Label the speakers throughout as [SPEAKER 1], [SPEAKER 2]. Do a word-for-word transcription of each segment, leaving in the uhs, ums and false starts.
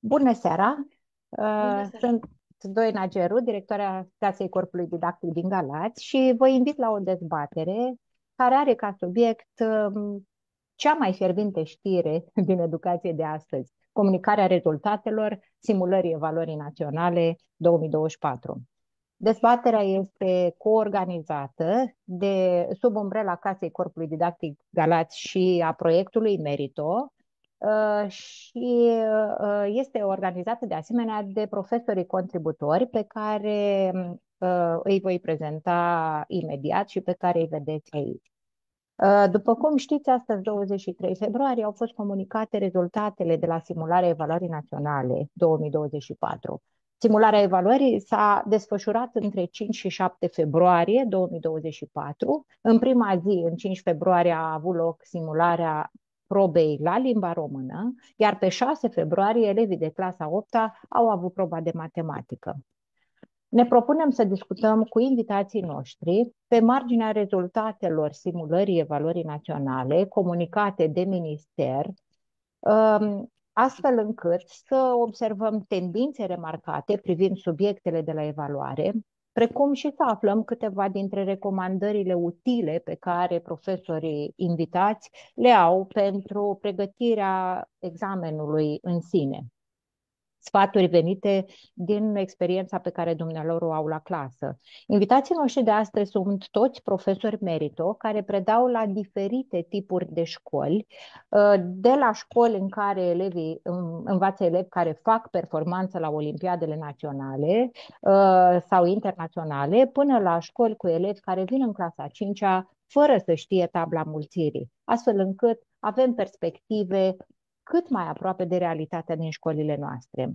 [SPEAKER 1] Bună seara!
[SPEAKER 2] Bună
[SPEAKER 1] Uh,
[SPEAKER 2] seara!
[SPEAKER 1] Sunt Doina Geru, directoarea Clasei Corpului Didactic din Galați și vă invit la o dezbatere care are ca subiect um, cea mai fierbinte știre din educație de astăzi, comunicarea rezultatelor simulării evaluării naționale două mii douăzeci și patru. Dezbaterea este coorganizată de sub umbrela Casei Corpului Didactic Galați și a proiectului Merito, uh, și uh, este organizată de asemenea de profesorii contributori pe care uh, îi voi prezenta imediat și pe care îi vedeți aici. Uh, După cum știți, astăzi, douăzeci și trei februarie, au fost comunicate rezultatele de la simularea evaluării naționale două mii douăzeci și patru. Simularea evaluării s-a desfășurat între cinci și șapte februarie două mii douăzeci și patru. În prima zi, în cinci februarie, a avut loc simularea probei la limba română, iar pe șase februarie elevii de clasa a opta au avut proba de matematică. Ne propunem să discutăm cu invitații noștri pe marginea rezultatelor simulării evaluării naționale comunicate de minister, um, astfel încât să observăm tendințe remarcate privind subiectele de la evaluare, precum și să aflăm câteva dintre recomandările utile pe care profesorii invitați le au pentru pregătirea examenului în sine. Sfaturi venite din experiența pe care dumnealor o au la clasă. Invitații noștri de astăzi sunt toți profesori Merito care predau la diferite tipuri de școli, de la școli în care elevii învață elevi care fac performanță la olimpiadele naționale sau internaționale, până la școli cu elevi care vin în clasa a cincea fără să știe tabla mulțirii, astfel încât avem perspective cât mai aproape de realitatea din școlile noastre.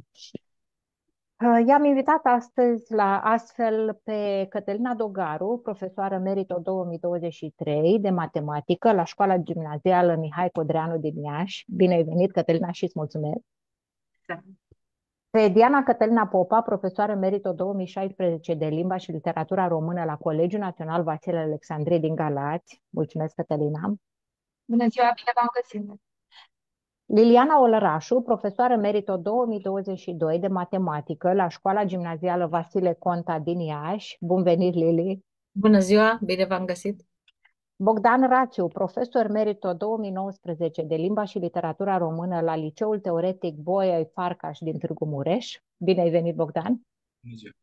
[SPEAKER 1] I-am invitat astăzi la astfel pe Cătălina Dogaru, profesoară Merito două mii douăzeci și trei de matematică la Școala Gimnazială Mihai Codreanu din Iași. Bine ai venit, Cătălina, și îți mulțumesc.
[SPEAKER 2] Da.
[SPEAKER 1] Pe Diana Cătălina Popa, profesoară Merito două mii șaisprezece de limba și literatura română la Colegiul Național Vasile Alexandrei din Galați. Mulțumesc, Cătălina.
[SPEAKER 2] Bună ziua, bine v-am găsit!
[SPEAKER 1] Liliana Olărașu, profesoară Merito două mii douăzeci și doi de matematică la Școala Gimnazială Vasile Conta din Iași. Bun venit, Lili!
[SPEAKER 2] Bună ziua, bine v-am găsit!
[SPEAKER 1] Bogdan Rațiu, profesor Merito două mii nouăsprezece de limba și literatura română la Liceul Teoretic Bolyai Farkas din Târgu Mureș. Bine ai venit, Bogdan!
[SPEAKER 2] Bună ziua!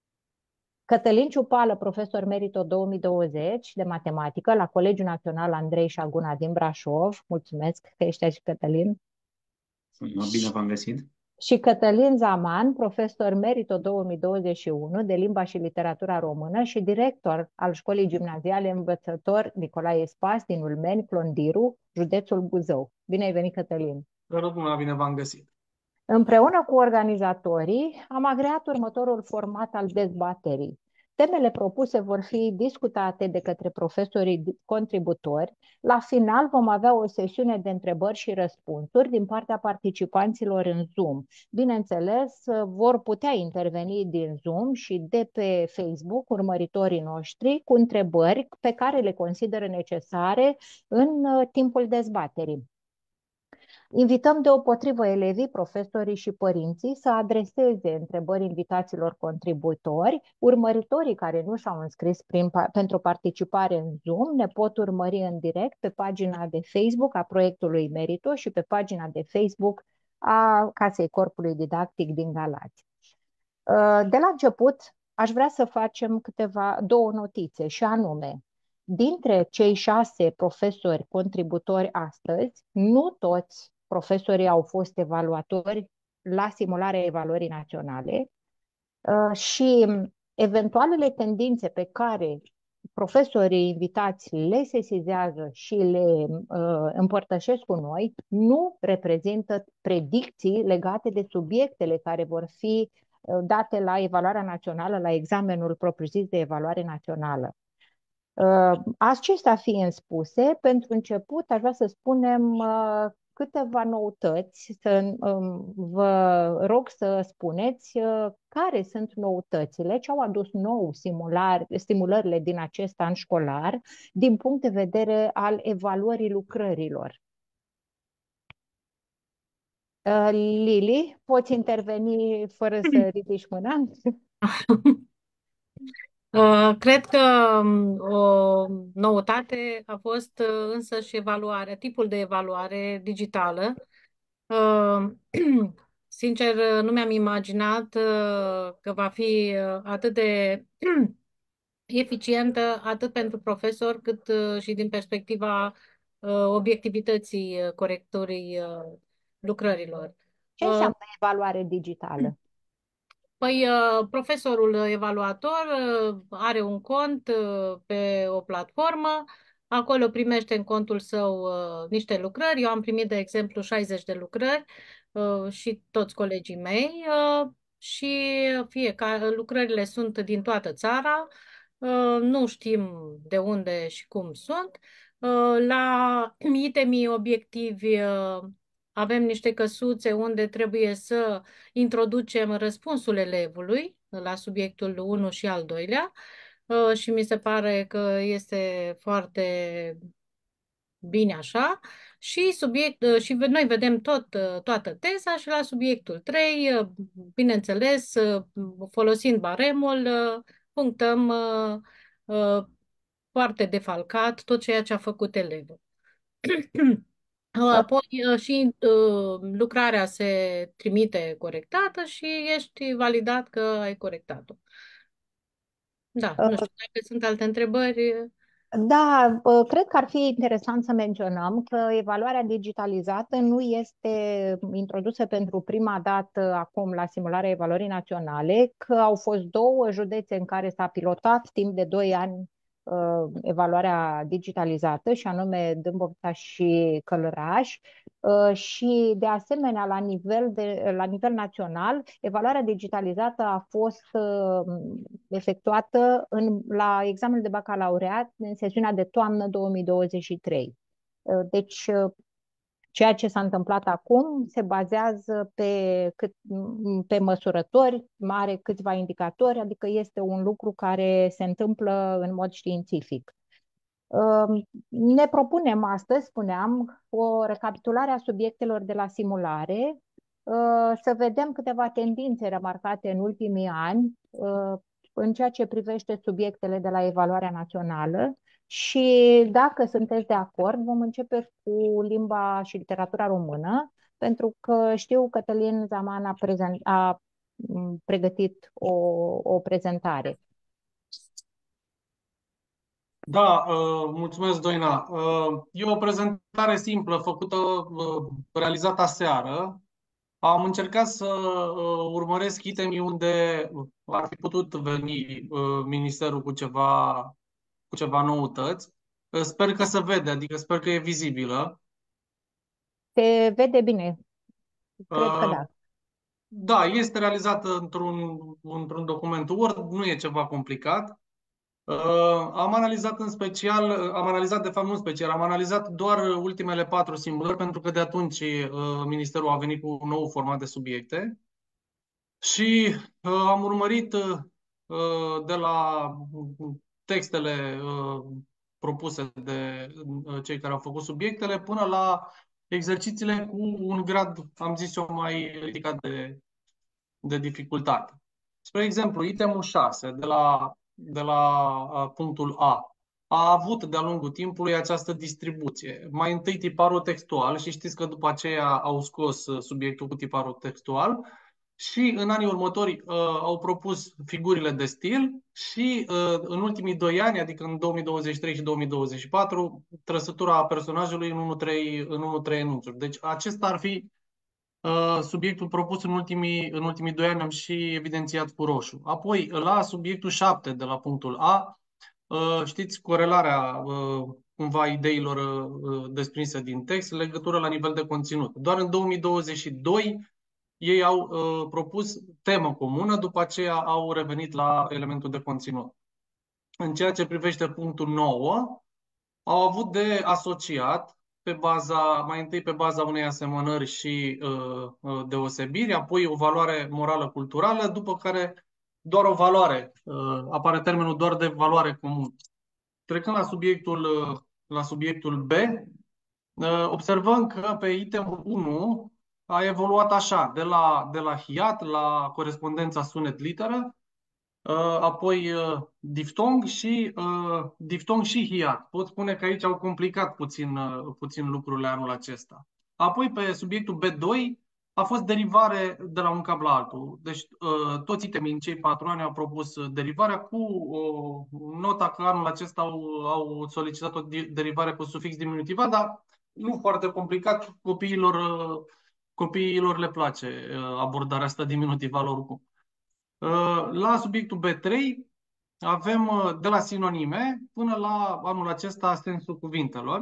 [SPEAKER 1] Cătălin Ciupală, profesor Merito două mii douăzeci de matematică la Colegiul Național Andrei Șaguna din Brașov. Mulțumesc că ești aici, Cătălin!
[SPEAKER 2] Bine v-am găsit!
[SPEAKER 1] Și Cătălin Zaman, profesor Merito două mii douăzeci și unu de limba și literatura română și director al Școlii Gimnaziale Învățător Nicolae Spas din Ulmeni, Clondiru, județul Buzău. Bine ai venit, Cătălin!
[SPEAKER 2] Bună, bine v-am găsit!
[SPEAKER 1] Împreună cu organizatorii am agreat următorul format al dezbaterii. Temele propuse vor fi discutate de către profesorii contributori. La final vom avea o sesiune de întrebări și răspunsuri din partea participanților în Zoom. Bineînțeles, vor putea interveni din Zoom și de pe Facebook urmăritorii noștri cu întrebări pe care le consideră necesare în timpul dezbaterii. Invităm deopotrivă elevii, profesorii și părinții să adreseze întrebări invitaților contributori. Urmăritorii care nu și-au înscris prin, pentru participare în Zoom ne pot urmări în direct pe pagina de Facebook a proiectului Merito și pe pagina de Facebook a Casei Corpului Didactic din Galați. De la început, aș vrea să facem câteva două notițe, și anume, dintre cei șase profesori contributori astăzi, nu toți profesorii au fost evaluatori la simularea evaluării naționale și eventualele tendințe pe care profesorii invitați le sesizează și le uh, împărtășesc cu noi nu reprezintă predicții legate de subiectele care vor fi uh, date la evaluarea națională, la examenul propriu-zis de evaluare națională. Uh, acestea fiind spuse, pentru început aș vrea să spunem uh, câteva noutăți, să um, vă rog să spuneți uh, care sunt noutățile, ce au adus nou simular, stimulările din acest an școlar din punct de vedere al evaluării lucrărilor. Uh, Lili, poți interveni fără să ridici mâna?
[SPEAKER 3] Uh, Cred că um, o noutate a fost uh, însă și evaluarea, tipul de evaluare digitală. Uh, Sincer, uh, nu mi-am imaginat uh, că va fi uh, atât de eficientă atât pentru profesor cât uh, și din perspectiva uh, obiectivității uh, corecturii uh, lucrărilor.
[SPEAKER 1] Ce
[SPEAKER 3] Uh,
[SPEAKER 1] înseamnă evaluare digitală?
[SPEAKER 3] Păi, uh, profesorul evaluator uh, are un cont uh, pe o platformă, acolo primește în contul său uh, niște lucrări. Eu am primit, de exemplu, șaizeci de lucrări uh, și toți colegii mei uh, și fiecare, lucrările sunt din toată țara, uh, nu știm de unde și cum sunt. Uh, La itemii obiectivi uh, avem niște căsuțe unde trebuie să introducem răspunsul elevului la subiectul unu și al doilea uh, și mi se pare că este foarte bine așa. Și, subiect, uh, și noi vedem tot, uh, toată teza și la subiectul trei, uh, bineînțeles, uh, folosind baremul, uh, punctăm uh, uh, foarte defalcat tot ceea ce a făcut elevul.
[SPEAKER 1] Uh,
[SPEAKER 3] Apoi uh, și uh, lucrarea se trimite corectată și ești validat că ai corectat-o. Da, nu
[SPEAKER 1] uh,
[SPEAKER 3] știu dacă sunt alte întrebări.
[SPEAKER 1] Da, uh, cred că ar fi interesant să menționăm că evaluarea digitalizată nu este introdusă pentru prima dată acum la simularea evaluării naționale, că au fost două județe în care s-a pilotat timp de doi ani uh, evaluarea digitalizată, și anume Dâmbovița și Călăraș. Uh, și de asemenea, la nivel, de, la nivel național, evaluarea digitalizată a fost uh, efectuată în, la examenul de bacalaureat în sesiunea de toamnă două mii douăzeci și trei. Uh, Deci, uh, ceea ce s-a întâmplat acum se bazează pe, cât, pe măsurători, are câțiva indicatori, adică este un lucru care se întâmplă în mod științific. Ne propunem astăzi, spuneam, o recapitulare a subiectelor de la simulare, să vedem câteva tendințe remarcate în ultimii ani în ceea ce privește subiectele de la evaluarea națională și, dacă sunteți de acord, vom începe cu limba și literatura română, pentru că știu că Cătălin Zaman a, prezent, a pregătit o, o prezentare.
[SPEAKER 2] Da, uh, mulțumesc, Doina. Uh, e o prezentare simplă, făcută, uh, realizată aseară. Am încercat să uh, urmăresc itemii unde ar fi putut veni uh, Ministerul cu ceva, cu ceva noutăți. Uh, Sper că se vede, adică sper că e vizibilă.
[SPEAKER 1] Se vede bine? Cred că
[SPEAKER 2] Uh,
[SPEAKER 1] da.
[SPEAKER 2] Da, este realizată într-un, într-un document Word, nu e ceva complicat. Uh, am analizat în special, am analizat de fapt nu în special, am analizat doar ultimele patru simulări, pentru că de atunci uh, Ministerul a venit cu un nou format de subiecte și uh, am urmărit uh, de la textele uh, propuse de uh, cei care au făcut subiectele până la exercițiile cu un grad, am zis eu, mai ridicat de, de dificultate. Spre exemplu, itemul șase de la, de la uh, punctul A a avut de-a lungul timpului această distribuție. Mai întâi tiparul textual și știți că după aceea au scos uh, subiectul cu tiparul textual și în anii următori uh, au propus figurile de stil și uh, în ultimii doi ani, adică în două mii douăzeci și trei și două mii douăzeci și patru, trăsătura personajului în unu trei în unu trei enunțuri. Deci acesta ar fi Uh, subiectul propus în ultimii, în ultimii doi ani, am și evidențiat cu roșu. Apoi, la subiectul șapte de la punctul A, uh, știți, corelarea uh, cumva ideilor uh, desprinse din text, legătură la nivel de conținut. Doar în două mii douăzeci și doi ei au uh, propus temă comună, după aceea au revenit la elementul de conținut. În ceea ce privește punctul nouă, au avut de asociat pe baza, mai întâi pe baza unei asemănări și uh, uh, deosebiri, apoi o valoare morală culturală, după care doar o valoare, uh, apare termenul doar de valoare comună. Trecând la subiectul, uh, la subiectul B, uh, observăm că pe itemul unu a evoluat așa, de la, de la hiat la corespondența sunet-literă, uh, apoi uh, diftong și uh, diftong și hiat. Pot spune că aici au complicat puțin, uh, puțin lucrurile anul acesta. Apoi pe subiectul B doi a fost derivare de la un cap la altul. Deci uh, toți itemii în cei patru ani au propus uh, derivarea cu uh, nota că anul acesta au, au solicitat o derivare cu sufix diminutiva, dar nu foarte complicat, copiilor, uh, copiilor le place uh, abordarea asta diminutivă oricum. Uh, La subiectul B trei avem uh, de la sinonime până la anul acesta sensul cuvintelor.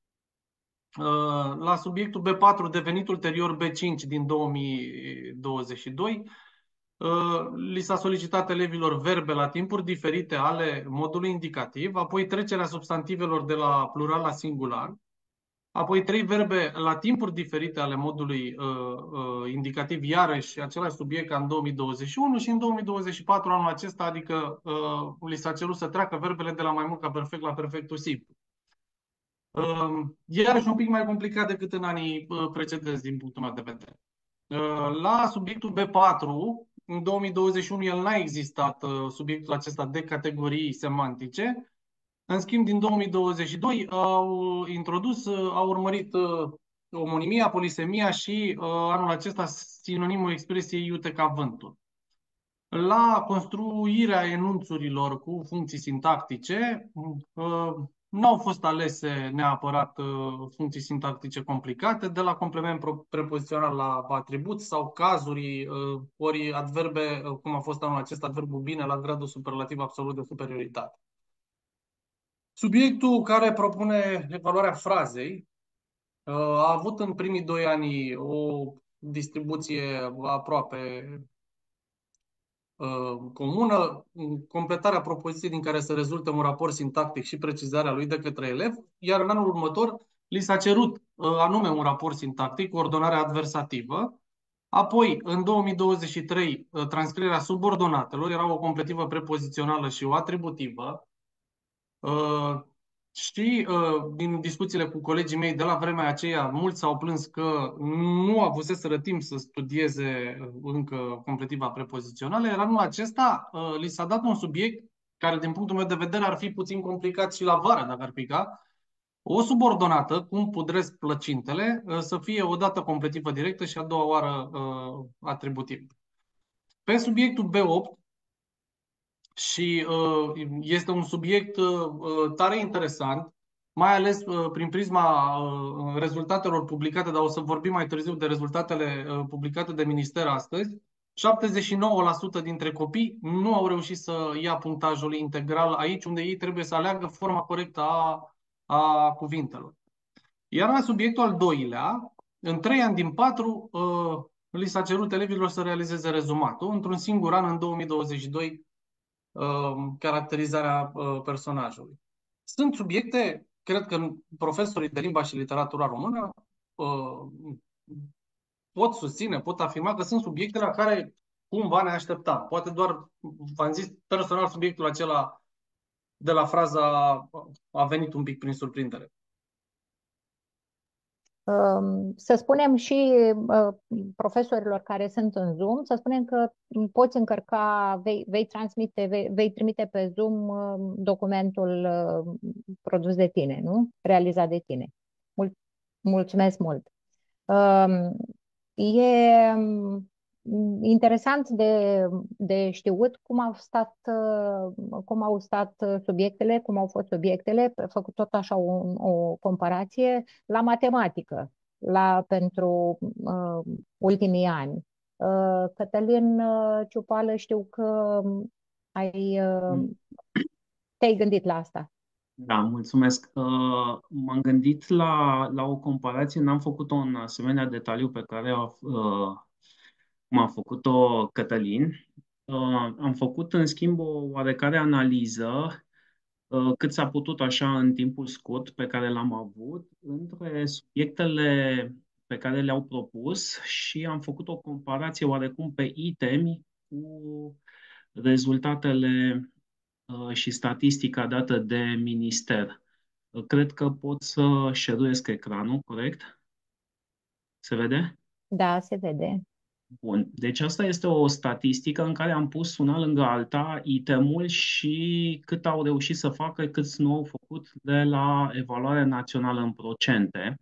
[SPEAKER 2] Uh, La subiectul B patru, devenit ulterior B cinci din două mii douăzeci și doi, uh, li s-a solicitat elevilor verbe la timpuri diferite ale modului indicativ, apoi trecerea substantivelor de la plural la singular, apoi trei verbe la timpuri diferite ale modului uh, uh, indicativ, iarăși același subiect ca în două mii douăzeci și unu și în două mii douăzeci și patru anul acesta, adică uh, li s-a cerut să treacă verbele de la mai mult ca perfect la perfectul simplu. Uh, iarăși un pic mai complicat decât în anii uh, precedenți din punctul meu de vedere. Uh, la subiectul B patru, în două mii douăzeci și unu el n-a existat uh, subiectul acesta de categorii semantice. În schimb, din două mii douăzeci și doi au introdus, au urmărit uh, omonimia, polisemia și uh, anul acesta sinonimul expresiei iute ca vântul. La construirea enunțurilor cu funcții sintactice, uh, nu au fost alese neapărat uh, funcții sintactice complicate, de la complement prepozițional la atribut sau cazuri, uh, ori adverbe, uh, cum a fost anul acesta, adverbul bine la gradul superlativ absolut de superioritate. Subiectul care propune evaluarea frazei a avut în primii doi ani o distribuție aproape comună, completarea propoziției din care se rezultă un raport sintactic și precizarea lui de către elev, iar în anul următor li s-a cerut anume un raport sintactic cu ordonarea adversativă. Apoi, în două mii douăzeci și trei, transcrierea subordonatelor era o completivă prepozițională și o atributivă. Uh, și uh, din discuțiile cu colegii mei de la vremea aceea, mulți s-au plâns că nu avuseseră timp să studieze încă completiva prepozițională, iar anul acesta uh, li s-a dat un subiect care, din punctul meu de vedere, ar fi puțin complicat și la vară, dacă ar pica, o subordonată, cum pudresc plăcintele, uh, să fie odată completivă directă și a doua oară uh, atributivă. Pe subiectul B opt, și uh, este un subiect uh, tare interesant, mai ales uh, prin prisma uh, rezultatelor publicate, dar o să vorbim mai târziu de rezultatele uh, publicate de minister astăzi. șaptezeci și nouă la sută dintre copii nu au reușit să ia punctajul integral aici, unde ei trebuie să aleagă forma corectă a, a cuvintelor. Iar la subiectul al doilea, în trei ani din patru, uh, li s-a cerut elevilor să realizeze rezumatul. Într-un singur an, în două mii douăzeci și doi, caracterizarea personajului. Sunt subiecte, cred că profesorii de limba și literatura română pot susține, pot afirma că sunt subiecte la care cumva ne așteptam. Poate doar, v-am zis, personal subiectul acela de la fraza a venit un pic prin surprindere.
[SPEAKER 1] Să spunem și profesorilor care sunt în Zoom, să spunem că poți încărca, vei, vei transmite, vei, vei trimite pe Zoom documentul produs de tine, nu? Realizat de tine. Mul- Mulțumesc mult! E interesant de, de știut cum au stat, cum au stat subiectele, cum au fost subiectele, făcut tot așa o, o comparație la matematică, la, pentru uh, ultimii ani. Uh, Cătălin uh, Ciupală, știu că ai, uh, te-ai gândit la asta.
[SPEAKER 4] Da, mulțumesc. Uh, m-am gândit la, la o comparație, n-am făcut-o în asemenea detaliu pe care uh, m-a făcut-o Cătălin. Uh, am făcut, în schimb, o oarecare analiză uh, cât s-a putut așa în timpul scurt pe care l-am avut între subiectele pe care le-au propus și am făcut o comparație oarecum pe itemi cu rezultatele uh, și statistica dată de minister. Uh, Cred că pot să șeruiesc ecranul, corect? Se vede?
[SPEAKER 1] Da, se vede.
[SPEAKER 4] Bun. Deci asta este o statistică în care am pus una lângă alta itemul și cât au reușit să facă, cât nu au făcut de la evaluarea națională în procente.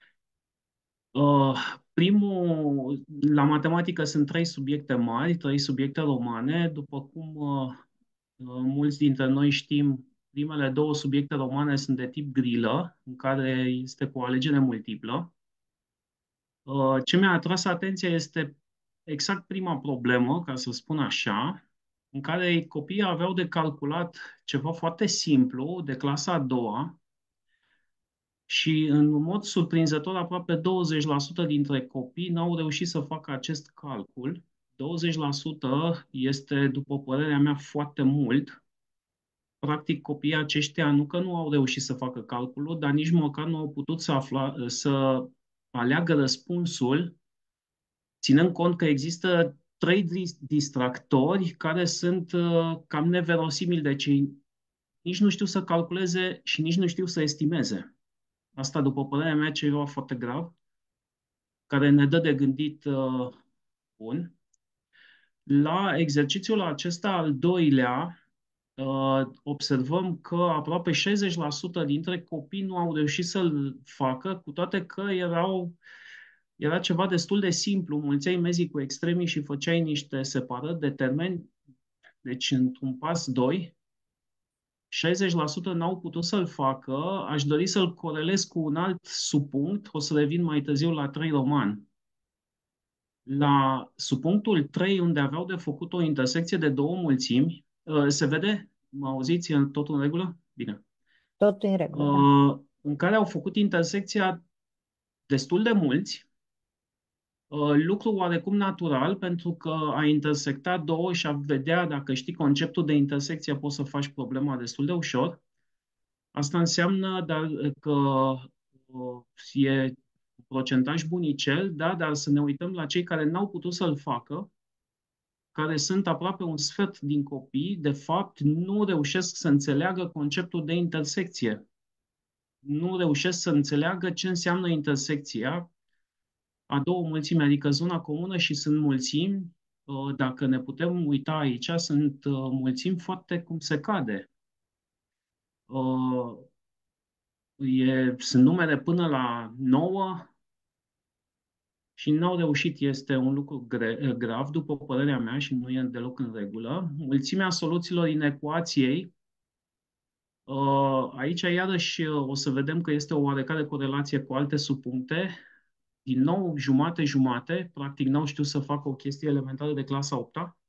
[SPEAKER 4] Uh, primul, la matematică sunt trei subiecte mari, trei subiecte romane. După cum uh, uh, mulți dintre noi știm, primele două subiecte romane sunt de tip grilă, în care este cu o alegere multiplă. Uh, ce mi-a atras atenția este exact prima problemă, ca să spun așa, în care copiii aveau de calculat ceva foarte simplu, de clasa a doua, și în mod surprinzător aproape douăzeci la sută dintre copii n-au reușit să facă acest calcul. douăzeci la sută este, după părerea mea, foarte mult. Practic, copiii aceștia nu că nu au reușit să facă calculul, dar nici măcar nu au putut să, afla, să aleagă răspunsul, ținând cont că există trei distractori care sunt uh, cam neverosimili, deci ei nici nu știu să calculeze și nici nu știu să estimeze. Asta, după părerea mea, ceva foarte grav, care ne dă de gândit uh, bun. La exercițiul acesta al doilea, uh, observăm că aproape șaizeci la sută dintre copii nu au reușit să-l facă, cu toate că erau, era ceva destul de simplu. Mulțeai mezii cu extremii și făceai niște separări de termeni. Deci, într-un pas doi, șaizeci la sută n-au putut să-l facă. Aș dori să-l corelez cu un alt subpunct. O să revin mai târziu la trei roman. La subpunctul trei, unde aveau de făcut o intersecție de două mulțimi, se vede? Mă auziți? E totul în regulă? Bine.
[SPEAKER 1] Totul în regulă, da.
[SPEAKER 4] În care au făcut intersecția destul de mulți, lucru oarecum natural, pentru că a intersecta două și a vedea dacă știi conceptul de intersecție, poți să faci problema destul de ușor. Asta înseamnă dar, că e un procentaj bunicel, da? Dar să ne uităm la cei care n-au putut să-l facă, care sunt aproape un sfert din copii, de fapt, nu reușesc să înțeleagă conceptul de intersecție. Nu reușesc să înțeleagă ce înseamnă intersecția a două mulțimi, adică zona comună și sunt mulțimi, dacă ne putem uita aici, sunt mulțimi foarte cum se cade. E, sunt numere până la nouă și n-au reușit. Este un lucru grav, după părerea mea, și nu e deloc în regulă. Mulțimea soluțiilor inecuației, aici iarăși o să vedem că este o oarecare corelație cu alte subpuncte. Din nou, jumate-jumate, practic n-au știut să facă o chestie elementară de clasa a opta.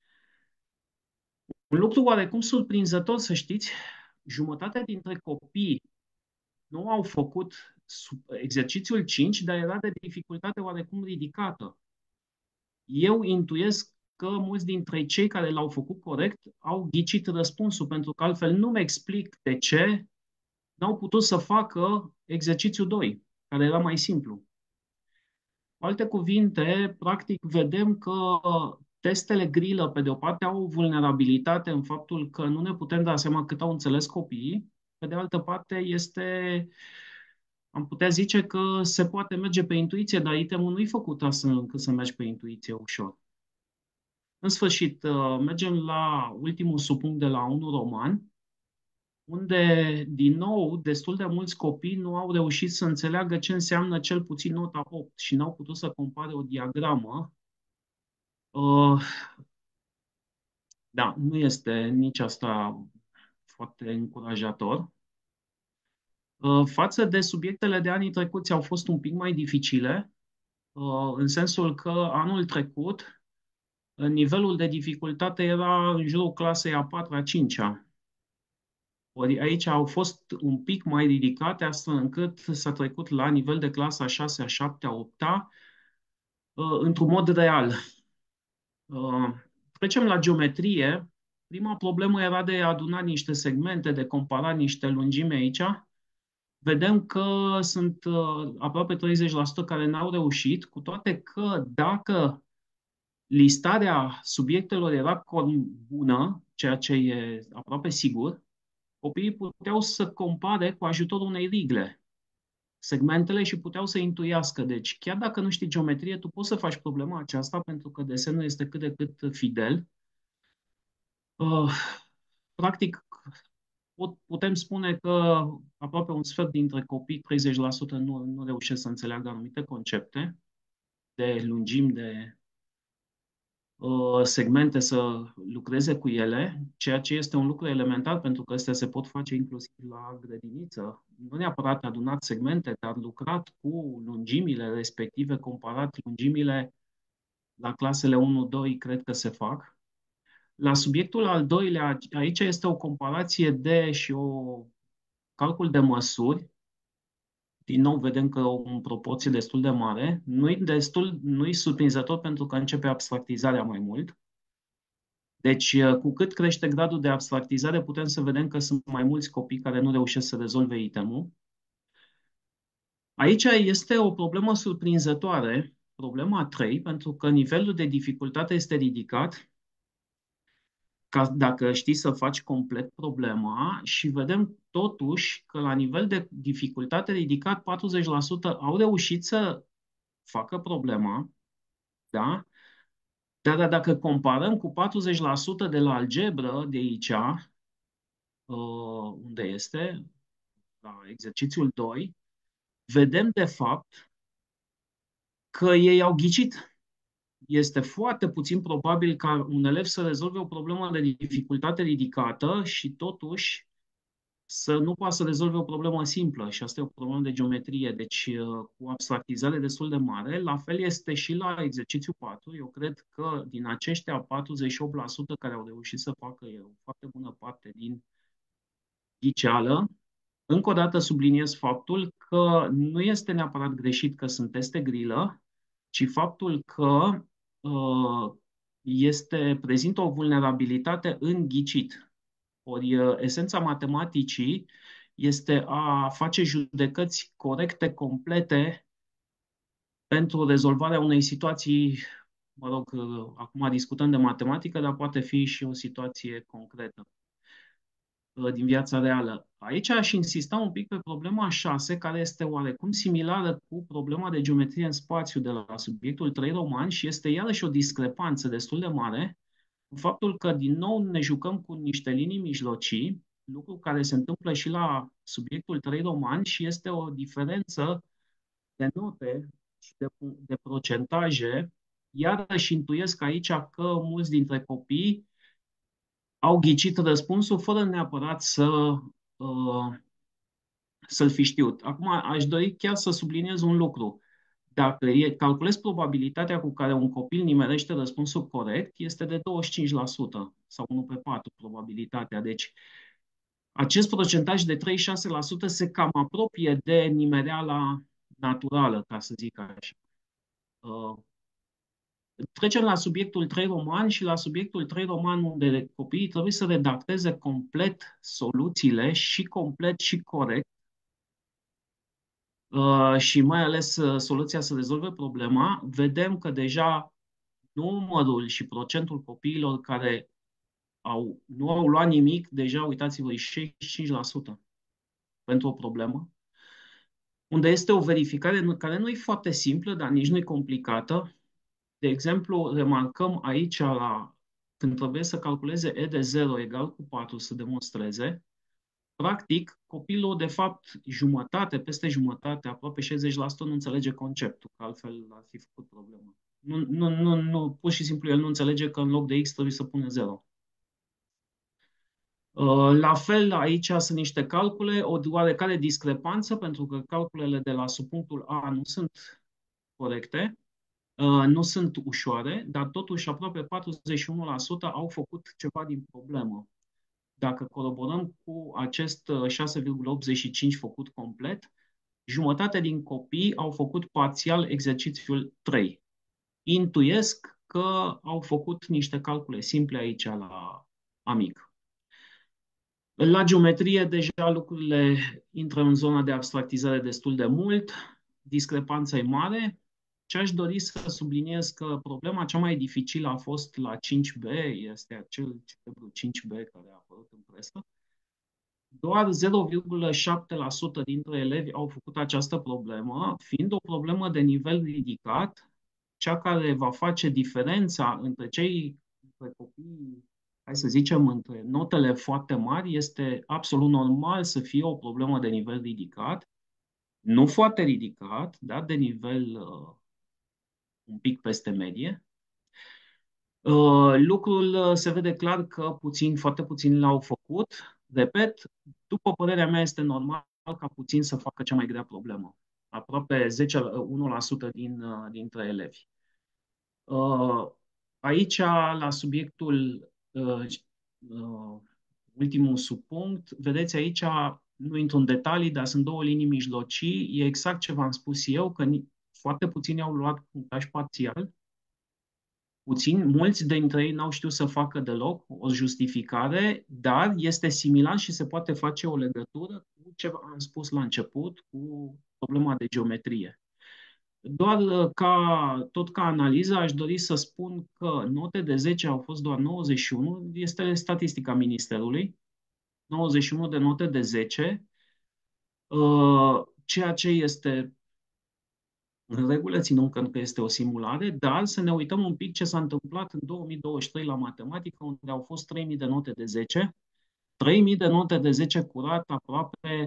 [SPEAKER 4] Un lucru oarecum surprinzător, să știți, jumătate dintre copii nu au făcut exercițiul cinci, dar era de dificultate oarecum ridicată. Eu intuiesc că mulți dintre cei care l-au făcut corect au ghicit răspunsul, pentru că altfel nu-mi explic de ce n-au putut să facă exercițiul doi, care era mai simplu. Cu alte cuvinte, practic, vedem că testele grilă, pe de o parte, au o vulnerabilitate în faptul că nu ne putem da seama cât au înțeles copiii. Pe de altă parte, este, am putea zice că se poate merge pe intuiție, dar itemul nu-i făcut astfel încât să mergi pe intuiție ușor. În sfârșit, mergem la ultimul subpunct de la unu roman, unde, din nou, destul de mulți copii nu au reușit să înțeleagă ce înseamnă cel puțin nota opt și n-au putut să compare o diagramă. Uh, da, nu este nici asta foarte încurajator. Uh, față de subiectele de anii trecuți au fost un pic mai dificile, uh, în sensul că anul trecut nivelul de dificultate era în jurul clasei a patra, a cincea. Ori aici au fost un pic mai ridicate, astfel încât s-a trecut la nivel de clasa a șasea, a șaptea, a opta, într-un mod real. Trecem la geometrie. Prima problemă era de adunat niște segmente, de comparat niște lungimi aici. Vedem că sunt aproape treizeci la sută care n-au reușit, cu toate că dacă listarea subiectelor era bună, ceea ce e aproape sigur, copiii puteau să compare cu ajutorul unei rigle. segmentele și puteau să intuiască. Deci, chiar dacă nu știi geometrie, tu poți să faci problema aceasta pentru că desenul este cât de cât fidel. Uh, practic, pot, putem spune că aproape un sfert dintre copii, treizeci la sută, nu, nu reușesc să înțeleagă anumite concepte de lungimi, de uh, segmente, să lucreze cu ele, ceea ce este un lucru elementar pentru că astea se pot face inclusiv la grădiniță. Nu neapărat adunat segmente, dar lucrat cu lungimile respective, comparat lungimile la clasele unu doi, cred că se fac. La subiectul al doilea, aici este o comparație de și o calcul de măsuri. Din nou vedem că o în proporție destul de mare. Nu-i destul, nu-i surprinzător pentru că începe abstractizarea mai mult. Deci, cu cât crește gradul de abstractizare, putem să vedem că sunt mai mulți copii care nu reușesc să rezolve itemul. Aici este o problemă surprinzătoare, problema trei, pentru că nivelul de dificultate este ridicat, ca dacă știi să faci complet problema, și vedem totuși că la nivel de dificultate ridicat, patruzeci la sută au reușit să facă problema, da? Dar dacă comparăm cu patruzeci la sută de la algebră de aici, unde este, la exercițiul doi, vedem de fapt că ei au ghicit. Este foarte puțin probabil ca un elev să rezolve o problemă de dificultate ridicată și totuși să nu poată să rezolve o problemă simplă, și asta e o problemă de geometrie, deci cu abstractizare destul de mare. La fel este și la exercițiul patru. Eu cred că din aceștia patruzeci și opt la sută care au reușit să facă o foarte bună parte din ghiceală. Încă o dată subliniez faptul că nu este neapărat greșit că sunt teste grilă, ci faptul că uh, este, prezintă o vulnerabilitate în ghicit. Ori uh, esența matematicii este a face judecăți corecte, complete, pentru rezolvarea unei situații, mă rog, uh, acum discutăm de matematică, dar poate fi și o situație concretă din viața reală. Aici aș insista un pic pe problema șase, care este oarecum similară cu problema de geometrie în spațiu de la subiectul trei roman și este iarăși o discrepanță destul de mare cu faptul că din nou ne jucăm cu niște linii mijlocii, lucru care se întâmplă și la subiectul trei roman și este o diferență de note și de, de procentaje. Iarăși intuiesc aici că mulți dintre copii au ghicit răspunsul fără neapărat să, uh, să-l fi știut. Acum aș dori chiar să subliniez un lucru. Dacă e, calculezi probabilitatea cu care un copil nimerește răspunsul corect, este de douăzeci și cinci la sută sau unu pe patru probabilitatea. Deci acest procentaj de treizeci și șase la sută se cam apropie de nimereala naturală, ca să zic așa. Uh, Trecem la subiectul trei roman și la subiectul trei roman unde copiii trebuie să redacteze complet soluțiile și complet și corect uh, și mai ales uh, soluția să rezolve problema. Vedem că deja numărul și procentul copiilor care au, nu au luat nimic, deja uitați-vă, șaizeci și cinci la sută pentru o problemă, unde este o verificare care nu e foarte simplă, dar nici nu e complicată. De exemplu, remarcăm aici, la, când trebuie să calculeze e de zero egal cu patru să demonstreze, practic, copilul, de fapt, jumătate, peste jumătate, aproape șaizeci la sută, nu înțelege conceptul, că altfel ar fi făcut problema. Nu, nu, nu, nu, pur și simplu el nu înțelege că în loc de x trebuie să pune zero. La fel, aici sunt niște calcule, o oarecare discrepanță, pentru că calculele de la subpunctul A nu sunt corecte. Uh, nu sunt ușoare, dar totuși aproape patruzeci și unu la sută au făcut ceva din problemă. Dacă colaborăm cu acest șase virgulă optzeci și cinci făcut complet, jumătate din copii au făcut parțial exercițiul trei. Intuiesc că au făcut niște calcule simple aici la amic. La geometrie deja lucrurile intră în zona de abstractizare destul de mult, discrepanța e mare. Ce aș dori să subliniez că problema cea mai dificilă a fost la cinci B, este acel celebru cinci B care a apărut în presă, doar zero virgulă șapte la sută dintre elevi au făcut această problemă, fiind o problemă de nivel ridicat, cea care va face diferența între cei, între copii, hai să zicem, între notele foarte mari, este absolut normal să fie o problemă de nivel ridicat, nu foarte ridicat, dar de nivel uh, un pic peste medie. Uh, lucrul uh, se vede clar că puțin, foarte puțini l-au făcut. Repet, după părerea mea, este normal ca puțin să facă cea mai grea problemă. Aproape zece, unu la sută din, uh, dintre elevi. Uh, Aici, la subiectul, uh, uh, ultimul subpunct, vedeți aici, nu intru în detalii, dar sunt două linii mijlocii. E exact ce v-am spus eu, că foarte puțini au luat punctaj parțial. Puțin, mulți dintre ei n-au știut să facă deloc o justificare, dar este similar și se poate face o legătură cu ce am spus la început, cu problema de geometrie. Doar uh, ca, tot ca analiză, aș dori să spun că note de zece au fost doar nouăzeci și unu, este statistica Ministerului, nouăzeci și unu de note de zece, uh, ceea ce este în regulă, ținând cont că este o simulare, dar să ne uităm un pic ce s-a întâmplat în două mii douăzeci și trei la matematică, unde au fost trei mii de note de zece. trei mii de note de zece curat, aproape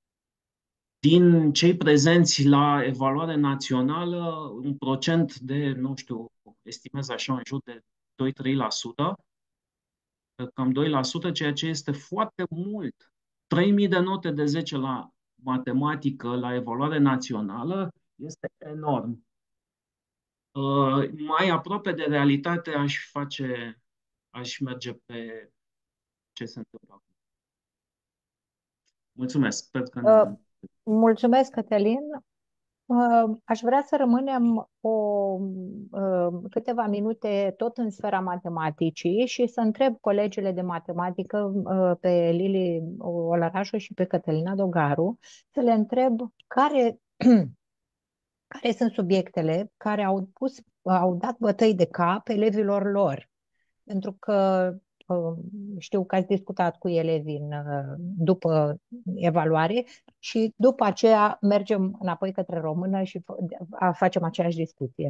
[SPEAKER 4] din cei prezenți la evaluare națională, un procent de, nu știu, estimez așa, în jur de doi trei la sută, cam doi la sută, ceea ce este foarte mult. trei mii de note de zece la matematică, la evaluare națională, este enorm. Uh, mai aproape de realitate aș face, aș merge pe ce se întâmplă acum. Mulțumesc. Sper că
[SPEAKER 1] Uh,
[SPEAKER 4] nu.
[SPEAKER 1] mulțumesc, Cătălin. Uh, aș vrea să rămânem o, uh, câteva minute tot în sfera matematicii și să întreb colegele de matematică, uh, pe Lili Olărașu și pe Cătălina Dogaru, să le întreb care, care sunt subiectele care au pus, au dat bătăi de cap elevilor lor. Pentru că uh, știu că ați discutat cu elevii în, uh, după evaluare și după aceea mergem înapoi către română și fa- facem aceeași discuție.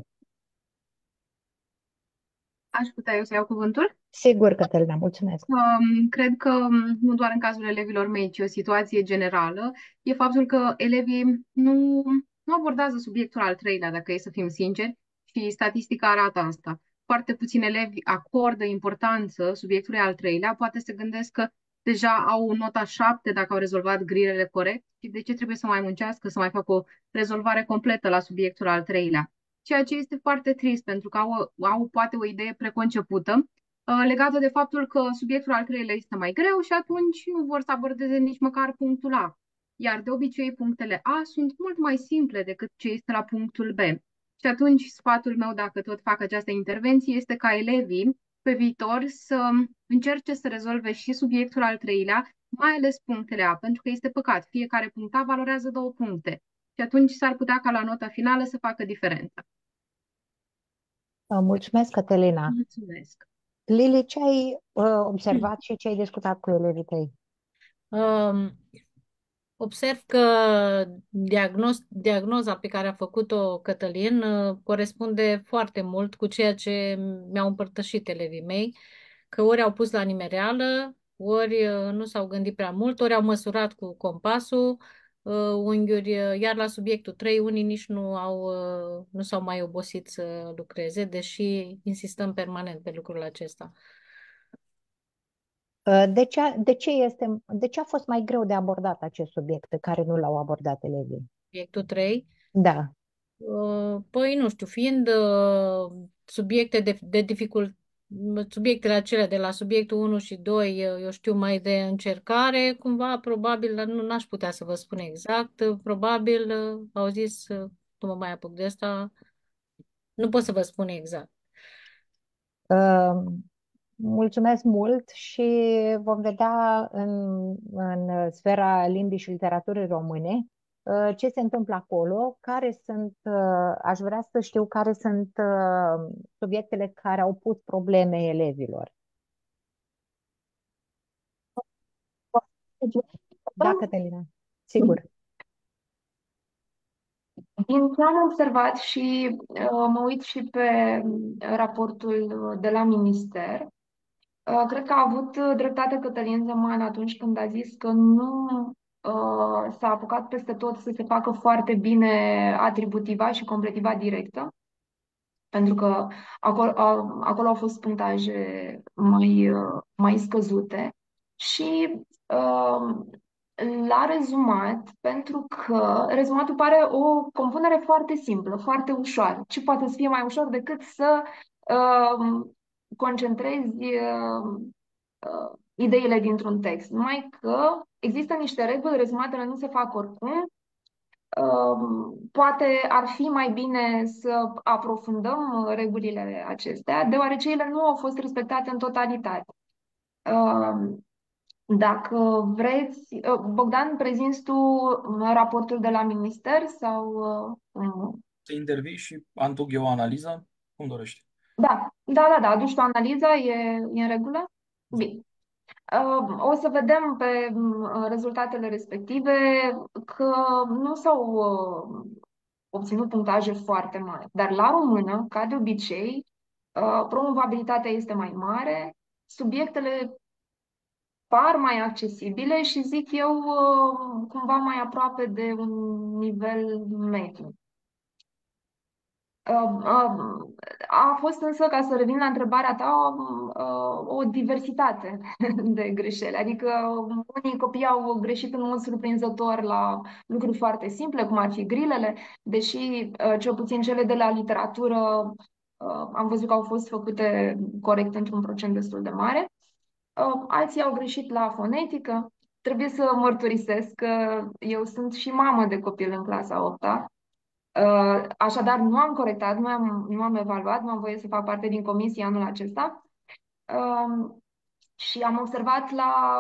[SPEAKER 5] Aș putea eu să iau cuvântul?
[SPEAKER 1] Sigur, Cătălina, mulțumesc.
[SPEAKER 5] Um, cred că um, nu doar în cazul elevilor mei, ci o situație generală, e faptul că elevii nu, nu abordează subiectul al treilea, dacă e să fim sinceri, și statistica arată asta. Foarte puțini elevi acordă importanță subiectului al treilea, poate se gândesc că deja au nota șapte dacă au rezolvat grilele corect și de ce trebuie să mai muncească, să mai facă o rezolvare completă la subiectul al treilea. Ceea ce este foarte trist, pentru că au, au poate o idee preconcepută uh, legată de faptul că subiectul al treilea este mai greu și atunci nu vor să abordeze nici măcar punctul A. Iar de obicei punctele A sunt mult mai simple decât ce este la punctul B. Și atunci sfatul meu, dacă tot fac această intervenție, este ca elevii pe viitor să încerce să rezolve și subiectul al treilea, mai ales punctele A, pentru că este păcat. Fiecare punct A valorează două puncte. Și atunci s-ar putea ca la nota finală să facă diferența.
[SPEAKER 1] Mulțumesc, Cătălina.
[SPEAKER 5] Mulțumesc.
[SPEAKER 1] Lili, ce ai uh, observat și ce ai discutat cu elevii tăi?
[SPEAKER 3] Um, Observ că diagnoz, diagnoza pe care a făcut-o Cătălin uh, corespunde foarte mult cu ceea ce mi-au împărtășit elevii mei, că ori au pus la nimereală, ori uh, nu s-au gândit prea mult, ori au măsurat cu compasul uh, unghiuri, uh, iar la subiectul trei unii nici nu au, uh, nu s-au mai obosit să lucreze, deși insistăm permanent pe lucrul acesta.
[SPEAKER 1] Uh, De ce, de ce este, de ce a fost mai greu de abordat acest subiect pe care nu l-au abordat elevii?
[SPEAKER 3] Subiectul trei.
[SPEAKER 1] Da.
[SPEAKER 3] Uh, Păi, nu știu, fiind uh, subiecte de, de dificult, subiectele acelea de la subiectul unu și doi, uh, eu știu, mai de încercare, cumva, probabil, dar nu n-aș putea să vă spun exact, uh, probabil uh, au zis, uh, nu mă mai apuc de asta, nu pot să vă spun exact.
[SPEAKER 1] Uh, Mulțumesc mult și vom vedea în, în sfera limbii și literaturii române uh, ce se întâmplă acolo, care sunt, uh, aș vrea să știu care sunt uh, subiectele care au pus probleme elevilor. Da, Cătălina, sigur.
[SPEAKER 5] Din ce am observat și uh, mă uit și pe uh, raportul de la minister, uh, cred că a avut uh, dreptate Cătălin Zeman atunci când a zis că nu uh, s-a apucat peste tot să se facă foarte bine atributiva și completiva directă, pentru că acolo, a- acolo au fost punctaje mai, uh, mai scăzute și uh, l-a rezumat pentru că rezumatul pare o compunere foarte simplă, foarte ușoară. Ce poate să fie mai ușor decât să uh, concentrezi uh, uh, ideile dintr-un text. Numai că există niște reguli, rezumatele nu se fac oricum. Um, Poate ar fi mai bine să aprofundăm regulile acestea, deoarece ele nu au fost respectate în totalitate. Um, Dacă vreți, uh, Bogdan, prezinți tu uh, raportul de la minister sau... uh, um,
[SPEAKER 6] Să intervii și antug eu o analiză? Cum dorești?
[SPEAKER 5] Da, da, da, da, aduci tu analiza, e, e în regulă? Bine. Uh, O să vedem pe uh, rezultatele respective că nu s-au uh, obținut punctaje foarte mari. Dar la română, ca de obicei, uh, promovabilitatea este mai mare, subiectele par mai accesibile și zic eu uh, cumva mai aproape de un nivel mediu. Uh, uh, A fost însă, ca să revin la întrebarea ta, uh, o diversitate de greșeli. Adică unii copii au greșit în mod surprinzător la lucruri foarte simple, cum ar fi grilele, deși uh, cel puțin cele de la literatură uh, am văzut că au fost făcute corect într-un procent destul de mare. Uh, Alții au greșit la fonetică. Trebuie să mărturisesc că eu sunt și mamă de copil în clasa a opta. Uh, Așadar, nu am corectat, nu am, nu am evaluat, nu am voie să fac parte din comisie anul acesta. Um, Și am observat la,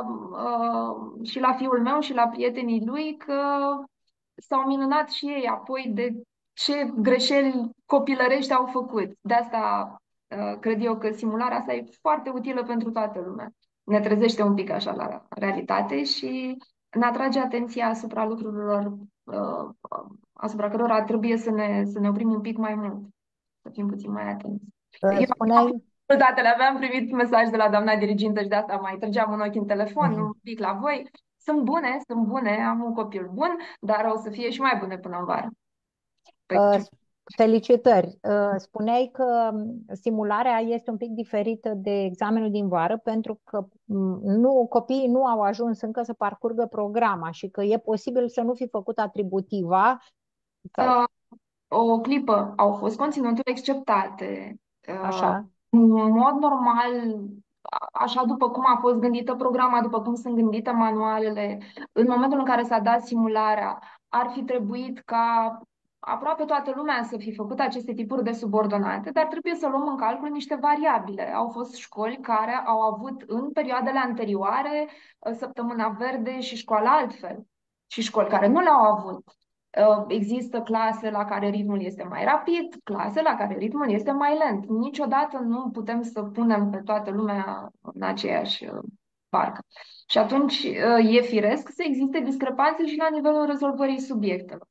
[SPEAKER 5] uh, și la fiul meu și la prietenii lui că s-au minunat și ei apoi de ce greșeli copilărești au făcut. De asta uh, cred eu că simularea asta e foarte utilă pentru toată lumea. Ne trezește un pic așa la realitate și ne atrage atenția asupra lucrurilor uh, asupra cărora trebuie să ne, să ne oprim un pic mai mult, să fim puțin mai atenți.
[SPEAKER 1] Uh,
[SPEAKER 5] Eu
[SPEAKER 1] Spuneai,
[SPEAKER 5] datele aveam primit mesaj de la doamna dirigintă și de asta mai trăgeam un ochi în telefon, un pic la voi. Sunt bune, sunt bune, am un copil bun, dar o să fie și mai bune până în vară. Păi,
[SPEAKER 1] uh,
[SPEAKER 5] ce-
[SPEAKER 1] felicitări. Uh, Spuneai că um, simularea este un pic diferită de examenul din vară pentru că um, nu, copiii nu au ajuns încă să parcurgă programa și că e posibil să nu fi făcut atributiva sau
[SPEAKER 5] Uh, o clipă, au fost conținuturi exceptate. Uh,
[SPEAKER 1] așa.
[SPEAKER 5] În mod normal, a- așa după cum a fost gândită programa, după cum sunt gândite manualele, în momentul în care s-a dat simularea, ar fi trebuit ca aproape toată lumea să fi făcut aceste tipuri de subordonate, dar trebuie să luăm în calcul niște variabile. Au fost școli care au avut în perioadele anterioare uh, săptămâna verde și școala altfel, și școli care nu le-au avut. Uh, Există clase la care ritmul este mai rapid, clase la care ritmul este mai lent. Niciodată nu putem să punem pe toată lumea în aceeași uh, barcă. Și atunci uh, e firesc să existe discrepanțe și la nivelul rezolvării subiectelor.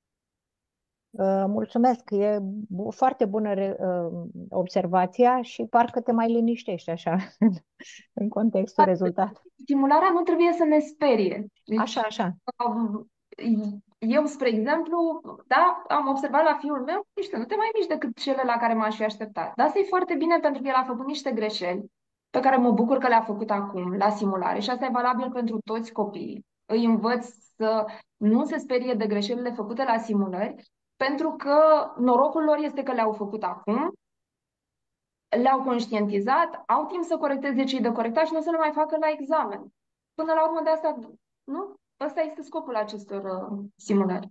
[SPEAKER 1] Uh, Mulțumesc, e bu- foarte bună re- uh, observația și parcă te mai liniștești așa în contextul rezultat.
[SPEAKER 5] Simularea nu trebuie să ne sperie. Deci,
[SPEAKER 1] Așa, așa.
[SPEAKER 5] um, eu, spre exemplu, da, am observat la fiul meu niște note mai mici decât cele la care m-aș fi așteptat. Dar asta e foarte bine pentru că el a făcut niște greșeli pe care mă bucur că le-a făcut acum la simulare și asta e valabil pentru toți copiii. Îi învăț să nu se sperie de greșelile făcute la simulări, pentru că norocul lor este că le-au făcut acum, le-au conștientizat, au timp să corecteze cei de corectat și nu o să le mai facă la examen. Până la urmă de asta, nu? Ăsta este scopul acestor uh, simulări.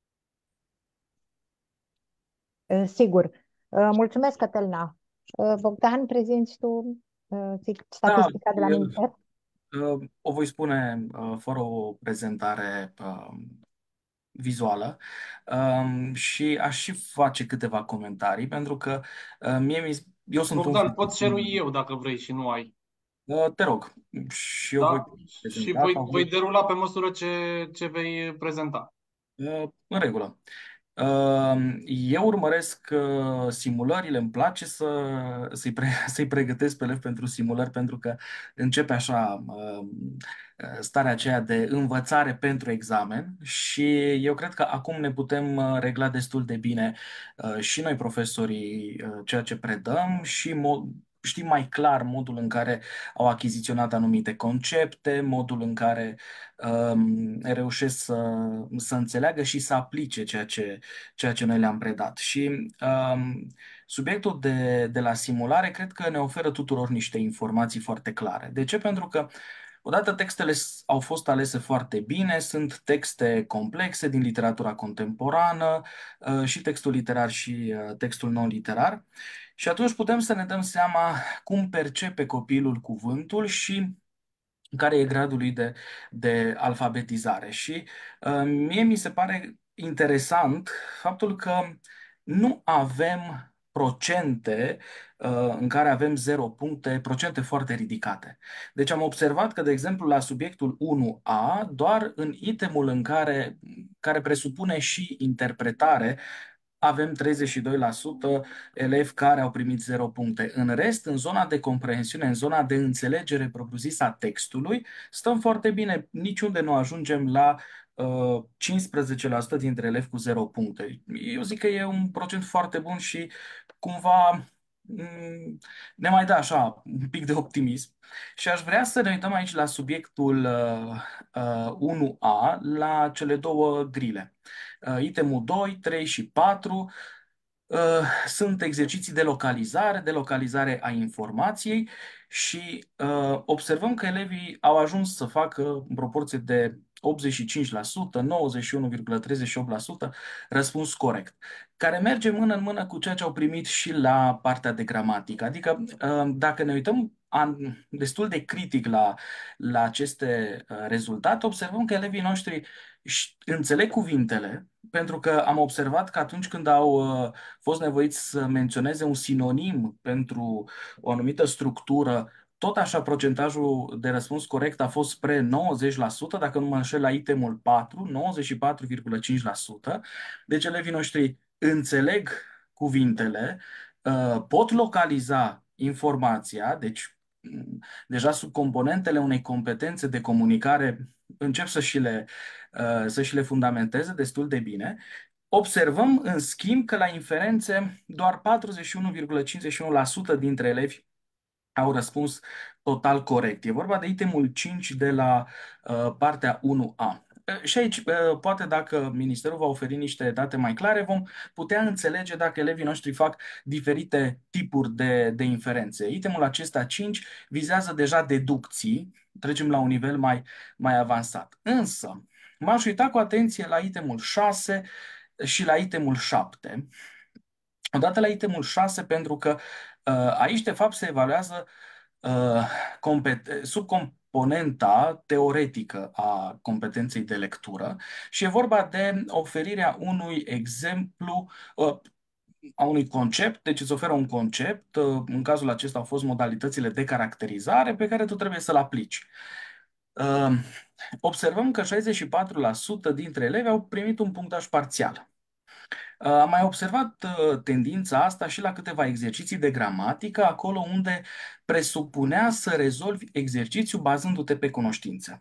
[SPEAKER 1] Uh, Sigur. Uh, Mulțumesc, Cătălina. Uh, Bogdan, prezinți tu uh, zic,
[SPEAKER 6] Da,
[SPEAKER 1] statistica de la
[SPEAKER 6] eu,
[SPEAKER 1] minister?
[SPEAKER 6] uh, o voi spune uh, fără o prezentare uh, vizuală um, și aș și face câteva comentarii pentru că uh, mie mi, eu sunt un
[SPEAKER 2] Bogdan,
[SPEAKER 6] fel
[SPEAKER 2] pot cerui
[SPEAKER 6] puțin...
[SPEAKER 2] eu dacă vrei și nu ai.
[SPEAKER 6] Uh, Te rog, și eu voi
[SPEAKER 2] Da? Și
[SPEAKER 6] prezenta
[SPEAKER 2] voi, voi
[SPEAKER 6] favorit.
[SPEAKER 2] derula pe măsură ce, ce vei prezenta.
[SPEAKER 6] Uh, În regulă. Uh, Eu urmăresc uh, simulările, îmi place să, să-i, pre, să-i pregătesc pe elevi pentru simulări, pentru că începe așa uh, starea aceea de învățare pentru examen și eu cred că acum ne putem uh, regla destul de bine uh, și noi profesorii uh, ceea ce predăm și mod, știm mai clar modul în care au achiziționat anumite concepte, modul în care um, reușesc să, să înțeleagă și să aplice ceea ce, ceea ce noi le-am predat. Și um, subiectul de, de la simulare cred că ne oferă tuturor niște informații foarte clare. De ce? Pentru că odată textele s- au fost alese foarte bine, sunt texte complexe din literatura contemporană, uh, și textul literar și uh, textul non-literar. Și atunci putem să ne dăm seama cum percepe copilul cuvântul și care e gradul lui de, de alfabetizare. Și uh, mie mi se pare interesant faptul că nu avem procente uh, în care avem zero puncte, procente foarte ridicate. Deci am observat că, de exemplu, la subiectul unu A, doar în itemul în care, care presupune și interpretare, avem treizeci și doi la sută elevi care au primit zero puncte. În rest, în zona de comprehensiune, în zona de înțelegere propriu-zisă a textului, stăm foarte bine. Niciunde nu ajungem la uh, cincisprezece la sută dintre elevi cu zero puncte. Eu zic că e un procent foarte bun și cumva mm, ne mai dă așa un pic de optimism. Și aș vrea să ne uităm aici la subiectul uh, uh, unu A, la cele două grile. Uh, itemul doi, trei și patru uh, sunt exerciții de localizare, de localizare a informației și uh, observăm că elevii au ajuns să facă în proporție de optzeci și cinci la sută, nouăzeci și unu virgulă treizeci și opt la sută răspuns corect, care merge mână în mână cu ceea ce au primit și la partea de gramatică. Adică, uh, dacă ne uităm an, destul de critic la, la aceste uh, rezultate, observăm că elevii noștri își înțeleg cuvintele, pentru că am observat că atunci când au uh, fost nevoiți să menționeze un sinonim pentru o anumită structură, tot așa procentajul de răspuns corect a fost spre nouăzeci la sută, dacă nu mă înșel la itemul patru, nouăzeci și patru virgulă cinci la sută. Deci elevii noștri înțeleg cuvintele, uh, pot localiza informația, deci mm, deja sub componentele unei competențe de comunicare încep să și le, uh, să și le fundamenteze destul de bine. Observăm, în schimb, că la inferențe doar patruzeci și unu virgulă cincizeci și unu la sută dintre elevi au răspuns total corect. E vorba de itemul cinci de la uh, partea unu A. Uh, Și aici, uh, poate dacă Ministerul va oferi niște date mai clare, vom putea înțelege dacă elevii noștri fac diferite tipuri de, de inferențe. Itemul acesta cinci vizează deja deducții, trecem la un nivel mai, mai avansat. Însă, m-aș uita cu atenție la itemul șase și la itemul șapte. Odată la itemul șase, pentru că uh, aici, de fapt, se evaluează uh, compet- subcomponenta teoretică a competenței de lectură și e vorba de oferirea unui exemplu, uh, a unui concept, deci îți oferă un concept, uh, în cazul acesta au fost modalitățile de caracterizare pe care tu trebuie să-l aplici. Uh, Observăm că șaizeci și patru la sută dintre elevi au primit un punctaj parțial. Uh, Am mai observat uh, tendința asta și la câteva exerciții de gramatică, acolo unde presupunea să rezolvi exercițiul bazându-te pe cunoștință.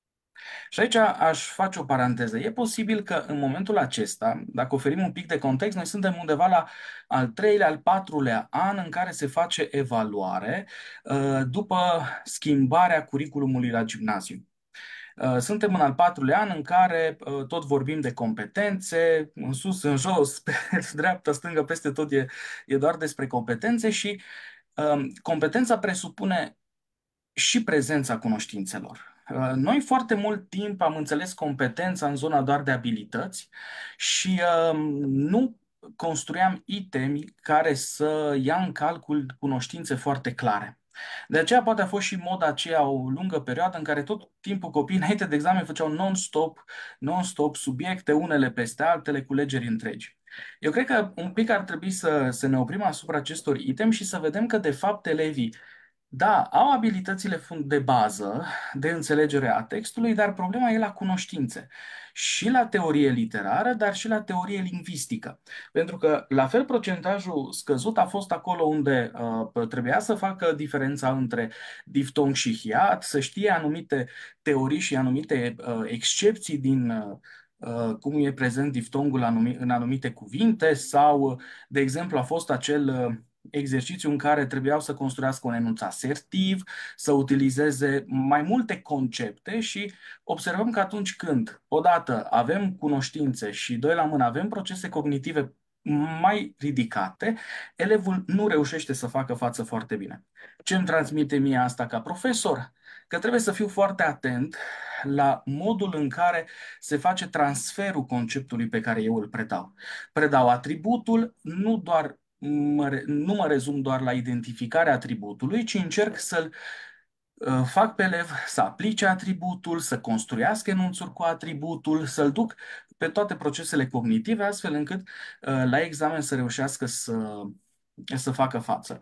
[SPEAKER 6] Și aici aș face o paranteză. E posibil că în momentul acesta, dacă oferim un pic de context, noi suntem undeva la al treilea, al patrulea an în care se face evaluare uh, după schimbarea curriculumului la gimnaziu. Uh, Suntem în al patrulea an în care uh, tot vorbim de competențe, în sus, în jos, pe dreapta, stângă, peste tot e, e doar despre competențe și um, competența presupune și prezența cunoștințelor. Uh, Noi foarte mult timp am înțeles competența în zona doar de abilități și um, nu construiam itemi care să ia în calcul cunoștințe foarte clare. De aceea poate a fost și moda aceea o lungă perioadă în care tot timpul copiii înainte de examen făceau non-stop, non-stop subiecte, unele peste altele, culegeri întregi. Eu cred că un pic ar trebui să, să ne oprim asupra acestor itemi și să vedem că, de fapt, elevii Da, au abilitățile fund- de bază de înțelegere a textului, dar problema e la cunoștințe. Și la teorie literară, dar și la teorie lingvistică. Pentru că, la fel, procentajul scăzut a fost acolo unde uh, trebuia să facă diferența între diftong și hiat, să știe anumite teorii și anumite uh, excepții din uh, uh, cum e prezent diftongul anumi- în anumite cuvinte sau, de exemplu, a fost acel uh, exercițiu în care trebuiau să construiască un enunț asertiv, să utilizeze mai multe concepte și observăm că atunci când, odată, avem cunoștințe și, doi la mână, avem procese cognitive mai ridicate, elevul nu reușește să facă față foarte bine. Ce îmi transmite mie asta ca profesor? Că trebuie să fiu foarte atent la modul în care se face transferul conceptului pe care eu îl predau. Predau atributul, nu doar mă, re- nu mă rezum doar la identificarea atributului, ci încerc să-l uh, fac pe elev să aplice atributul, să construiască enunțuri cu atributul, să-l duc pe toate procesele cognitive, astfel încât uh, la examen să reușească să, să facă față.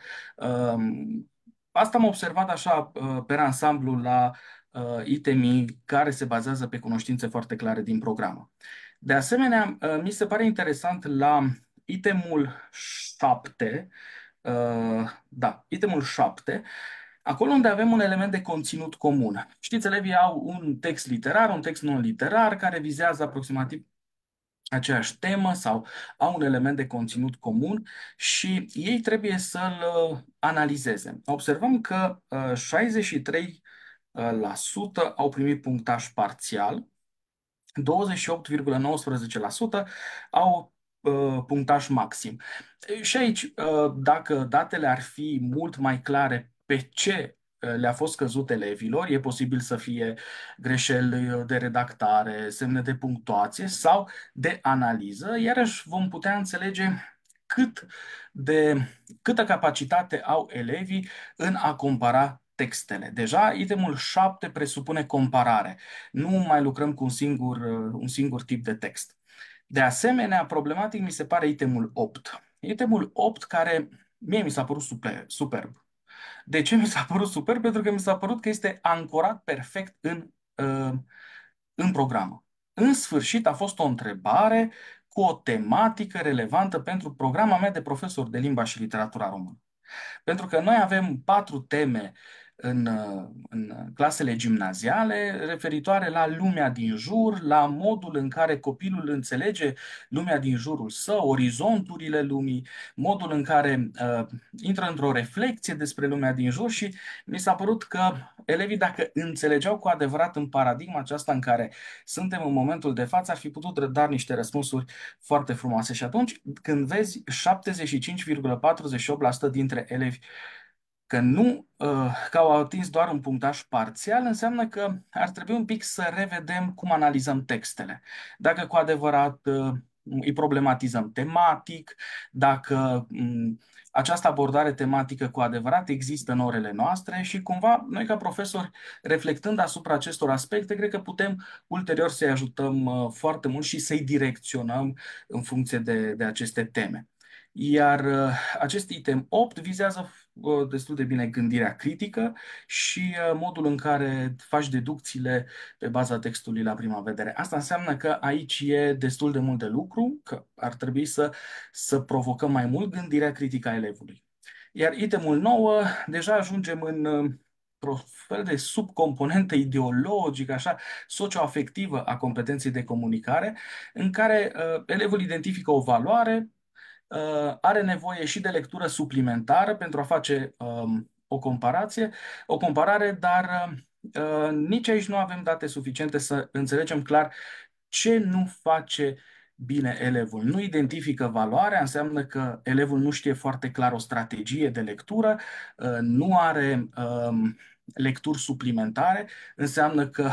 [SPEAKER 6] Um, Asta am observat așa uh, pe ansamblu la uh, itemii care se bazează pe cunoștințe foarte clare din programă. De asemenea, uh, mi se pare interesant la itemul șapte, uh, da, itemul șapte, acolo unde avem un element de conținut comun. Știți, elevii au un text literar, un text non-literar, care vizează aproximativ aceeași temă sau au un element de conținut comun și ei trebuie să-l uh, analizeze. Observăm că uh, șaizeci și trei la sută au primit punctaj parțial, douăzeci și opt virgulă nouăsprezece la sută au uh, punctaj maxim. Și aici, uh, dacă datele ar fi mult mai clare pe ce uh, le-a fost scăzut elevilor, e posibil să fie greșeli de redactare, semne de punctuație sau de analiză, iarăși vom putea înțelege cât de, câtă capacitate au elevii în a compara textele. Deja, itemul șapte presupune comparare. Nu mai lucrăm cu un singur, un singur tip de text. De asemenea, problematic mi se pare itemul opt. Itemul opt care mie mi s-a părut super, superb. De ce mi s-a părut superb? Pentru că mi s-a părut că este ancorat perfect în, uh, în programă. În sfârșit, a fost o întrebare cu o tematică relevantă pentru programa mea de profesor de limba și literatura română. Pentru că noi avem patru teme în, în clasele gimnaziale referitoare la lumea din jur, la modul în care copilul înțelege lumea din jurul său, orizonturile lumii, modul în care uh, intră într-o reflexie despre lumea din jur și mi s-a părut că elevii, dacă înțelegeau cu adevărat în paradigma aceasta în care suntem în momentul de față, ar fi putut da niște răspunsuri foarte frumoase. Și atunci, când vezi șaptezeci și cinci virgulă patruzeci și opt la sută dintre elevi că nu, uh, că au atins doar un punctaj parțial, înseamnă că ar trebui un pic să revedem cum analizăm textele. Dacă cu adevărat uh, îi problematizăm tematic, dacă um, această abordare tematică cu adevărat există în orele noastre și cumva noi ca profesori, reflectând asupra acestor aspecte, cred că putem ulterior să-i ajutăm uh, foarte mult și să-i direcționăm în funcție de, de aceste teme. Iar uh, acest item opt vizează uh, destul de bine gândirea critică și uh, modul în care faci deducțiile pe baza textului la prima vedere. Asta înseamnă că aici e destul de mult de lucru, că ar trebui să, să provocăm mai mult gândirea critică a elevului. Iar itemul nouă, deja ajungem în uh, o fel de subcomponentă ideologică, așa, socioafectivă a competenței de comunicare, în care uh, elevul identifică o valoare, uh, are nevoie și de lectură suplimentară pentru a face um, o comparație, o comparare, dar uh, nici aici nu avem date suficiente să înțelegem clar ce nu face bine elevul. Nu identifică valoarea, înseamnă că elevul nu știe foarte clar o strategie de lectură, uh, nu are um, lecturi suplimentare, înseamnă că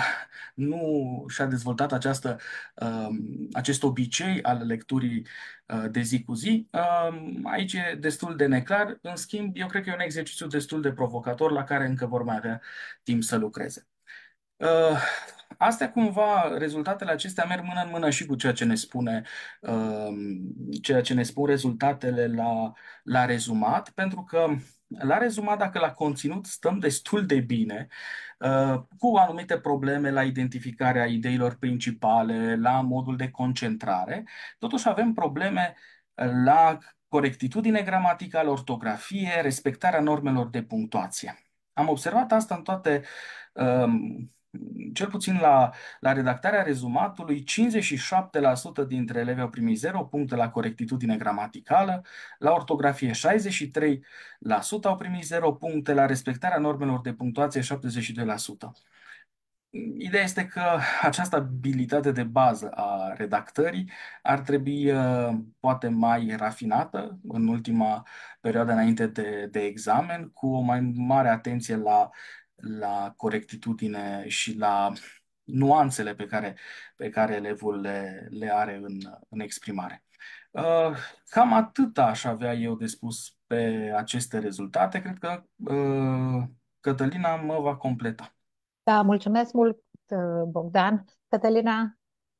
[SPEAKER 6] nu și-a dezvoltat această, um, acest obicei al lecturii uh, de zi cu zi. Um, aici e destul de neclar. În schimb, eu cred că e un exercițiu destul de provocator la care încă vor mai avea timp să lucreze. Uh, Astea cumva, rezultatele acestea merg mână în mână și cu ceea ce ne spune, uh, ceea ce ne spun rezultatele la, la rezumat, pentru că La rezumat, dacă la conținut stăm destul de bine, uh, cu anumite probleme la identificarea ideilor principale, la modul de concentrare, totuși avem probleme uh, la corectitudine gramaticală, ortografie, respectarea normelor de punctuație. Am observat asta în toate, um, cel puțin la, la redactarea rezumatului, cincizeci și șapte la sută dintre elevi au primit zero puncte la corectitudine gramaticală, la ortografie șaizeci și trei la sută au primit zero puncte, la respectarea normelor de punctuație șaptezeci și doi la sută. Ideea este că această abilitate de bază a redactării ar trebui uh, poate mai rafinată în ultima perioadă înainte de, de examen, cu o mai mare atenție la, la corectitudine și la nuanțele pe care, pe care elevul le, le are în, în exprimare. Uh, Cam atât aș avea eu de spus pe aceste rezultate. Cred că uh, Cătălina mă va completa.
[SPEAKER 1] Da, mulțumesc mult, Bogdan. Cătălina?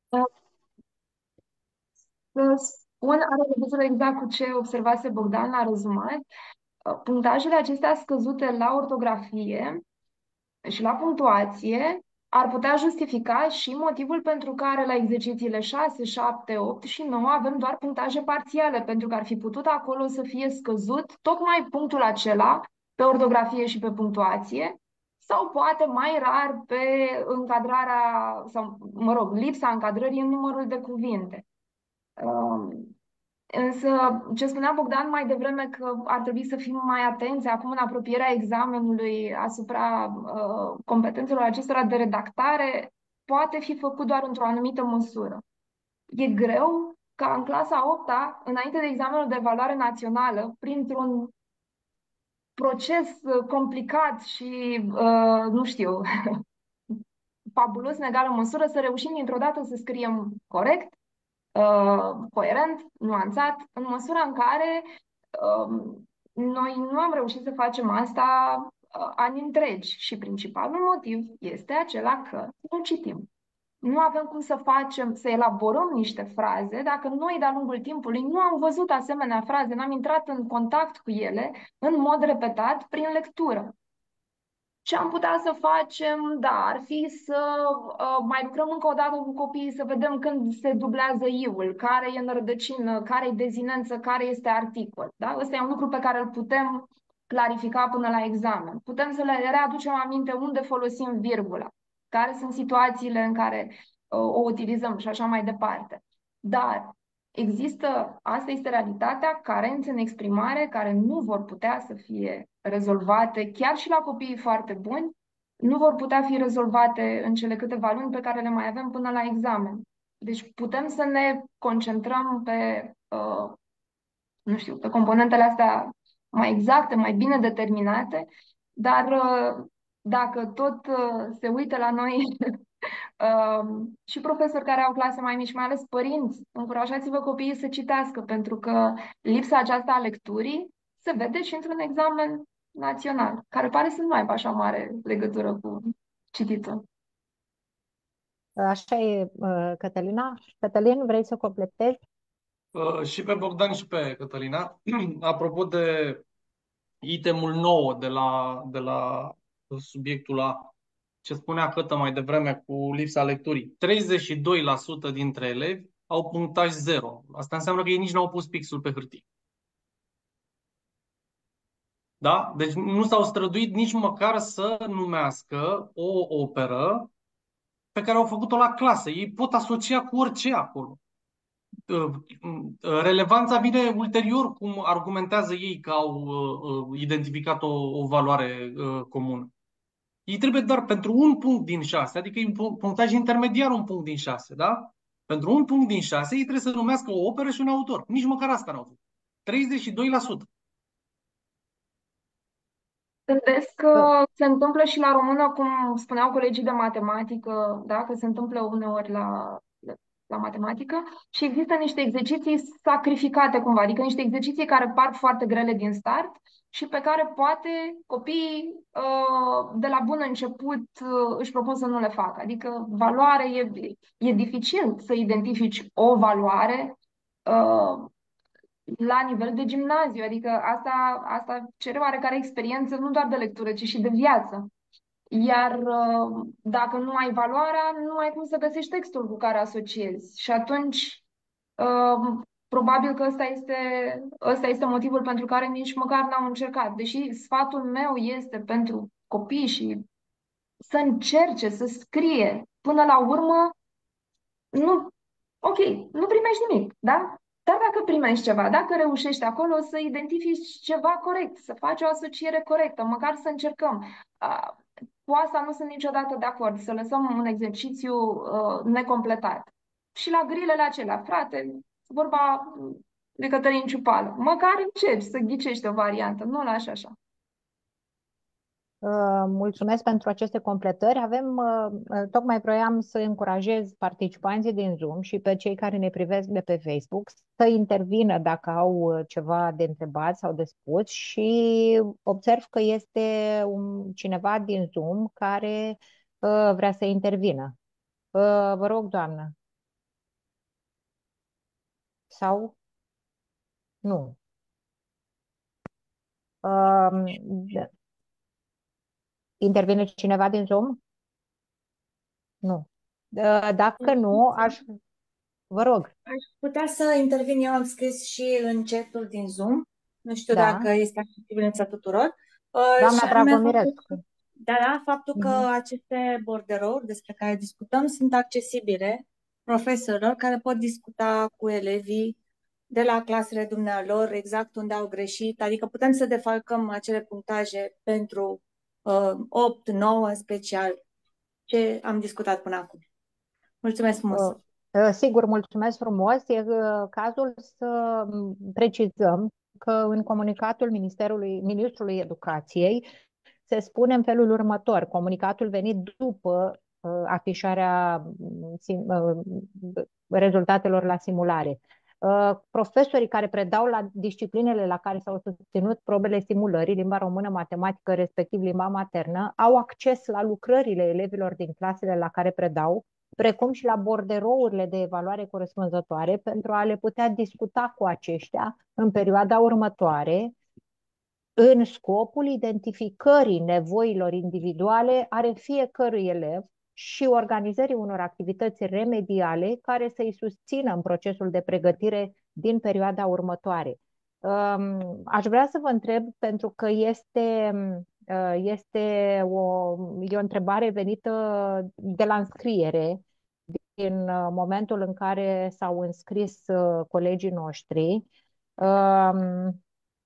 [SPEAKER 5] Spun, are legătură exact cu ce observase Bogdan la rezumat. Punctajele acestea scăzute la ortografie și la punctuație ar putea justifica și motivul pentru care la exercițiile șase, șapte, opt și nouă avem doar punctaje parțiale, pentru că ar fi putut acolo să fie scăzut tocmai punctul acela pe ortografie și pe punctuație, sau poate mai rar pe încadrarea, sau, mă rog, lipsa încadrării în numărul de cuvinte. Um, Însă, ce spunea Bogdan mai devreme, că ar trebui să fim mai atenți acum în apropierea examenului asupra uh, competențelor acestora de redactare, poate fi făcut doar într-o anumită măsură. E greu ca în clasa a opta, înainte de examenul de evaluare națională, printr-un proces uh, complicat și, uh, nu știu, fabulos în egală măsură, să reușim dintr-o dată să scriem corect, Uh, coerent, nuanțat, în măsura în care uh, noi nu am reușit să facem asta uh, ani întregi și principalul motiv este acela că nu citim. Nu avem cum să facem, să elaborăm niște fraze dacă noi de-a lungul timpului nu am văzut asemenea fraze, n-am intrat în contact cu ele în mod repetat prin lectură. Ce am putea să facem? Da, ar fi să uh, mai lucrăm încă o dată cu copiii, să vedem când se dublează i-ul, care e în rădăcină, care e dezinență, care este articol. Da? Ăsta e un lucru pe care îl putem clarifica până la examen. Putem să le readucem aminte unde folosim virgula, care sunt situațiile în care uh, o utilizăm și așa mai departe. Dar există, asta este realitatea, carențe în exprimare care nu vor putea să fie rezolvate, chiar și la copiii foarte buni, nu vor putea fi rezolvate în cele câteva luni pe care le mai avem până la examen. Deci putem să ne concentrăm pe, uh, nu știu, pe componentele astea mai exacte, mai bine determinate, dar uh, dacă tot uh, se uită la noi uh, și profesori care au clase mai mici, mai ales părinți, încurajați-vă copiii să citească, pentru că lipsa aceasta a lecturii se vede și într-un examen național, care pare să nu aibă așa mare legătură cu cititul.
[SPEAKER 1] Așa e, Cătălina. Cătălin, vrei să completezi?
[SPEAKER 2] Uh, și pe Bogdan și pe Cătălina. Apropo de itemul nou de la, de la subiectul A, ce spunea Cătă mai devreme cu lipsa lecturii. treizeci și doi la sută dintre elevi au punctaj zero. Asta înseamnă că ei nici nu au pus pixul pe hârtie. Da? Deci nu s-au străduit nici măcar să numească o operă pe care au făcut-o la clasă. Ei pot asocia cu orice acolo. Relevanța vine ulterior, cum argumentează ei că au uh, identificat o, o valoare uh, comună. Ei trebuie doar pentru un punct din șase, adică e un punctaj intermediar, un punct din șase, da? Pentru un punct din șase, ei trebuie să numească o operă și un autor. Nici măcar asta n-au făcut. treizeci și doi la sută.
[SPEAKER 5] Gândesc că se întâmplă și la română, cum spuneau colegii de matematică, da? Că se întâmplă uneori la, la matematică și există niște exerciții sacrificate cumva, adică niște exerciții care par foarte grele din start și pe care poate copiii de la bun început își propun să nu le facă. Adică valoare, e, e dificil să identifici o valoare
[SPEAKER 7] la nivel de gimnaziu, adică asta, asta cere oarecare experiență nu doar de lectură, ci și de viață. Iar uh, dacă nu ai valoarea, nu ai cum să găsești textul cu care asociezi. Și atunci, uh, probabil că ăsta este, ăsta este motivul pentru care nici măcar n-am încercat. Deși sfatul meu este pentru copii și să încerce, să scrie. Până la urmă, nu, ok, nu primești nimic, da? Dar dacă primești ceva, dacă reușești acolo să identifici ceva corect, să faci o asociere corectă, măcar să încercăm. Uh, cu asta nu sunt niciodată de acord, să lăsăm un exercițiu uh, necompletat. Și la grilele acelea, frate, vorba de Cătălin Ciupală, măcar încerci să ghicești o variantă, nu lași așa.
[SPEAKER 1] Uh, Mulțumesc pentru aceste completări. Avem, uh, uh, tocmai vroiam să încurajez participanții din Zoom și pe cei care ne privesc de pe Facebook să intervină dacă au uh, ceva de întrebat sau de spus și observ că este un, cineva din Zoom care uh, vrea să intervină. Uh, Vă rog, doamnă. Sau? Nu. Um, d- Intervine cineva din Zoom? Nu. Uh, Dacă nu, aș... Vă rog.
[SPEAKER 8] Aș putea să intervin, eu am scris și în chatul din Zoom, nu știu
[SPEAKER 1] Da.
[SPEAKER 8] dacă este accesibil tuturor, uh,
[SPEAKER 1] Doamna
[SPEAKER 8] și anume faptul,
[SPEAKER 1] Dragomirescu.
[SPEAKER 8] da, da, faptul că
[SPEAKER 1] Mhm.
[SPEAKER 8] aceste borderouri despre care discutăm sunt accesibile profesorilor care pot discuta cu elevii de la clasele dumnealor exact unde au greșit, adică putem să defalcăm acele punctaje pentru uh, opt, nouă special, ce am discutat până acum. Mulțumesc frumos!
[SPEAKER 1] Uh, uh, Sigur, mulțumesc frumos. E uh, cazul să um, precizăm că în comunicatul Ministerului, Ministrului Educației se spune în felul următor: comunicatul venit după uh, afișarea um, sim- uh, rezultatelor la simulare. Uh, Profesorii care predau la disciplinele la care s-au susținut probele simulării, limba română, matematică, respectiv limba maternă, au acces la lucrările elevilor din clasele la care predau, precum și la borderourile de evaluare corespunzătoare, pentru a le putea discuta cu aceștia în perioada următoare, în scopul identificării nevoilor individuale ale fiecărui elev și organizării unor activități remediale care să-i susțină în procesul de pregătire din perioada următoare. Um, Aș vrea să vă întreb, pentru că este, uh, este o, e o întrebare venită de la înscriere, din uh, momentul în care s-au înscris uh, colegii noștri, um,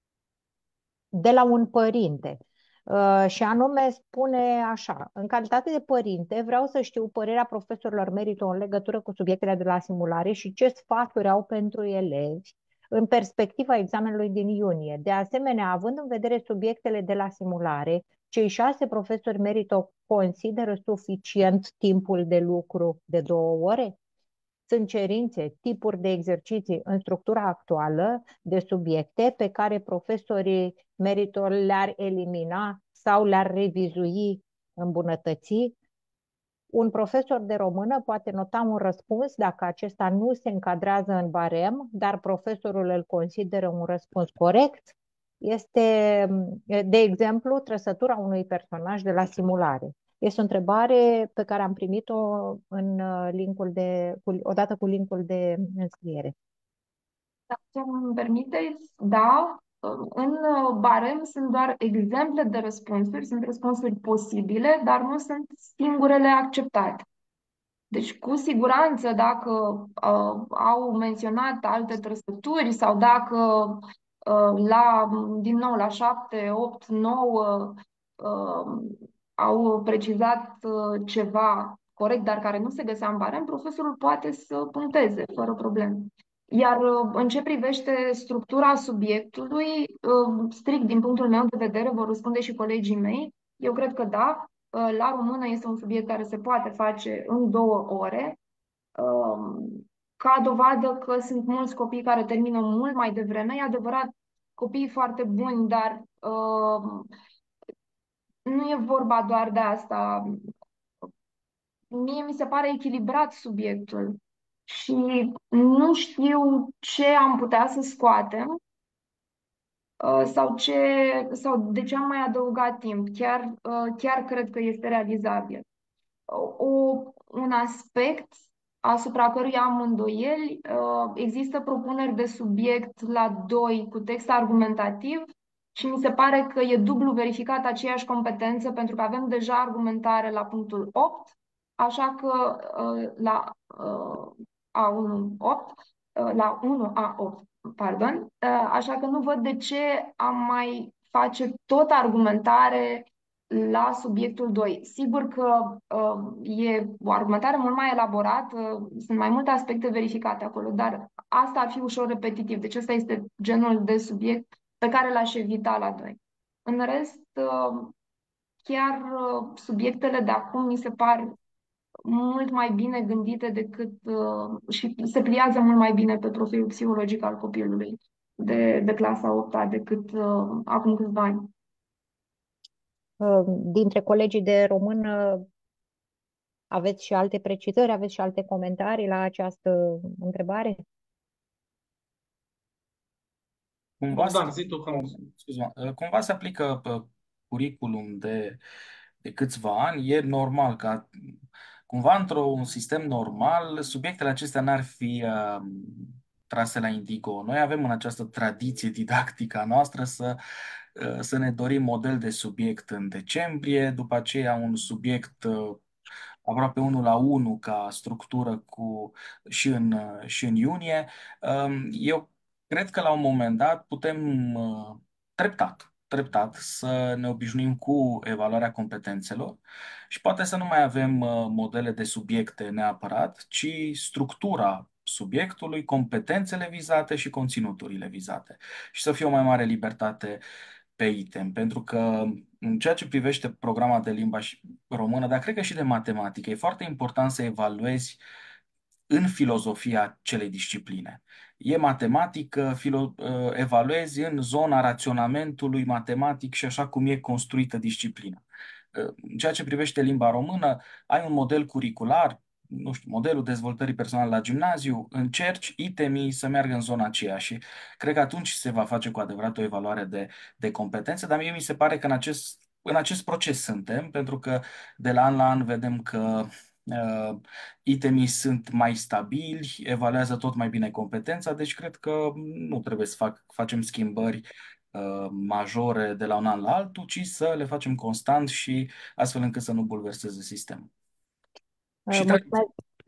[SPEAKER 1] de la un părinte. Uh, și anume spune așa: în calitate de părinte, vreau să știu părerea profesorilor Merito în legătură cu subiectele de la simulare și ce sfaturi au pentru elevi în perspectiva examenului din iunie. De asemenea, având în vedere subiectele de la simulare, cei șase profesori Merito consideră suficient timpul de lucru de două ore? Sunt cerințe, tipuri de exerciții în structura actuală de subiecte pe care profesorii Merito le-ar elimina sau le-ar revizui, îmbunătăți? Un profesor de română poate nota un răspuns dacă acesta nu se încadrează în barem, dar profesorul îl consideră un răspuns corect. Este, de exemplu, trăsătura unui personaj de la simulare. Este o întrebare pe care am primit-o în linkul de, cu, odată cu linkul de înscriere.
[SPEAKER 7] Dacă îmi permiteți, da, în barem sunt doar exemple de răspunsuri, sunt răspunsuri posibile, dar nu sunt singurele acceptate. Deci, cu siguranță, dacă uh, au menționat alte trăsături sau dacă uh, la, din nou, la șapte, opt, nouă uh, au precizat uh, ceva corect, dar care nu se găsea în barem, profesorul poate să puncteze fără probleme. Iar uh, în ce privește structura subiectului, uh, strict din punctul meu de vedere, vor răspunde și colegii mei, eu cred că da, la română este un subiect care se poate face în două ore, ca dovadă că sunt mulți copii care termină mult mai devreme. E adevărat, copiii foarte buni, dar nu e vorba doar de asta. Mie mi se pare echilibrat subiectul. și nu știu ce am putea să scoatem uh, sau ce, sau de ce am mai adăugat timp. Chiar, uh, chiar cred că este realizabil. O, un aspect asupra căruia am îndoieli, uh, există propuneri de subiect la doi cu text argumentativ și mi se pare că e dublu verificat aceeași competență pentru că avem deja argumentare la punctul opt, așa că uh, la uh, A unu opt, uh, la unu A opt, pardon, uh, așa că nu văd de ce am mai face tot argumentare la subiectul doi. Sigur că uh, e o argumentare mult mai elaborată, sunt mai multe aspecte verificate acolo, dar asta ar fi ușor repetitiv. Deci ăsta este genul de subiect pe care l-aș evita la doi. În rest, uh, chiar uh, subiectele de acum mi se par mult mai bine gândite decât uh, și se pliază mult mai bine pe profilul psihologic al copilului de, de clasa a opta decât uh, acum câțiva ani.
[SPEAKER 1] Uh, Dintre colegii de română aveți și alte precizări, aveți și alte comentarii la această întrebare?
[SPEAKER 6] Cumva se,
[SPEAKER 2] Bogdan, zi tu că...
[SPEAKER 6] scuze-mă, cumva se aplică pe curriculum de, de câțiva ani. E normal ca cumva într-un sistem normal subiectele acestea n-ar fi uh, trase la indigo. Noi avem în această tradiție didactică a noastră să, uh, să ne dorim model de subiect în decembrie, după aceea un subiect uh, aproape unul la unul ca structură cu, și, în, uh, și în iunie. Um, eu cred că la un moment dat putem uh, treptat, treptat să ne obișnuim cu evaluarea competențelor și poate să nu mai avem uh, modele de subiecte neapărat, ci structura subiectului, competențele vizate și conținuturile vizate. Și să fie o mai mare libertate pe item, pentru că în ceea ce privește programa de limba și română, dar cred că și de matematică, e foarte important să evaluezi în filozofia celei discipline. E matematică, filo, evaluezi în zona raționamentului matematic și așa cum e construită disciplina. În ceea ce privește limba română, ai un model curricular, nu știu, modelul dezvoltării personale la gimnaziu, încerci itemii să meargă în zona aceea și cred că atunci se va face cu adevărat o evaluare de, de competențe, dar mie mi se pare că în acest, în acest proces suntem, pentru că de la an la an vedem că uh, itemii sunt mai stabili, evaluează tot mai bine competența, deci cred că nu trebuie să fac, facem schimbări uh, majore de la un an la altul, ci să le facem constant și astfel încât să nu bulverseze sistemul.
[SPEAKER 1] Uh,
[SPEAKER 6] Și
[SPEAKER 1] Mulțumesc,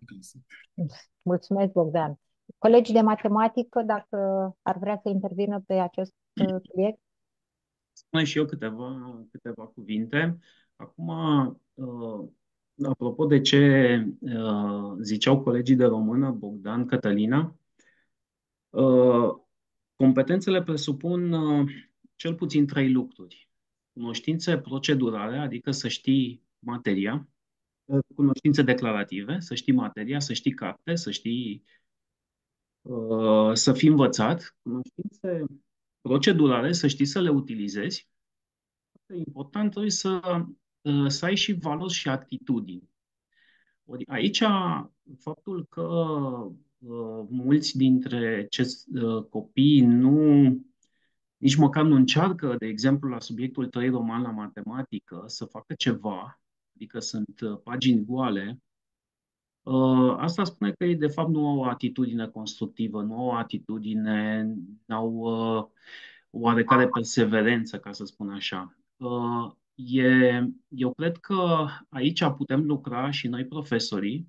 [SPEAKER 1] mulțumesc, Bogdan. Colegii de matematică, dacă ar vrea să intervină pe acest uh, subiect.
[SPEAKER 4] Spune și eu câteva, câteva cuvinte. Acum, uh, apropo de ce uh, ziceau colegii de română, Bogdan, Cătălina, uh, competențele presupun uh, cel puțin trei lucruri. Cunoștințe procedurale, adică să știi materia, uh, cunoștințe declarative, să știi materia, să știi carte, să știi uh, să fii învățat, cunoștințe procedurale, să știi să le utilizezi. Important trebuie să, uh, să ai și valori și atitudini. Ori aici, faptul că uh, mulți dintre acest uh, copii nu, nici măcar nu încearcă, de exemplu, la subiectul trei roman la matematică, să facă ceva, adică sunt uh, pagini goale, uh, asta spune că ei, de fapt, nu au o atitudine constructivă, nu au o atitudine, nu au uh, oarecare perseverență, ca să spun așa. Uh, e, eu cred că aici putem lucra și noi, profesorii,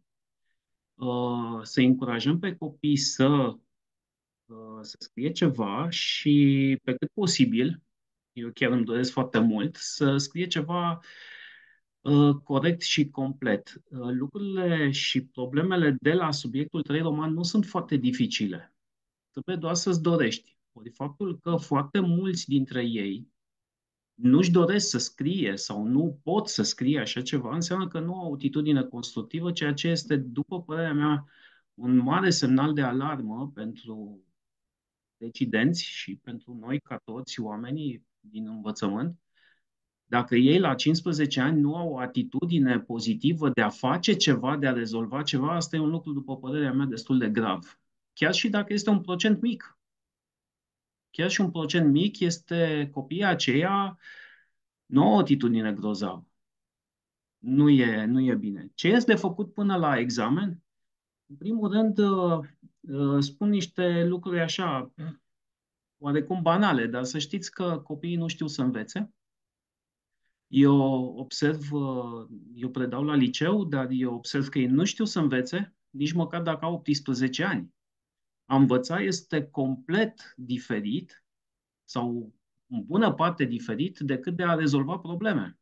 [SPEAKER 4] uh, să încurajăm pe copii să, uh, să scrie ceva și, pe cât posibil, eu chiar îmi doresc foarte mult, să scrie ceva uh, corect și complet. Uh, lucrurile și problemele de la subiectul trei roman nu sunt foarte dificile. Trebuie doar să-ți dorești. Ori faptul că foarte mulți dintre ei nu-și doresc să scrie sau nu pot să scrie așa ceva, înseamnă că nu au o atitudine constructivă, ceea ce este, după părerea mea, un mare semnal de alarmă pentru decidenți și pentru noi, ca toți oamenii din învățământ, Dacă ei la cincisprezece ani nu au o atitudine pozitivă de a face ceva, de a rezolva ceva, asta e un lucru, după părerea mea, destul de grav. Chiar și dacă este un procent mic. Chiar și un procent mic este copiii aceia nu au o atitudine grozavă. Nu e, nu e bine. Ce este de făcut până la examen? În primul rând, uh, uh, spun niște lucruri așa, oarecum banale, dar să știți că copiii nu știu să învețe. Eu observ, uh, eu predau la liceu, dar eu observ că ei nu știu să învețe, nici măcar dacă au optsprezece ani. A învăța este complet diferit sau în bună parte diferit decât de a rezolva probleme.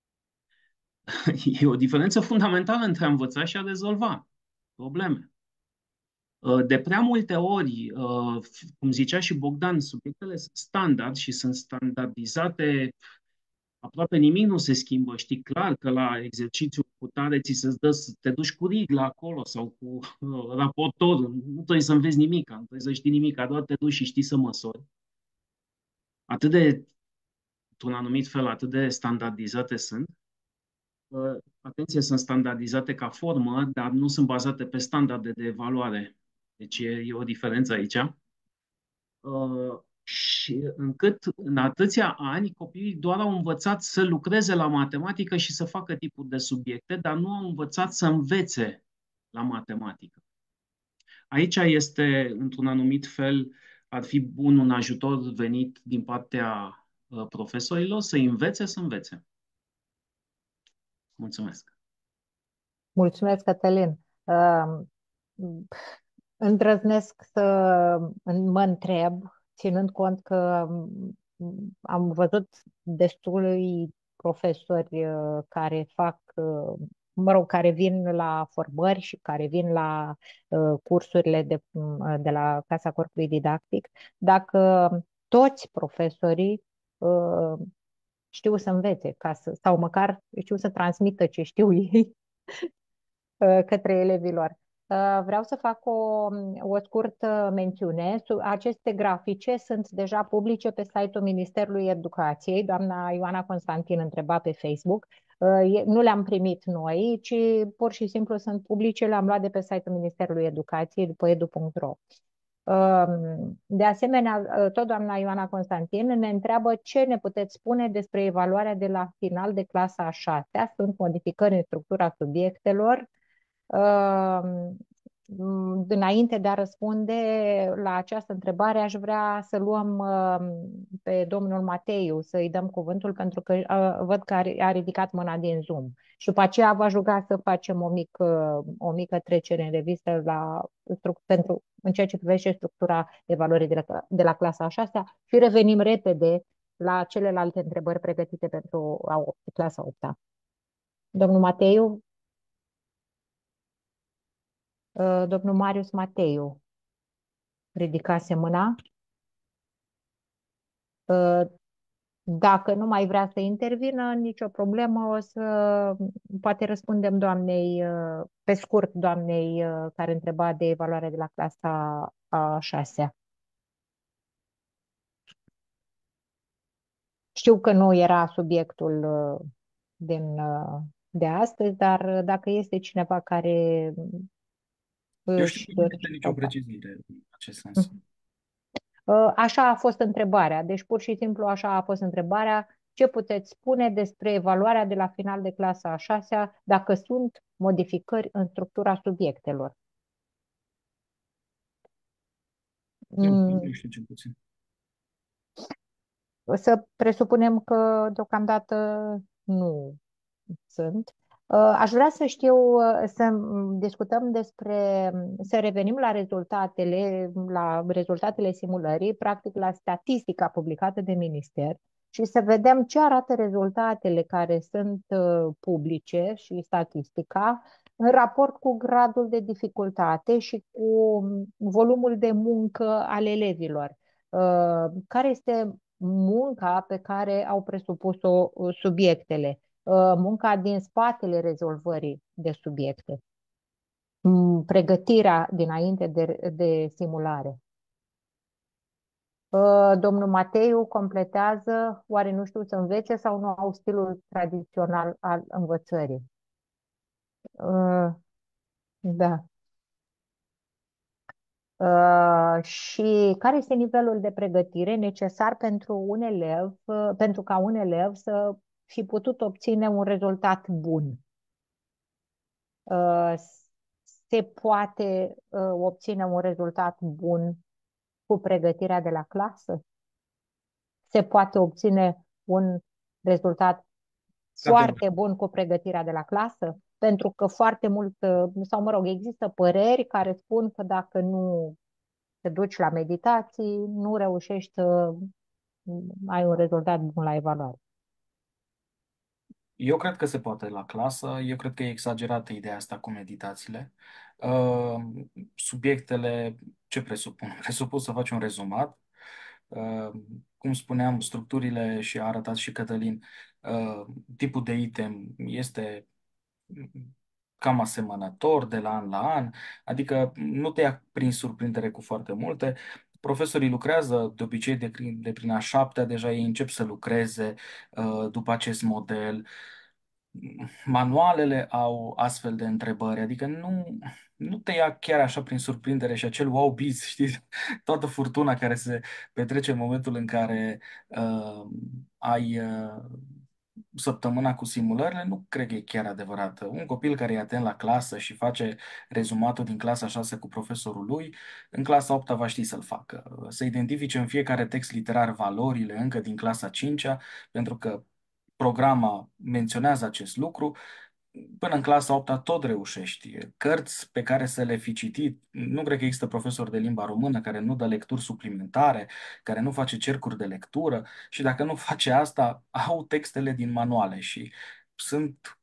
[SPEAKER 4] E o diferență fundamentală între a învăța și a rezolva probleme. De prea multe ori, cum zicea și Bogdan, subiectele sunt standard și sunt standardizate, aproape nimic nu se schimbă. Știi clar că la exercițiu cu tare ți se dă să te duci cu rigla acolo sau cu raportorul. Nu trebuie să înveți nimic, nu trebuie să știi nimic, doar te duci și știi să măsori. Atât de, într-un anumit fel, atât de standardizate sunt. Atenție, sunt standardizate ca formă, dar nu sunt bazate pe standarde de evaluare. Deci e, e o diferență aici. Uh, și încât în atâția ani copiii doar au învățat să lucreze la matematică și să facă tipuri de subiecte, dar nu au învățat să învețe la matematică. Aici este, într-un anumit fel, ar fi bun un ajutor venit din partea uh, profesorilor să învețe să învețe. Mulțumesc!
[SPEAKER 1] Mulțumesc, Cătălin. Uh, îndrăznesc să mă întreb, ținând cont că am văzut destui profesori uh, care fac, uh, mă rog, care vin la formări și care vin la uh, cursurile de, uh, de la Casa Corpului Didactic, dacă toți profesorii uh, știu să învețe ca să, sau măcar știu să transmită ce știu ei către elevilor. Vreau să fac o, o scurtă mențiune. Aceste grafice sunt deja publice pe site-ul Ministerului Educației. Doamna Ioana Constantin întreba pe Facebook. Nu le-am primit noi, ci pur și simplu sunt publice, le-am luat de pe site-ul Ministerului Educației, după edu punct ro. De asemenea, tot doamna Ioana Constantin ne întreabă ce ne puteți spune despre evaluarea de la final de clasa a șasea. Sunt modificări în structura subiectelor. Înainte de a răspunde la această întrebare, aș vrea să luăm pe domnul Mateiu, să-i dăm cuvântul, pentru că văd că a ridicat mâna din Zoom. Și după aceea v-aș ruga să facem o mică, o mică trecere în revistă la, pentru, în ceea ce privește structura evaluării de la, de la clasa a șasea și revenim repede la celelalte întrebări pregătite pentru a clasa a opta. Domnul Mateiu? Domnul Marius Mateiu ridicase mâna. Dacă nu mai vrea să intervină, nicio problemă, o să poate răspundem doamnei, pe scurt, doamnei care întreba de evaluarea de la clasa a șasea. Știu că nu era subiectul din, de astăzi, dar dacă este cineva care
[SPEAKER 6] Eu știu că nu este nicio precizire în acest sens.
[SPEAKER 1] Așa a fost întrebarea. Deci pur și simplu așa a fost întrebarea. Ce puteți spune despre evaluarea de la final de clasa a șasea, dacă sunt modificări în structura subiectelor?
[SPEAKER 6] Eu nu știu ce puțin.
[SPEAKER 1] Să presupunem că deocamdată nu sunt. Aș vrea să știu, să discutăm despre, să revenim la rezultatele, la rezultatele simulării, practic la statistica publicată de minister și să vedem ce arată rezultatele care sunt publice și statistica în raport cu gradul de dificultate și cu volumul de muncă al elevilor. Care este munca pe care au presupus-o subiectele? Munca din spatele rezolvării de subiecte, pregătirea dinainte de, de simulare. Uh, Domnul Mateiu completează, oare nu știu să învețe sau nu au stilul tradițional al învățării? Uh, Da. Uh, și care este nivelul de pregătire necesar pentru un elev, uh, pentru ca un elev să fi putut obține un rezultat bun? Uh, Se poate uh, obține un rezultat bun cu pregătirea de la clasă? Se poate obține un rezultat
[SPEAKER 6] Categoric.
[SPEAKER 1] foarte bun cu pregătirea de la clasă? Pentru că foarte mult, uh, sau mă rog, există păreri care spun că dacă nu te duci la meditații, nu reușești să ai un rezultat bun la evaluare.
[SPEAKER 6] Eu cred că se poate la clasă. Eu cred că e exagerată ideea asta cu meditațiile. Uh, Subiectele, ce presupun? Presupun să faci un rezumat. Uh, Cum spuneam, structurile, și a arătat și Cătălin, uh, tipul de item este cam asemănător de la an la an, adică nu te ia prin surprindere cu foarte multe. Profesorii lucrează de obicei de, prin- de prin a șaptea, deja ei încep să lucreze uh, după acest model. Manualele au astfel de întrebări, adică nu, nu te ia chiar așa prin surprindere și acel wow biz, știi, toată furtuna care se petrece în momentul în care uh, ai uh, săptămâna cu simulările, nu cred că e chiar adevărat. Un copil care e atent la clasă și face rezumatul din clasa șase cu profesorul lui, în clasa opta va ști să-l facă. Să identifice în fiecare text literar valorile încă din clasa cincea, pentru că programa menționează acest lucru. Până în clasa opta tot reușești. Cărți pe care să le fi citit, nu cred că există profesor de limba română care nu dă lecturi suplimentare, care nu face cercuri de lectură, și dacă nu face asta, au textele din manuale și sunt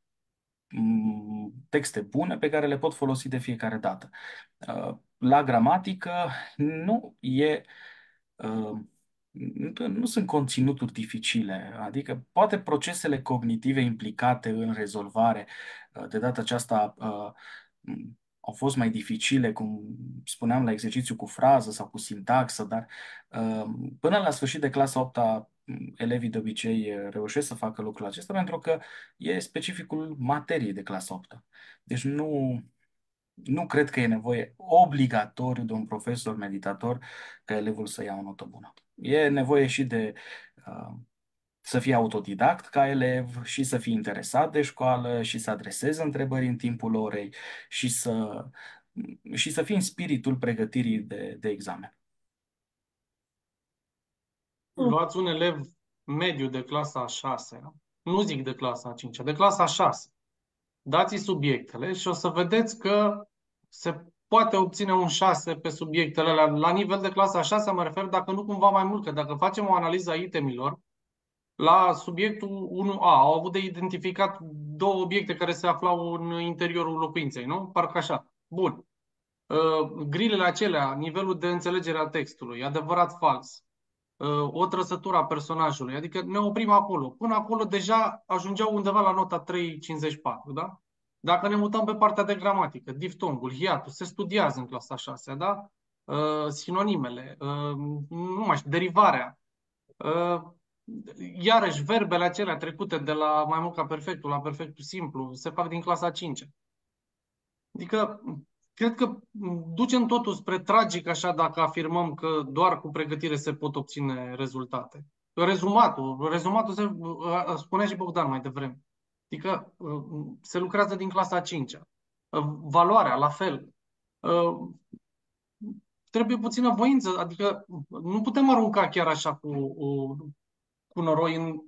[SPEAKER 6] mm, texte bune pe care le pot folosi de fiecare dată. Uh, La gramatică nu e uh, nu nu sunt conținuturi dificile, adică poate procesele cognitive implicate în rezolvare uh, de data aceasta uh, m, au fost mai dificile, cum spuneam, la exercițiu cu frază sau cu sintaxă, dar uh, până la sfârșit de clasa opta elevii de obicei uh, reușesc să facă lucrul acesta pentru că e specificul materiei de clasa opta. Deci nu, nu cred că e nevoie obligatoriu de un profesor meditator ca elevul să ia o notă bună. E nevoie și de uh, să fie autodidact ca elev și să fie interesat de școală și să adreseze întrebări în timpul orei și să, și să fie în spiritul pregătirii de, de examen.
[SPEAKER 2] Luați un elev mediu de clasa a șasea, nu zic de clasa a cincea, de clasa a șasea. Dați-i subiectele și o să vedeți că se poate obține un șase pe subiectele alea. La nivel de clasa a șasea mă refer, dacă nu cumva mai mult, că dacă facem o analiză a itemilor, la subiectul unu A au avut de identificat două obiecte care se aflau în interiorul locuinței, nu? Parcă așa. Bun. Uh, Grilele acelea, nivelul de înțelegere a textului, adevărat, fals, uh, o trăsătură a personajului, adică ne oprim acolo. Până acolo deja ajungeau undeva la nota trei virgulă cincizeci și patru, da? Dacă ne mutăm pe partea de gramatică, diftongul, hiatul, se studiază în clasa a șasea, da? Uh, sinonimele, uh, nu mai știu, derivarea, uh, iarăși verbele acelea trecute de la mai mult ca perfectul la perfectul simplu, se fac din clasa a cincea. Adică, cred că ducem totul spre tragic așa dacă afirmăm că doar cu pregătire se pot obține rezultate. Rezumatul, rezumatul se, spunea și Bogdan mai devreme. Adică se lucrează din clasa a cincea. Valoarea, la fel. Trebuie puțină voință, adică nu putem arunca chiar așa cu, cu noroi în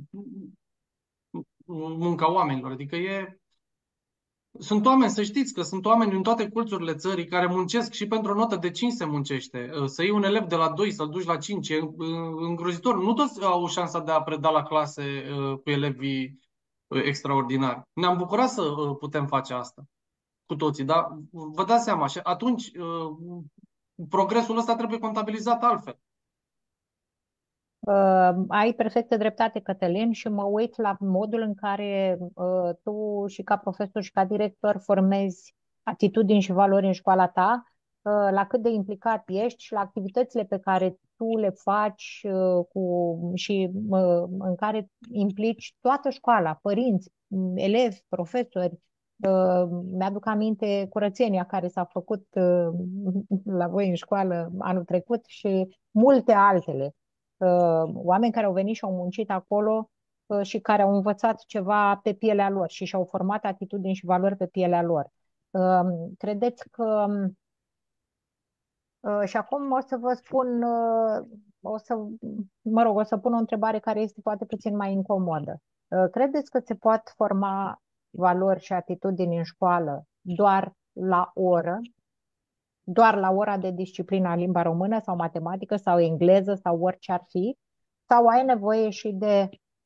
[SPEAKER 2] munca oamenilor. Adică e, sunt oameni, să știți că sunt oameni în toate colțurile țării care muncesc și pentru o notă de cinci se muncește. Să iei un elev de la doi să-l duci la cinci e îngrozitor. Nu toți au șansa de a preda la clase cu elevii extraordinari. Ne-am bucurat să putem face asta cu toții, dar vă dați seama, și atunci progresul ăsta trebuie contabilizat altfel.
[SPEAKER 1] Uh, ai perfectă dreptate, Cătălin, și mă uit la modul în care uh, tu și ca profesor și ca director formezi atitudini și valori în școala ta la cât de implicat ești și la activitățile pe care tu le faci cu, și în care implici toată școala, părinți, elevi, profesori. Mi-aduc aminte curățenia care s-a făcut la voi în școală anul trecut și multe altele. Oameni care au venit și au muncit acolo și care au învățat ceva pe pielea lor și și-au format atitudini și valori pe pielea lor. Credeți că și acum o să vă spun, o să, mă rog, o să pun o întrebare care este poate puțin mai incomodă. Credeți că se pot forma valori și atitudini în școală doar la oră, doar la ora de disciplină limba română sau matematică sau engleză sau orice ar fi? Sau ai nevoie și de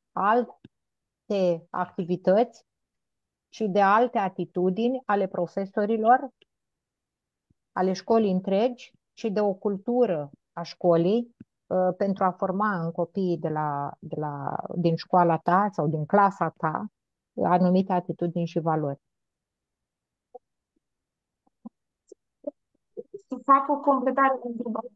[SPEAKER 1] alte activități și de alte atitudini ale profesorilor, ale școlii întregi și de o cultură a școlii uh, pentru a forma în copiii de la, de la, din școala ta sau din clasa ta anumite atitudini și valori?
[SPEAKER 7] Să fac o completare de întrebare.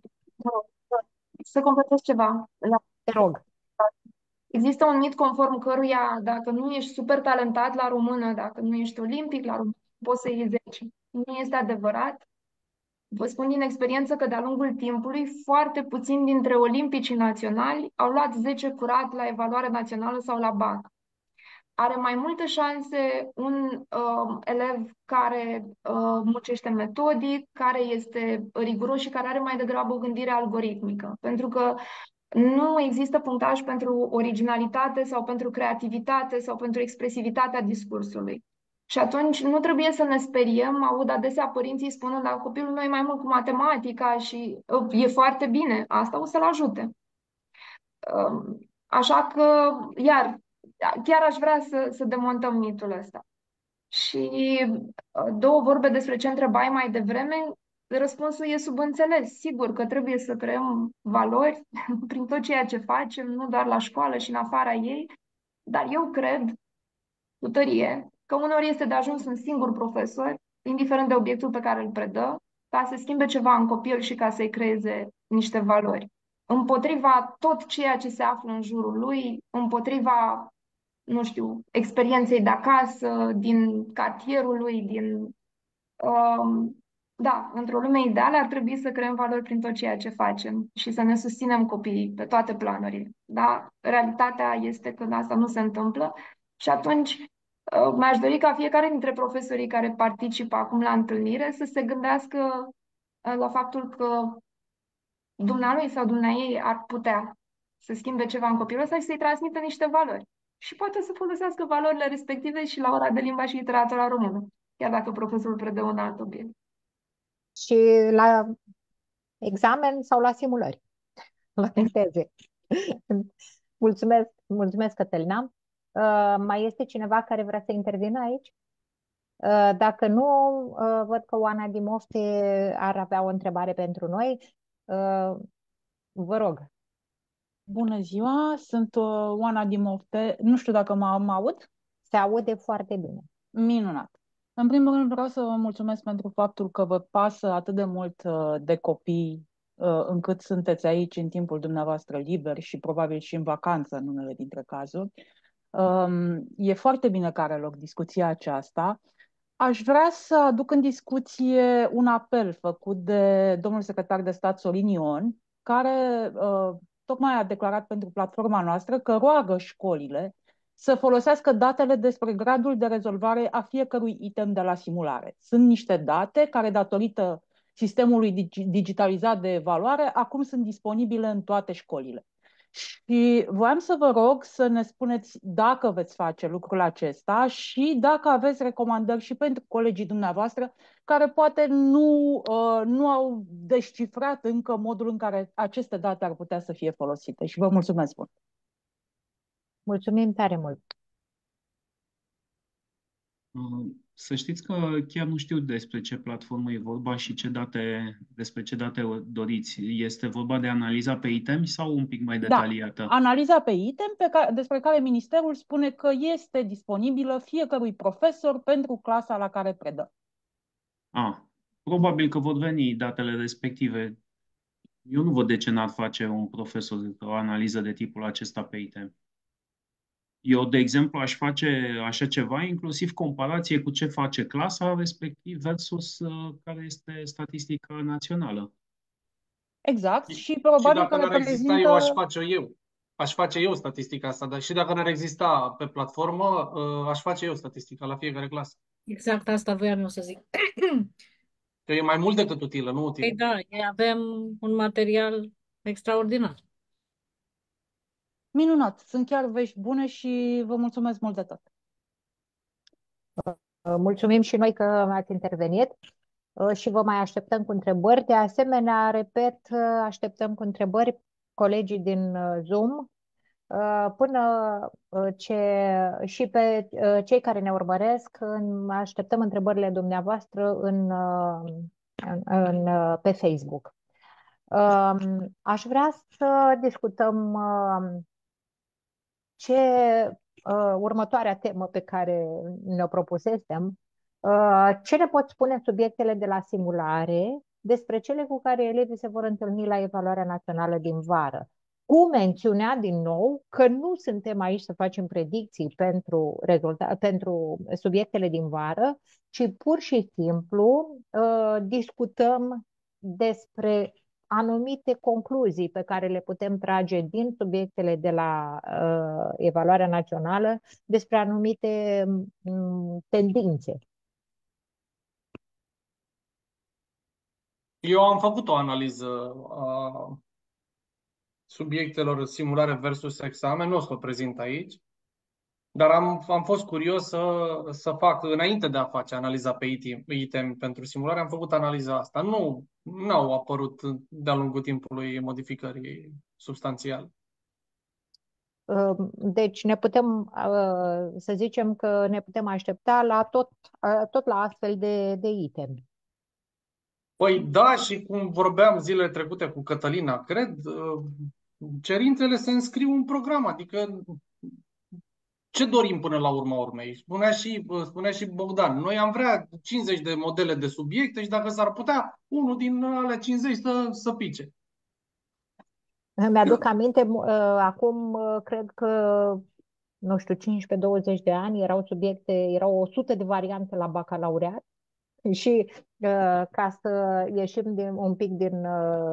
[SPEAKER 7] Să completez ceva. La...
[SPEAKER 1] Te rog.
[SPEAKER 7] Există un mit conform căruia dacă nu ești super talentat la română, dacă nu ești olimpic la română, poți să iei zece. Nu este adevărat. Vă spun din experiență că de-a lungul timpului, foarte puțini dintre olimpicii naționali au luat zece curat la evaluare națională sau la B A C. Are mai multe șanse un uh, elev care uh, muncește metodic, care este riguros și care are mai degrabă o gândire algoritmică. Pentru că nu există punctaj pentru originalitate sau pentru creativitate sau pentru expresivitatea discursului. Și atunci nu trebuie să ne speriem, aud adesea părinții spunând, dar copilul meu e mai mult cu matematica și e foarte bine, asta o să-l ajute. Așa că, iar, chiar aș vrea să, să demontăm mitul ăsta. Și două vorbe despre ce întrebai mai devreme, răspunsul e subînțeles. Sigur că trebuie să creăm valori prin tot ceea ce facem, nu doar la școală și în afara ei, dar eu cred cu tărie că uneori este de ajuns un singur profesor, indiferent de obiectul pe care îl predă, ca să schimbe ceva în copil și ca să-i creeze niște valori. Împotriva tot ceea ce se află în jurul lui, împotriva, nu știu, experienței de acasă, din cartierul lui, din... Um, da, într-o lume ideală ar trebui să creăm valori prin tot ceea ce facem și să ne susținem copiii pe toate planurile. Da? Realitatea este că asta nu se întâmplă și atunci mi-aș dori ca fiecare dintre profesorii care participă acum la întâlnire să se gândească la faptul că dumnealui sau dumneaei ar putea să schimbe ceva în copilul ăsta și să-i transmită niște valori. Și poate să folosească valorile respective și la ora de limba și literatura română, chiar dacă profesorul predă un alt obiect.
[SPEAKER 1] Și la examen sau la simulări, la teze. Mulțumesc, mulțumesc, Cătălina. Uh, mai este cineva care vrea să intervină aici? Uh, dacă nu, uh, văd că Oana Dimofte ar avea o întrebare pentru noi. Uh, vă rog.
[SPEAKER 9] Bună ziua, sunt Oana Dimofte. Nu știu dacă mă, mă aud?
[SPEAKER 1] Se aude foarte bine.
[SPEAKER 9] Minunat. În primul rând vreau să vă mulțumesc pentru faptul că vă pasă atât de mult de copii încât sunteți aici în timpul dumneavoastră liber și probabil și în vacanță în unele dintre cazuri. E foarte bine că are loc discuția aceasta. Aș vrea să aduc în discuție un apel făcut de domnul secretar de stat Sorin Ion, care tocmai a declarat pentru platforma noastră că roagă școlile să folosească datele despre gradul de rezolvare a fiecărui item de la simulare. Sunt niște date care, datorită sistemului digitalizat de evaluare, acum sunt disponibile în toate școlile. Și voiam să vă rog să ne spuneți dacă veți face lucrul acesta și dacă aveți recomandări și pentru colegii dumneavoastră care poate nu, uh, nu au descifrat încă modul în care aceste date ar putea să fie folosite. Și vă mulțumesc mult!
[SPEAKER 1] Mulțumim tare mult!
[SPEAKER 4] Să știți că chiar nu știu despre ce platformă e vorba și ce date, despre ce date doriți. Este vorba de analiza pe item sau un pic mai detaliată?
[SPEAKER 9] Da, analiza pe item pe care, despre care Ministerul spune că este disponibilă fiecărui profesor pentru clasa la care predă.
[SPEAKER 4] Ah, probabil că vor veni datele respective. Eu nu văd de ce n-ar face un profesor o analiză de tipul acesta pe item. Eu, de exemplu, aș face așa ceva, inclusiv comparație cu ce face clasa respectiv versus uh, care este statistica națională.
[SPEAKER 9] Exact,
[SPEAKER 2] Și,
[SPEAKER 9] și
[SPEAKER 2] și
[SPEAKER 9] probabil că
[SPEAKER 2] dacă n-ar exista, eu aș
[SPEAKER 9] reprezintă...
[SPEAKER 2] face eu. Aș face eu statistica asta, dar și dacă n-ar exista pe platformă, uh, aș face eu statistica la fiecare clasă.
[SPEAKER 3] Exact asta voiam eu să zic.
[SPEAKER 2] Că e mai mult decât utilă, nu utilă.
[SPEAKER 3] Păi da, e- avem un material extraordinar.
[SPEAKER 9] Minunat, sunt chiar vești bune și vă mulțumesc mult de tot.
[SPEAKER 1] Mulțumim și noi că ați intervenit și vă mai așteptăm cu întrebări. De asemenea, repet, așteptăm cu întrebări colegii din Zoom până ce și pe cei care ne urmăresc, așteptăm întrebările dumneavoastră în, în, în, pe Facebook. Aș vrea să discutăm ce uh, următoarea temă pe care ne-o propusesem, uh, ce ne pot spune subiectele de la simulare despre cele cu care elevii se vor întâlni la evaluarea națională din vară. Cu mențiunea din nou că nu suntem aici să facem predicții pentru, rezulta- pentru subiectele din vară, ci pur și simplu uh, discutăm despre anumite concluzii pe care le putem trage din subiectele de la uh, evaluarea națională despre anumite um, tendințe.
[SPEAKER 2] Eu am făcut o analiză a subiectelor simulare versus examen, nu o să o prezint aici, dar am, am fost curios să, să fac, înainte de a face analiza pe item, item pentru simulare, am făcut analiza asta. Nu, nu au apărut de-a lungul timpului modificări substanțiale.
[SPEAKER 1] Deci ne putem, să zicem că ne putem aștepta la tot, tot la astfel de, de item.
[SPEAKER 2] Păi da, și cum vorbeam zilele trecute cu Cătălina, cred, cerințele se înscriu în program, adică ce dorim până la urma urmei? Spunea și, spunea și Bogdan, noi am vrea cincizeci de modele de subiecte și dacă s-ar putea, unul din alea cincizeci să, să pice.
[SPEAKER 1] Mi-aduc aminte, acum cred că, nu știu, cincisprezece douăzeci de ani erau subiecte, erau o sută de variante la bacalaureat și ca să ieșim din, un pic din,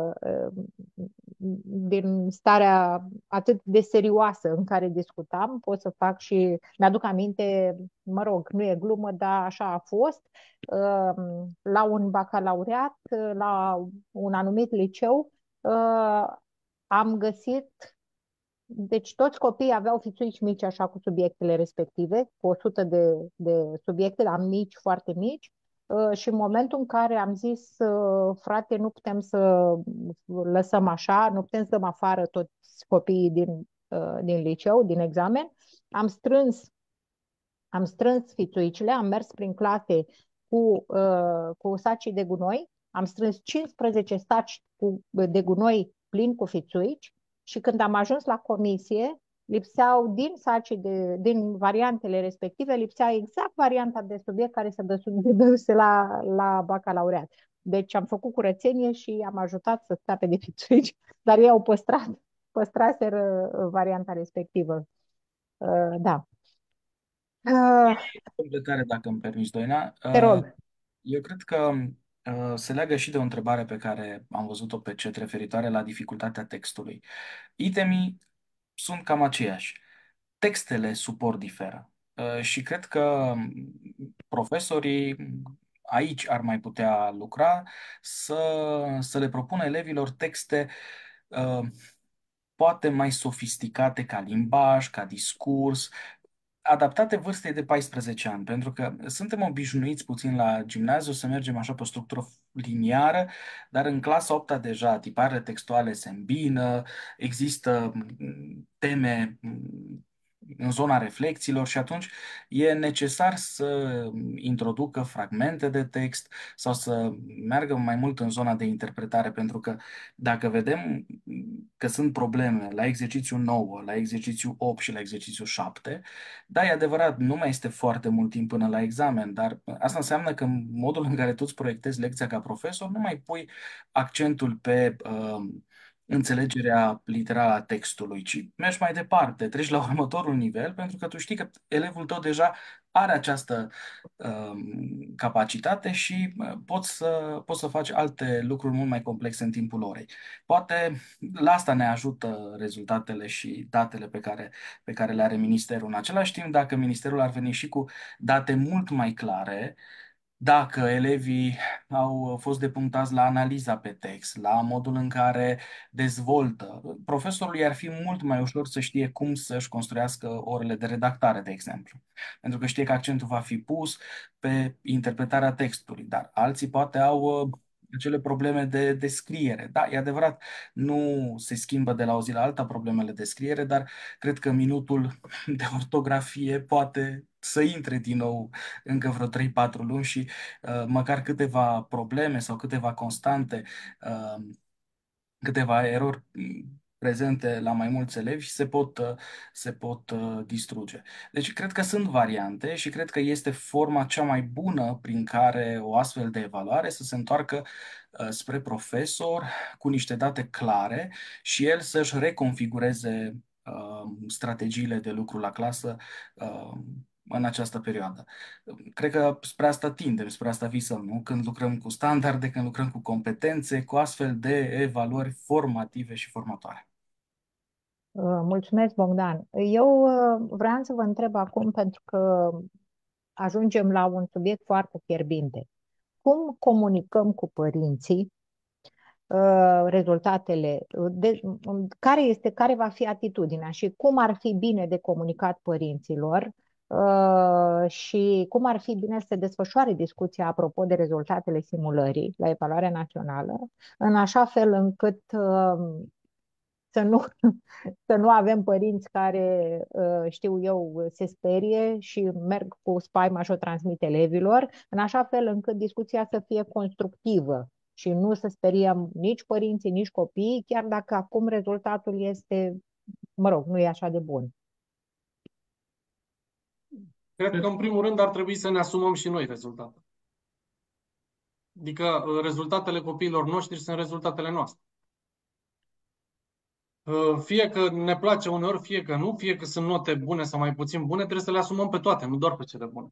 [SPEAKER 1] din starea atât de serioasă în care discutam, pot să fac și, mi-aduc aminte, mă rog, nu e glumă, dar așa a fost, la un bacalaureat, la un anumit liceu, am găsit, deci toți copiii aveau fițuici mici așa cu subiectele respective, cu o sută de, de subiecte, dar mici, foarte mici, și în momentul în care am zis, frate, nu putem să lăsăm așa, nu putem să dăm afară toți copiii din, din liceu, din examen, am strâns, am strâns fițuicile, am mers prin clase cu, cu sacii de gunoi, am strâns cincisprezece saci cu, de gunoi plini cu fițuici și când am ajuns la comisie, lipseau din sacii de, din variantele respective, lipsea exact varianta de subiect care se dăduse la, la bacalaureat. Deci am făcut curățenie și am ajutat să scape de fițuici, dar ei au păstrat, păstraseră varianta respectivă. Uh, da. Uh,
[SPEAKER 6] Completare, dacă îmi permiți, Doina.
[SPEAKER 1] te rog.
[SPEAKER 6] Eu cred că se leagă și de o întrebare pe care am văzut-o pe chat referitoare la dificultatea textului. Itemii sunt cam aceiași. Textele suport diferă. Și cred că profesorii aici ar mai putea lucra să, să le propună elevilor texte poate mai sofisticate ca limbaj, ca discurs, adaptate vârstei de paisprezece ani, pentru că suntem obișnuiți puțin la gimnaziu să mergem așa pe o structură liniară, dar în clasa a opta deja tiparele textuale se îmbină, există teme în zona reflexiilor și atunci e necesar să introducă fragmente de text sau să meargă mai mult în zona de interpretare, pentru că dacă vedem că sunt probleme la exercițiu nouă, la exercițiu opt și la exercițiu șapte, da, e adevărat, nu mai este foarte mult timp până la examen, dar asta înseamnă că în modul în care tu îți proiectezi lecția ca profesor, nu mai pui accentul pe uh, înțelegerea literală a textului, ci mergi mai departe, treci la următorul nivel, pentru că tu știi că elevul tău deja are această uh, capacitate și uh, poți să, poți să faci alte lucruri mult mai complexe în timpul orei. Poate la asta ne ajută rezultatele și datele pe care, pe care le are Ministerul. În același timp, dacă Ministerul ar veni și cu date mult mai clare, dacă elevii au fost depunctați la analiza pe text, la modul în care dezvoltă, profesorului ar fi mult mai ușor să știe cum să-și construiască orele de redactare, de exemplu. Pentru că știe că accentul va fi pus pe interpretarea textului, dar alții poate au uh, acele probleme de descriere. Da, e adevărat, nu se schimbă de la o zi la alta problemele de scriere, dar cred că minutul de ortografie poate să intre din nou încă vreo trei patru luni și uh, măcar câteva probleme sau câteva constante, uh, câteva erori mm, prezente la mai mulți elevi se pot, uh, se pot uh, distruge. Deci cred că sunt variante și cred că este forma cea mai bună prin care o astfel de evaluare să se întoarcă uh, spre profesor cu niște date clare și el să-și reconfigureze uh, strategiile de lucru la clasă uh, în această perioadă. Cred că spre asta tindem, spre asta visăm, nu? Când lucrăm cu standarde, când lucrăm cu competențe, cu astfel de evaluări formative și formatoare.
[SPEAKER 1] Uh, Mulțumesc, Bogdan. Eu uh, vreau să vă întreb acum, pentru că ajungem la un subiect foarte fierbinte. Cum comunicăm cu părinții uh, rezultatele? De, care este, care va fi atitudinea și cum ar fi bine de comunicat părinților uh, și cum ar fi bine să se desfășoare discuția apropo de rezultatele simulării la evaluarea națională, în așa fel încât uh, să nu, să nu avem părinți care, știu eu, se sperie și merg cu spaima și o transmit elevilor, în așa fel încât discuția să fie constructivă și nu să speriem nici părinții, nici copiii, chiar dacă acum rezultatul este, mă rog, nu e așa de bun.
[SPEAKER 2] Cred că, în primul rând, ar trebui să ne asumăm și noi rezultatul. Adică rezultatele copiilor noștri sunt rezultatele noastre. Fie că ne place uneori, fie că nu, fie că sunt note bune sau mai puțin bune, trebuie să le asumăm pe toate, nu doar pe cele bune.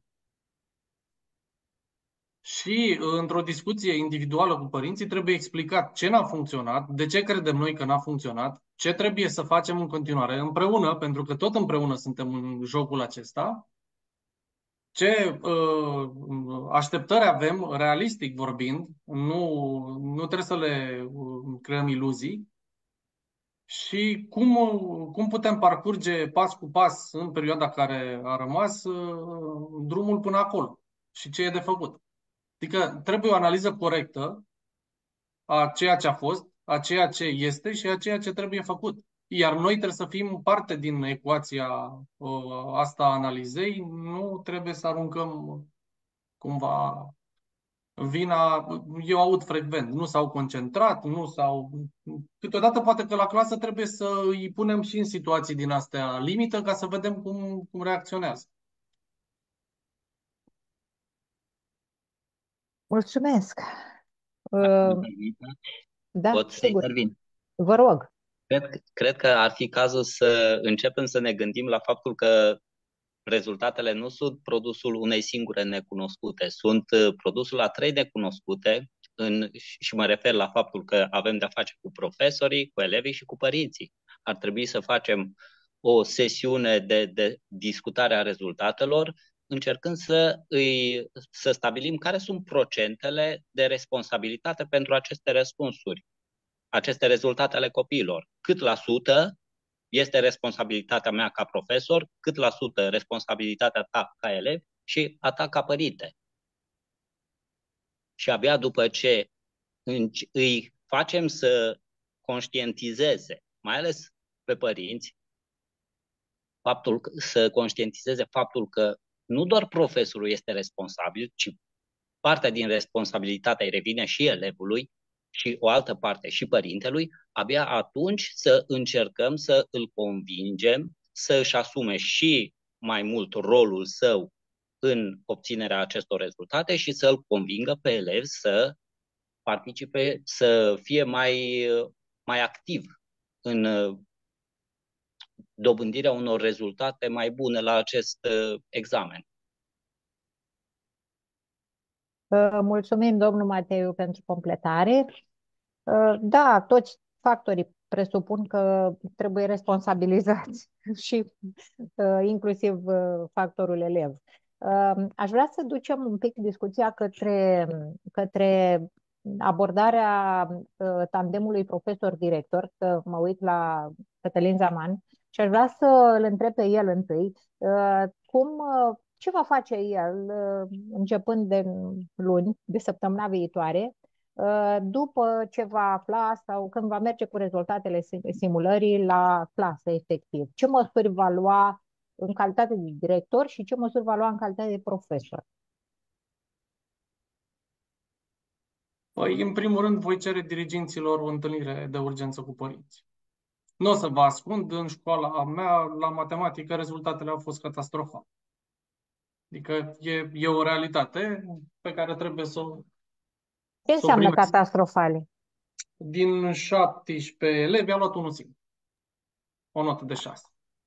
[SPEAKER 2] Și într-o discuție individuală cu părinții trebuie explicat ce n-a funcționat, de ce credem noi că n-a funcționat, ce trebuie să facem în continuare împreună, pentru că tot împreună suntem în jocul acesta, ce uh, așteptări avem, realistic vorbind, nu, nu trebuie să le uh, creăm iluzii, și cum, cum putem parcurge pas cu pas în perioada care a rămas drumul până acolo și ce e de făcut. Adică trebuie o analiză corectă a ceea ce a fost, a ceea ce este și a ceea ce trebuie făcut. Iar noi trebuie să fim parte din ecuația asta a analizei, nu trebuie să aruncăm cumva vina, eu aud frecvent, nu s-au concentrat, nu s-au... Câteodată poate că la clasă trebuie să îi punem și în situații din astea limită ca să vedem cum, cum reacționează.
[SPEAKER 1] Mulțumesc!
[SPEAKER 10] Uh,
[SPEAKER 1] da,
[SPEAKER 10] pot să
[SPEAKER 1] sigur.
[SPEAKER 10] intervin.
[SPEAKER 1] Vă rog.
[SPEAKER 10] Cred, cred că ar fi cazul să începem să ne gândim la faptul că rezultatele nu sunt produsul unei singure necunoscute, sunt produsul a trei necunoscute în, și mă refer la faptul că avem de-a face cu profesorii, cu elevii și cu părinții. Ar trebui să facem o sesiune de, de discutare a rezultatelor, încercând să, îi, să stabilim care sunt procentele de responsabilitate pentru aceste răspunsuri, aceste rezultate ale copiilor. Cât la sută este responsabilitatea mea ca profesor, cât la sută responsabilitatea ta ca elev și a ta ca părinte. Și abia după ce îi facem să conștientizeze, mai ales pe părinți, faptul, să conștientizeze faptul că nu doar profesorul este responsabil, ci partea din responsabilitate îi revine și elevului, și o altă parte și părintelui, abia atunci să încercăm să îl convingem să își asume și mai mult rolul său în obținerea acestor rezultate și să îl convingă pe elevi să participe, să fie mai, mai activ în dobândirea unor rezultate mai bune la acest examen.
[SPEAKER 1] Mulțumim, domnul Mateiu, pentru completare. Da, toți factorii presupun că trebuie responsabilizați și inclusiv factorul elev. Aș vrea să ducem un pic discuția către, către abordarea tandemului profesor-director, că mă uit la Cătălin Zaman și aș vrea să îl întreb pe el întâi cum, ce va face el începând de luni, de săptămâna viitoare, după ce va afla sau când va merge cu rezultatele simulării la clasă efectiv. Ce măsuri va lua în calitate de director și ce măsuri va lua în calitate de profesor?
[SPEAKER 2] Păi, în primul rând, voi cere diriginților o întâlnire de urgență cu părinți. Nu o să vă ascund, în școala mea, la matematică, rezultatele au fost catastrofale. Adică e, e o realitate pe care trebuie să o
[SPEAKER 1] Ce înseamnă catastrofale?
[SPEAKER 2] Din șaptesprezece elevi a luat unul singur. O notă de șase.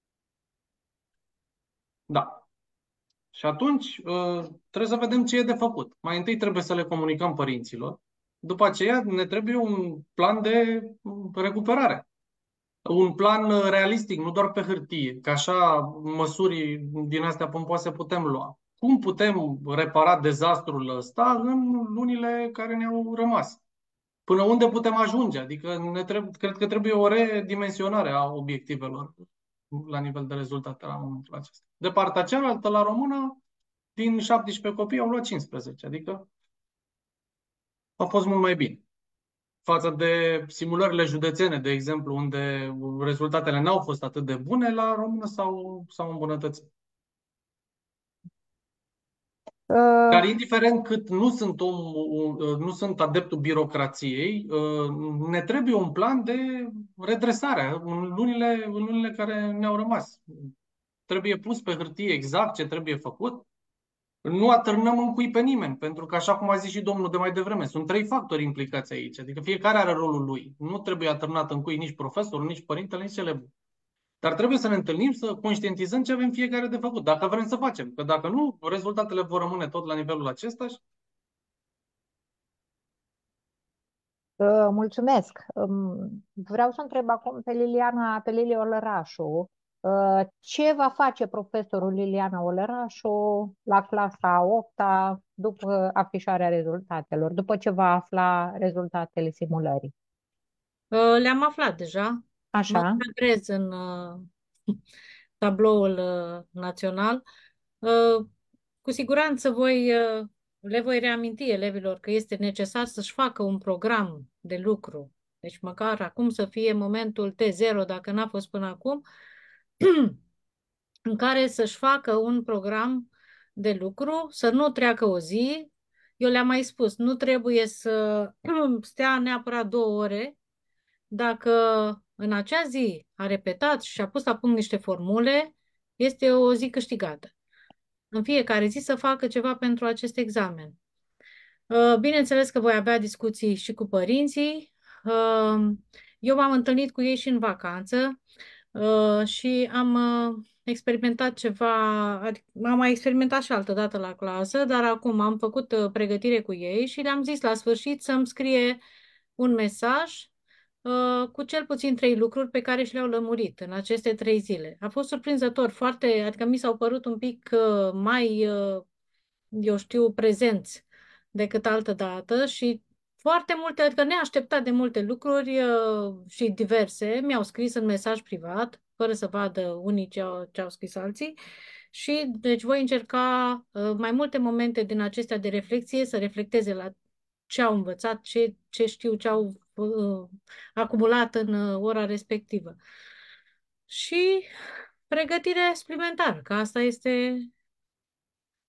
[SPEAKER 2] Da. Și atunci trebuie să vedem ce e de făcut. Mai întâi trebuie să le comunicăm părinților. După aceea ne trebuie un plan de recuperare. Un plan realistic, nu doar pe hârtie, că așa măsuri din astea pompoase putem lua. Cum putem repara dezastrul ăsta în lunile care ne-au rămas? Până unde putem ajunge? Adică ne trebuie, cred că trebuie o redimensionare a obiectivelor la nivel de rezultate la momentul acesta. De partea cealaltă, la română, din șaptesprezece copii au luat cincisprezece, adică a fost mult mai bine. Față de simulările județene, de exemplu, unde rezultatele n-au fost atât de bune, la română s-au, s-au îmbunătățit. Dar indiferent cât nu sunt, om, nu sunt adeptul birocrației, ne trebuie un plan de redresare în lunile, în lunile care ne-au rămas. Trebuie pus pe hârtie exact ce trebuie făcut. Nu atârnăm în cui pe nimeni, pentru că, așa cum a zis și domnul de mai devreme, sunt trei factori implicați aici. Adică fiecare are rolul lui. Nu trebuie atârnat în cui nici profesorul, nici părintele, nici elevul. Dar trebuie să ne întâlnim, să conștientizăm ce avem fiecare de făcut, dacă vrem să facem. Că dacă nu, rezultatele vor rămâne tot la nivelul acesta.
[SPEAKER 1] Mulțumesc. Vreau să întreb acum pe Liliana, pe Lili Olărașu. Ce va face profesorul Liliana Olărașu la clasa a opta după afișarea rezultatelor, după ce va afla rezultatele simulării?
[SPEAKER 3] Le-am aflat deja.
[SPEAKER 1] Așa.
[SPEAKER 3] Mă încadrez în uh, tabloul uh, național. Uh, cu siguranță voi, uh, le voi reaminti elevilor că este necesar să-și facă un program de lucru. Deci măcar acum să fie momentul T zero, dacă n-a fost până acum, în care să-și facă un program de lucru, să nu treacă o zi. Eu le-am mai spus, nu trebuie să stea neapărat două ore. Dacă în acea zi a repetat și a pus la punct niște formule, este o zi câștigată. În fiecare zi să facă ceva pentru acest examen. Bineînțeles că voi avea discuții și cu părinții. Eu m-am întâlnit cu ei și în vacanță și am experimentat ceva, adică am mai experimentat și altă dată la clasă, dar acum am făcut pregătire cu ei și le-am zis la sfârșit să-mi scrie un mesaj cu cel puțin trei lucruri pe care și le-au lămurit în aceste trei zile. A fost surprinzător, foarte, adică mi s-au părut un pic mai, eu știu, prezenți decât altă dată și foarte multe, adică neașteptat de multe lucruri și diverse, mi-au scris în mesaj privat, fără să vadă unii ce au, ce au scris alții. Și deci voi încerca mai multe momente din acestea de reflexie să reflecteze la ce au învățat, ce, ce știu, ce au uh, acumulat în uh, ora respectivă. Și pregătirea suplimentară, că asta este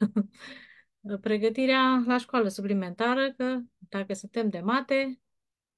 [SPEAKER 3] pregătirea la școală suplimentară, că dacă suntem de mate,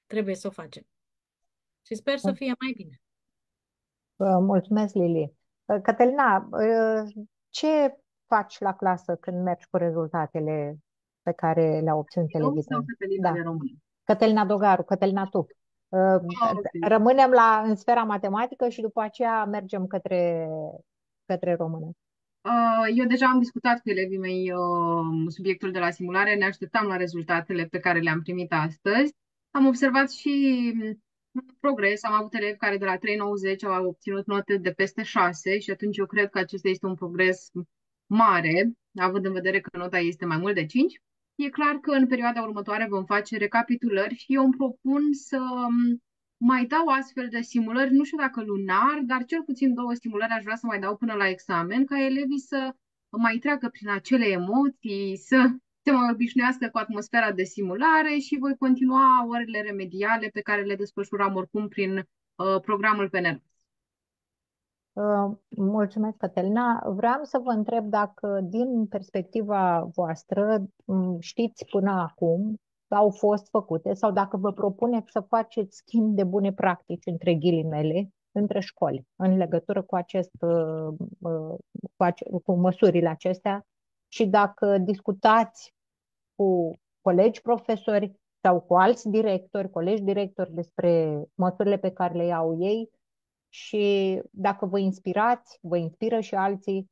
[SPEAKER 3] trebuie să o facem. Și sper să fie mai bine.
[SPEAKER 1] Uh, Mulțumesc, Lili. Uh, Cătălina, uh, ce faci la clasă când mergi cu rezultatele pe care le-au obținut
[SPEAKER 5] Eu
[SPEAKER 1] elevii
[SPEAKER 5] sau
[SPEAKER 1] tăi?
[SPEAKER 5] Cătălina de
[SPEAKER 1] Da.
[SPEAKER 5] română?
[SPEAKER 1] Cătălina Dogaru, Cătălina tu. Uh,
[SPEAKER 5] Ah, ok.
[SPEAKER 1] Rămânem la, în sfera matematică și după aceea mergem către, către română.
[SPEAKER 5] Uh, Eu deja am discutat cu elevii mei uh, subiectul de la simulare, ne așteptam la rezultatele pe care le-am primit astăzi. Am observat și mm, progres, am avut elevi care de la trei virgulă nouăzeci au obținut note de peste șase și atunci eu cred că acesta este un progres mare, având în vedere că nota este mai mult de cinci. E clar că în perioada următoare vom face recapitulări și eu îmi propun să mm, mai dau astfel de simulări, nu știu dacă lunar, dar cel puțin două simulări aș vrea să mai dau până la examen, ca elevii să mai treacă prin acele emoții, să se mai obișnuiască cu atmosfera de simulare și voi continua orele remediale pe care le desfășuram oricum prin uh, programul P N R.
[SPEAKER 1] Uh, Mulțumesc, Cătălina. Vreau să vă întreb dacă, din perspectiva voastră, m, știți până acum că au fost făcute sau dacă vă propuneți să faceți schimb de bune practici între ghilimele, între școli, în legătură cu acest, uh, uh, cu, ace- cu măsurile acestea și dacă discutați cu colegi profesori sau cu alți directori, colegi directori despre măsurile pe care le iau ei și dacă vă inspirați, vă inspiră și alții.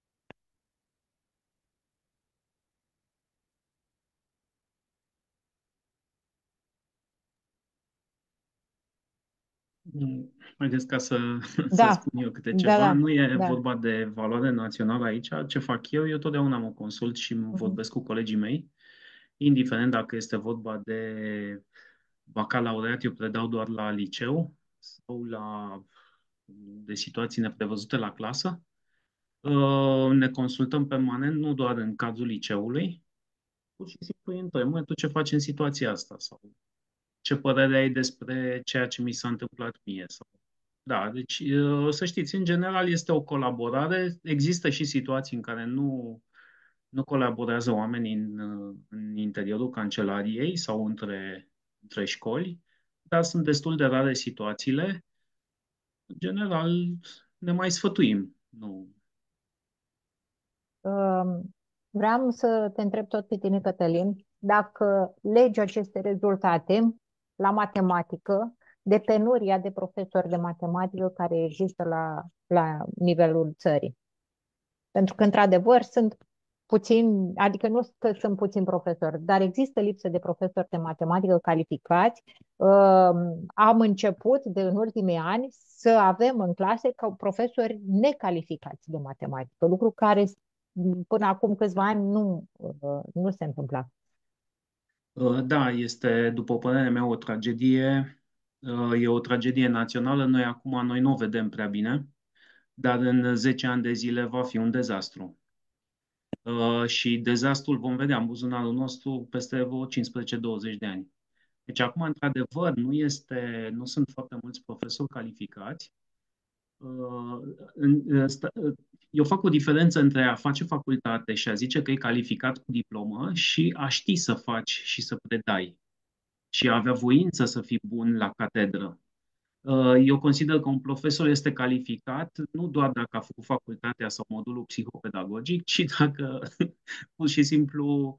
[SPEAKER 4] Mm, Haideți ca să, să
[SPEAKER 1] Da,
[SPEAKER 4] spun eu câte
[SPEAKER 1] da,
[SPEAKER 4] ceva.
[SPEAKER 1] da,
[SPEAKER 4] Nu e
[SPEAKER 1] da.
[SPEAKER 4] vorba de valoare națională aici. Ce fac eu? Eu totdeauna mă consult și îmi
[SPEAKER 1] Mhm.
[SPEAKER 4] vorbesc cu colegii mei, indiferent dacă este vorba de bacalaureat, eu predau doar la liceu sau la de situații neprevăzute la clasă. Uh, Ne consultăm permanent, nu doar în cadrul liceului, pur și simplu îi întreb, "Măi, tu ce faci în situația asta?" Sau ce părere ai despre ceea ce mi s-a întâmplat mie? Sau... Da, deci uh, să știți, în general este o colaborare. Există și situații în care nu, nu colaborează oamenii în, uh, în interiorul cancelariei sau între, între școli, dar sunt destul de rare situațiile. În general, ne mai sfătuim. Nu.
[SPEAKER 1] Um, Vreau să te întreb tot pe tine, Cătălin, dacă legi aceste rezultate la matematică de penuria de profesori de matematică care există la, la nivelul țării. Pentru că, într-adevăr, sunt puțini, adică nu că sunt puțini profesori, dar există lipsă de profesori de matematică calificați. Um, Am început de în ultimii ani să avem în clase ca profesori necalificați de matematică, lucru care până acum câțiva ani nu, uh, nu se întâmpla.
[SPEAKER 4] Uh, Da, este, după părerea mea, o tragedie. Uh, E o tragedie națională. Noi acum noi nu o vedem prea bine, dar în zece ani de zile va fi un dezastru. Uh, Și dezastrul vom vedea în buzunarul nostru peste vreo cincisprezece douăzeci de ani. Deci acum, într-adevăr, nu este, nu sunt foarte mulți profesori calificați. Uh, în- sta- Eu fac o diferență între a face facultate și a zice că e calificat cu diplomă și a ști să faci și să predai și a avea voință să fii bun la catedră. Uh, Eu consider că un profesor este calificat nu doar dacă a făcut facultatea sau modulul psihopedagogic, ci dacă pur și simplu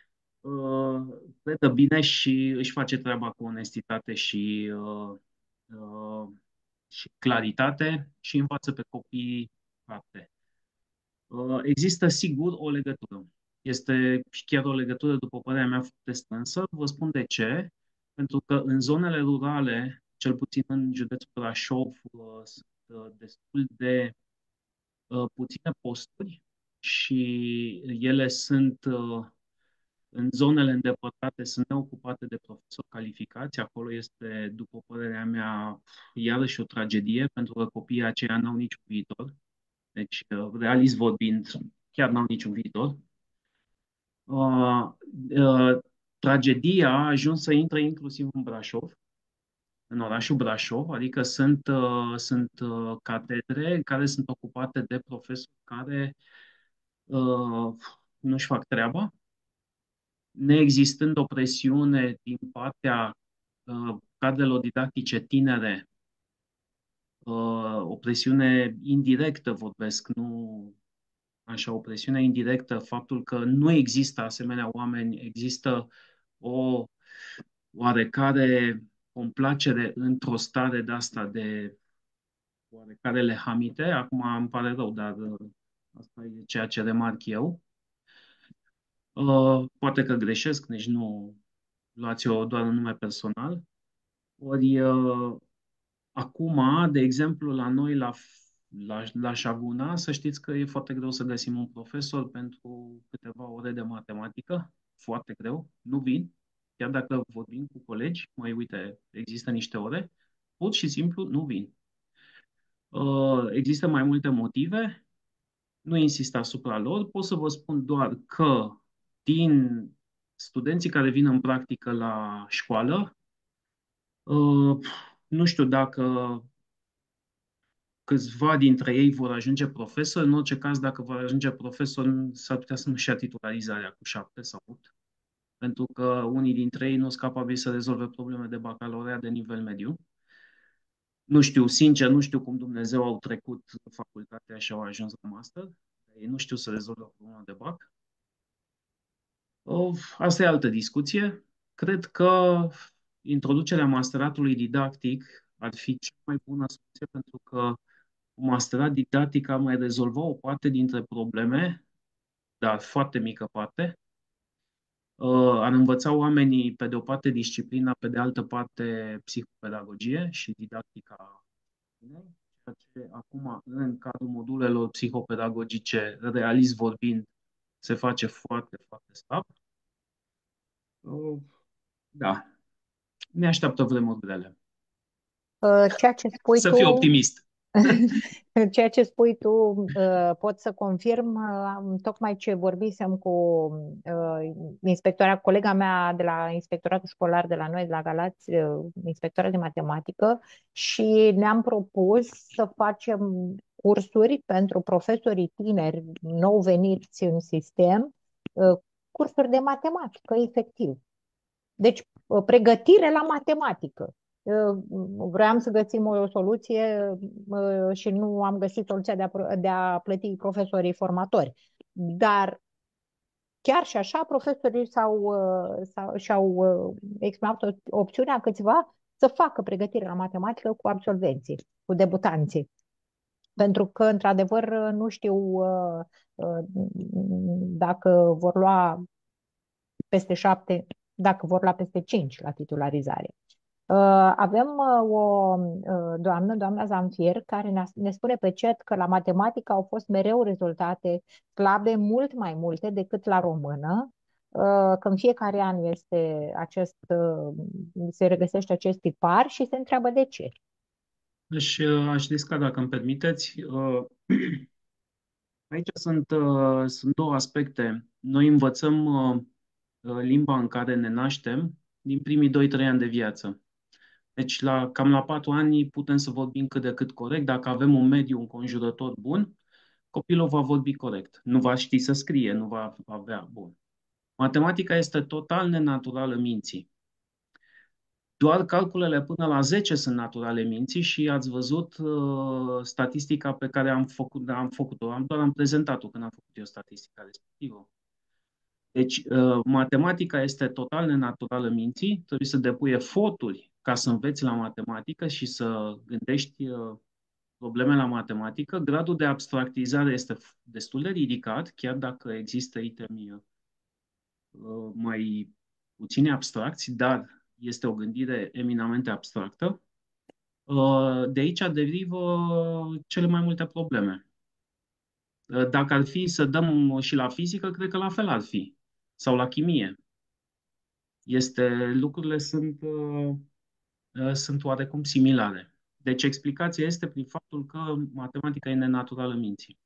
[SPEAKER 4] uh, predă bine și își face treaba cu onestitate și, uh, uh, și claritate și învață pe copii fapte. Uh, Există sigur o legătură. Este chiar o legătură, după părerea mea, foarte strânsă. Vă spun de ce. Pentru că în zonele rurale, cel puțin în județul Brașov, uh, sunt uh, destul de uh, puține posturi și ele sunt uh, în zonele îndepărtate, sunt neocupate de profesori calificați. Acolo este, după părerea mea, iarăși o tragedie, pentru că copiii aceia n-au niciun viitor. Deci, uh, realist vorbind, chiar n-au niciun viitor. Uh, uh, Tragedia a ajuns să intre inclusiv în Brașov, în orașul Brașov, adică sunt, uh, sunt uh, catedre care sunt ocupate de profesori care uh, nu-și fac treaba, neexistând o presiune din partea uh, cadrelor didactice tinere, uh, o presiune indirectă vorbesc, nu așa, o presiune indirectă, faptul că nu există asemenea oameni, există o oarecare complacere într-o stare de asta de oarecare lehamite. Acum îmi pare rău, dar uh, asta e ceea ce remarc eu. Uh, poate că greșesc, deci nu luați-o doar în nume personal. Ori uh, acum, de exemplu, la noi, la, la, la Șaguna, să știți că e foarte greu să găsim un profesor pentru câteva ore de matematică. Foarte greu. Nu vin. Chiar dacă vorbim cu colegi, mai uite, există niște ore, pur și simplu nu vin. Uh, există mai multe motive. Nu insist asupra lor. Pot să vă spun doar că din studenții care vin în practică la școală, uh, nu știu dacă câțiva dintre ei vor ajunge profesori. În orice caz, dacă vor ajunge profesori, s-ar putea să nu-și ia titularizarea cu șapte sau opt, pentru că unii dintre ei nu sunt capabili să rezolve probleme de bacalaureat de nivel mediu. Nu știu, sincer, nu știu cum Dumnezeu au trecut facultatea și au ajuns la master. Ei nu știu să rezolve o problemă de bac. Asta e altă discuție. Cred că introducerea masteratului didactic ar fi cea mai bună soluție, pentru că un masterat didactic ar mai rezolva o parte dintre probleme, dar foarte mică parte. Ar învăța oamenii, pe de o parte, disciplina, pe de altă parte, psihopedagogie și didactica. Ceea ce acum, în cadrul modulelor psihopedagogice, realist vorbind, se face foarte, foarte slab. Da, ne așteaptă vremuri grele.
[SPEAKER 1] Ceea ce spui
[SPEAKER 4] Să
[SPEAKER 1] tu,
[SPEAKER 4] fiu optimist.
[SPEAKER 1] ceea ce spui tu, uh, pot să confirm, uh, tocmai ce vorbisem cu uh, inspectora, colega mea de la Inspectoratul Școlar de la noi, de la Galați, uh, inspectora de matematică, și ne-am propus să facem cursuri pentru profesorii tineri nou veniți în sistem, uh, cursuri de matematică, efectiv. Deci, uh, pregătire la matematică. Vreau să găsim o soluție și nu am găsit soluția de a, de a plăti profesorii formatori. Dar chiar și așa, profesorii s-au, s-au, și-au exprimat opțiunea câțiva să facă pregătire la matematică cu absolvenții, cu debutanții. Pentru că, într-adevăr, nu știu dacă vor lua peste șapte, dacă vor lua peste cinci la titularizare. Avem o doamnă, doamna Zamfir, care ne spune pe chat că la matematică au fost mereu rezultate slabe, mult mai multe decât la română, că în fiecare an este acest, se regăsește acest tipar și se întreabă de ce.
[SPEAKER 4] Aș, aș disca, dacă îmi permiteți. Aici sunt, sunt două aspecte. Noi învățăm limba în care ne naștem din primii doi trei ani de viață. Deci la, cam la patru ani putem să vorbim cât de cât corect. Dacă avem un mediu înconjurător bun, copilul va vorbi corect. Nu va ști să scrie, nu va avea bun. Matematica este total nenaturală minții. Doar calculele până la zece sunt naturale minții și ați văzut uh, statistica pe care am făcut, am făcut-o, am, doar am prezentat-o când am făcut eu statistica respectivă. Deci, uh, matematica este total nenaturală minții, trebuie să depui eforturi ca să înveți la matematică și să gândești uh, probleme la matematică. Gradul de abstractizare este destul de ridicat, chiar dacă există itemi uh, mai puține abstracți, dar este o gândire eminamente abstractă. Uh, de aici derivă cele mai multe probleme. Uh, dacă ar fi să dăm și la fizică, cred că la fel ar fi. Sau la chimie. Este, lucrurile sunt, uh, sunt oarecum similare. Deci explicația este prin faptul că matematica e nenaturală minții.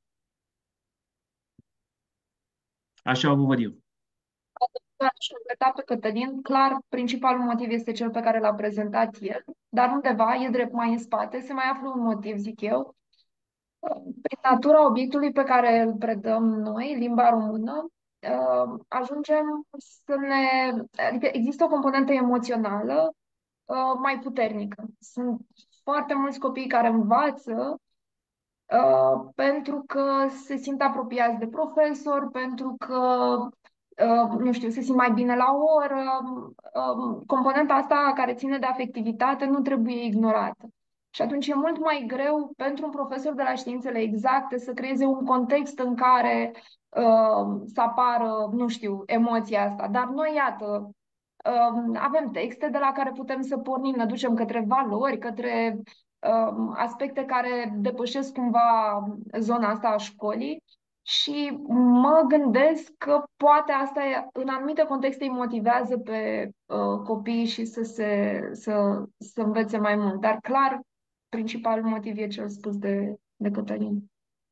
[SPEAKER 4] Așa o văd eu.
[SPEAKER 7] Și completa pe Cătălin, clar, principalul motiv este cel pe care l-a prezentat el, dar undeva, e drept mai în spate, se mai află un motiv, zic eu. Prin natura obiectului pe care îl predăm noi, limba română, ajungem să ne... Adică există o componentă emoțională uh, mai puternică. Sunt foarte mulți copii care învață uh, pentru că se simt apropiați de profesor, pentru că, uh, nu știu, se simt mai bine la oră. Uh, componenta asta care ține de afectivitate nu trebuie ignorată. Și atunci e mult mai greu pentru un profesor de la științele exacte să creeze un context în care uh, să apară, nu știu, emoția asta. Dar noi, iată, um, avem texte de la care putem să pornim, ne ducem către valori, către um, aspecte care depășesc cumva zona asta a școlii și mă gândesc că poate asta în anumite contexte îi motivează pe uh, copii și să se să, să învețe mai mult. Dar clar, principalul motiv e cel spus de, de Cătălin.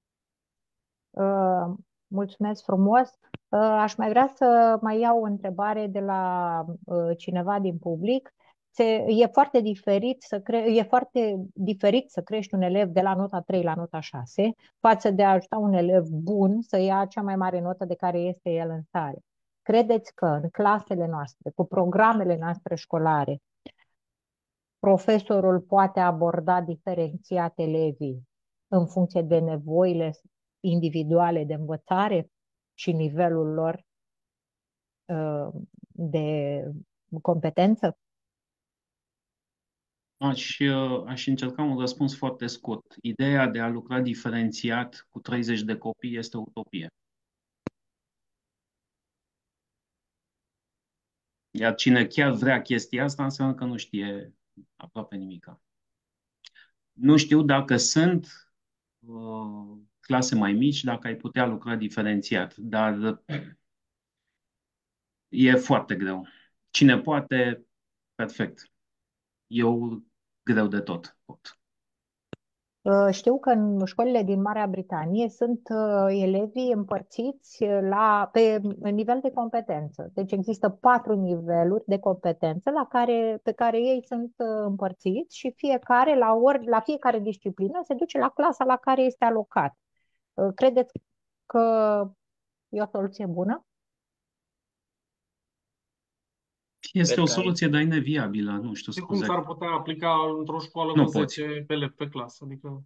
[SPEAKER 1] Uh, mulțumesc frumos. Uh, aș mai vrea să mai iau o întrebare de la uh, cineva din public. Se, e foarte diferit să cre, e foarte diferit să crești un elev de la nota trei la nota șase față de a ajuta un elev bun să ia cea mai mare notă de care este el în stare. Credeți că în clasele noastre, cu programele noastre școlare, profesorul poate aborda diferențiat elevii în funcție de nevoile individuale de învățare și nivelul lor uh, de competență?
[SPEAKER 4] Aș, uh, aș încerca un răspuns foarte scurt. Ideea de a lucra diferențiat cu treizeci de copii este o utopie. Iar cine chiar vrea chestia asta înseamnă că nu știe aproape nimic. Nu știu dacă sunt uh, clase mai mici, dacă ai putea lucra diferențiat, dar e foarte greu. Cine poate, perfect. Eu greu de tot pot.
[SPEAKER 1] Uh, Știu că în școlile din Marea Britanie sunt uh, elevii împărțiți la, pe nivel de competență. Deci există patru niveluri de competență la care, pe care ei sunt uh, împărțiți și fiecare, la, ori, la fiecare disciplină, se duce la clasa la care este alocat. Uh, Credeți că e o soluție bună?
[SPEAKER 4] Este
[SPEAKER 10] Cred
[SPEAKER 4] o
[SPEAKER 10] că aici
[SPEAKER 4] soluție, dar e neviabilă. Nu știu,
[SPEAKER 2] Și cum
[SPEAKER 4] scuze.
[SPEAKER 2] s-ar putea aplica într-o școală
[SPEAKER 4] Nu
[SPEAKER 2] cu
[SPEAKER 4] poți.
[SPEAKER 2] zece elevi pe clasă? Adică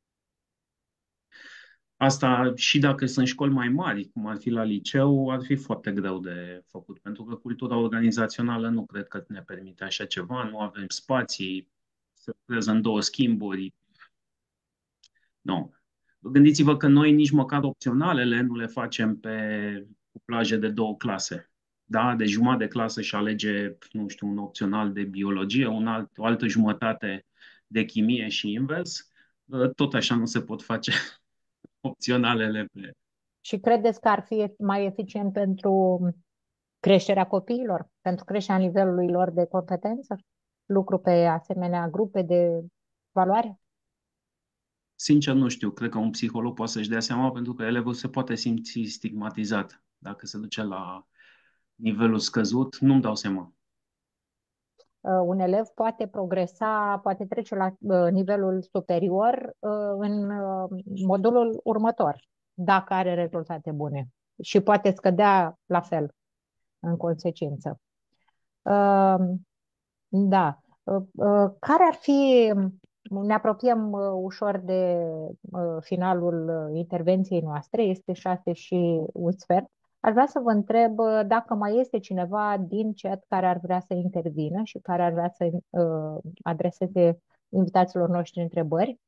[SPEAKER 4] Asta și dacă sunt școli mai mari, cum ar fi la liceu, ar fi foarte greu de făcut, pentru că cultura organizațională nu cred că ne permite așa ceva, nu avem spații, se lucrează în două schimburi. Nu. Gândiți-vă că noi nici măcar opționalele nu le facem pe cuplaje de două clase. Da? De jumătate de clasă și alege, nu știu, un opțional de biologie, un alt, o altă jumătate de chimie și invers. Tot așa nu se pot face opționalele pe...
[SPEAKER 1] Și credeți că ar fi mai eficient pentru creșterea copiilor, pentru creșterea nivelului lor de competență? Lucru pe asemenea grupe de valoare?
[SPEAKER 4] Sincer, nu știu. Cred că un psiholog poate să-și dea seama pentru că elevul se poate simți stigmatizat. Dacă se duce la nivelul scăzut, nu-mi dau seama.
[SPEAKER 1] Uh, un elev poate progresa, poate trece la uh, nivelul superior uh, în uh, modulul următor, dacă are rezultate bune și poate scădea la fel în consecință. Uh, Da. Uh, uh, Care ar fi, ne apropiem uh, ușor de uh, finalul uh, intervenției noastre, este șase și un sfert. Aș vrea să vă întreb uh, dacă mai este cineva din chat care ar vrea să intervină și care ar vrea să uh, adreseze invitaților noștri întrebări.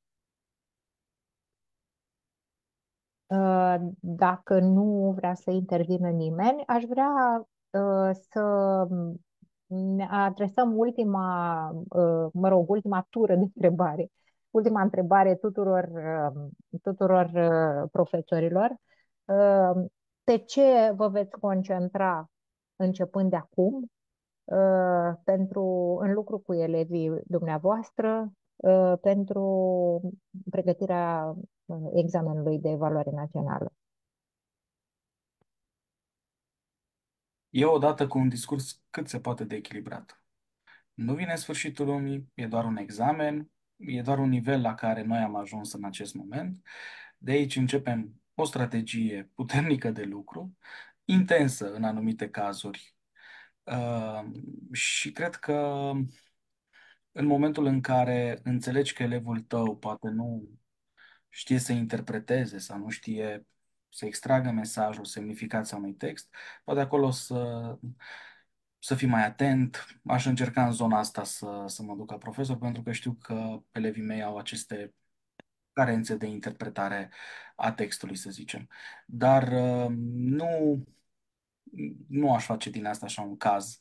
[SPEAKER 1] Uh, Dacă nu vrea să intervină nimeni, aș vrea uh, să ne adresăm ultima, uh, mă rog, ultima tură de întrebare, ultima întrebare tuturor, uh, tuturor uh, profesorilor. Uh, Pe ce vă veți concentra începând de acum uh, pentru, în lucru cu elevii dumneavoastră uh, pentru pregătirea uh, examenului de evaluare națională?
[SPEAKER 6] Eu odată cu un discurs cât se poate de echilibrat. Nu vine sfârșitul lumii, e doar un examen, e doar un nivel la care noi am ajuns în acest moment. De aici începem o strategie puternică de lucru, intensă în anumite cazuri. Uh, și cred că în momentul în care înțelegi că elevul tău poate nu știe să interpreteze sau nu știe să extragă mesajul, semnificația unui text, poate acolo să, să fii mai atent. Aș încerca în zona asta să, să mă duc ca profesor, pentru că știu că elevii mei au aceste carențe de interpretare a textului, să zicem. Dar uh, nu, nu aș face din asta așa un caz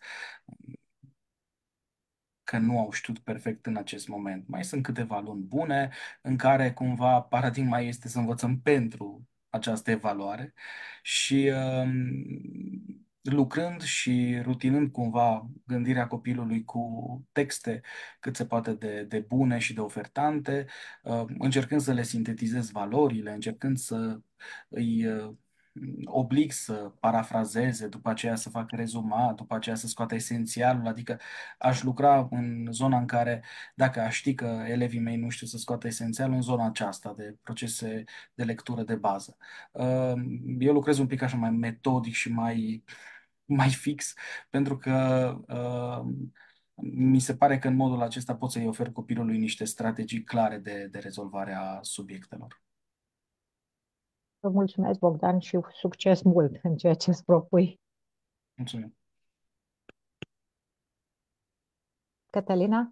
[SPEAKER 6] că nu au știut perfect în acest moment. Mai sunt câteva luni bune în care cumva paradigma este să învățăm pentru această evaluare și um, lucrând și rutinând cumva gândirea copilului cu texte cât se poate de, de bune și de ofertante, uh, încercând să le sintetizez valorile, încercând să îi uh, oblig să parafrazeze, după aceea să facă rezumat, după aceea să scoată esențialul, adică aș lucra în zona în care, dacă aș ști că elevii mei nu știu să scoată esențialul, în zona aceasta de procese de lectură de bază. Uh, Eu lucrez un pic așa mai metodic și mai, mai fix, pentru că uh, mi se pare că în modul acesta pot să-i ofer copilului niște strategii clare de, de rezolvare a subiectelor.
[SPEAKER 1] Vă mulțumesc, Bogdan, și succes mult în ceea ce îți propui.
[SPEAKER 6] Mulțumim.
[SPEAKER 1] Cătălina?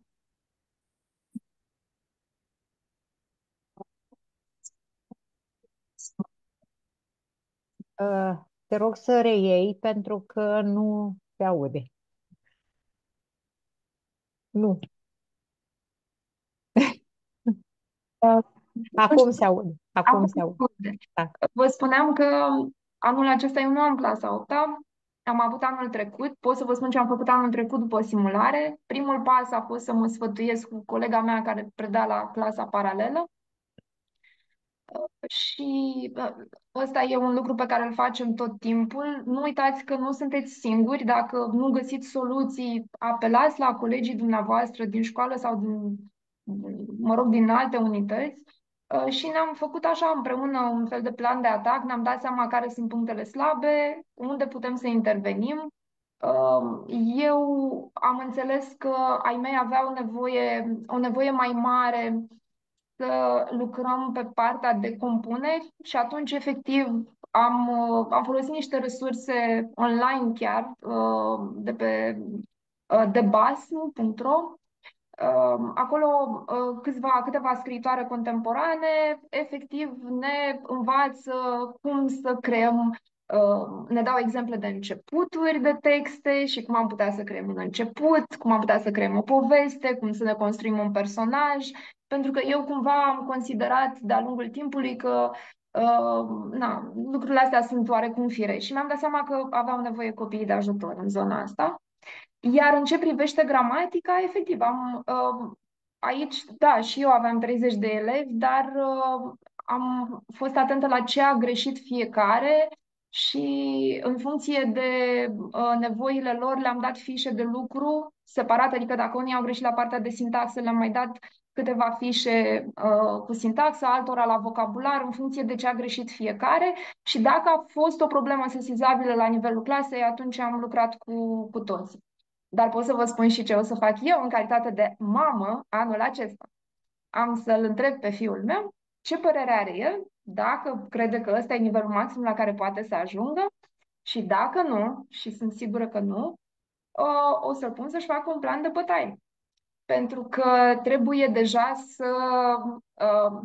[SPEAKER 1] Uh, Te rog să reiei pentru că nu se aude. Nu. Acum se aude. Acum
[SPEAKER 7] Acum
[SPEAKER 1] se aude.
[SPEAKER 7] scuze.
[SPEAKER 1] Da.
[SPEAKER 7] Vă spuneam că anul acesta eu nu am clasa a opta, am avut anul trecut. Pot să vă spun ce am făcut anul trecut după simulare. Primul pas a fost să mă sfătuiesc cu colega mea care preda la clasa paralelă. Și bă, ăsta e un lucru pe care îl facem tot timpul. Nu uitați că nu sunteți singuri. Dacă nu găsiți soluții, apelați la colegii dumneavoastră din școală sau din, mă rog, din alte unități. Uh, Și ne-am făcut așa împreună un fel de plan de atac, ne-am dat seama care sunt punctele slabe, unde putem să intervenim. Uh, Eu am înțeles că ai mei aveau nevoie, o nevoie mai mare să lucrăm pe partea de compuneri și atunci, efectiv, am, uh, am folosit niște resurse online chiar uh, de pe uh, debasm punct ro. Uh, Acolo uh, câțiva, câteva scriitoare contemporane efectiv ne învață cum să creăm, uh, ne dau exemple de începuturi de texte și cum am putea să creăm un început, cum am putea să creăm o poveste, cum să ne construim un personaj, pentru că eu cumva am considerat de-a lungul timpului că uh, na, lucrurile astea sunt oarecum fire și mi-am dat seama că aveau nevoie copiii de ajutor în zona asta. Iar în ce privește gramatica, efectiv, am, uh, aici, da, și eu aveam treizeci de elevi, dar uh, am fost atentă la ce a greșit fiecare și în funcție de uh, nevoile lor le-am dat fișe de lucru separate, adică dacă unii au greșit la partea de sintaxă, le-am mai dat câteva fișe uh, cu sintaxă, altora la vocabular, în funcție de ce a greșit fiecare și dacă a fost o problemă sesizabilă la nivelul clasei, atunci am lucrat cu, cu toți. Dar pot să vă spun și ce o să fac eu în calitate de mamă anul acesta. Am să-l întreb pe fiul meu ce părere are el, dacă crede că ăsta e nivelul maxim la care poate să ajungă și dacă nu, și sunt sigură că nu, o, o să-l pun să-și facă un plan de bătaie. Pentru că trebuie deja să, uh,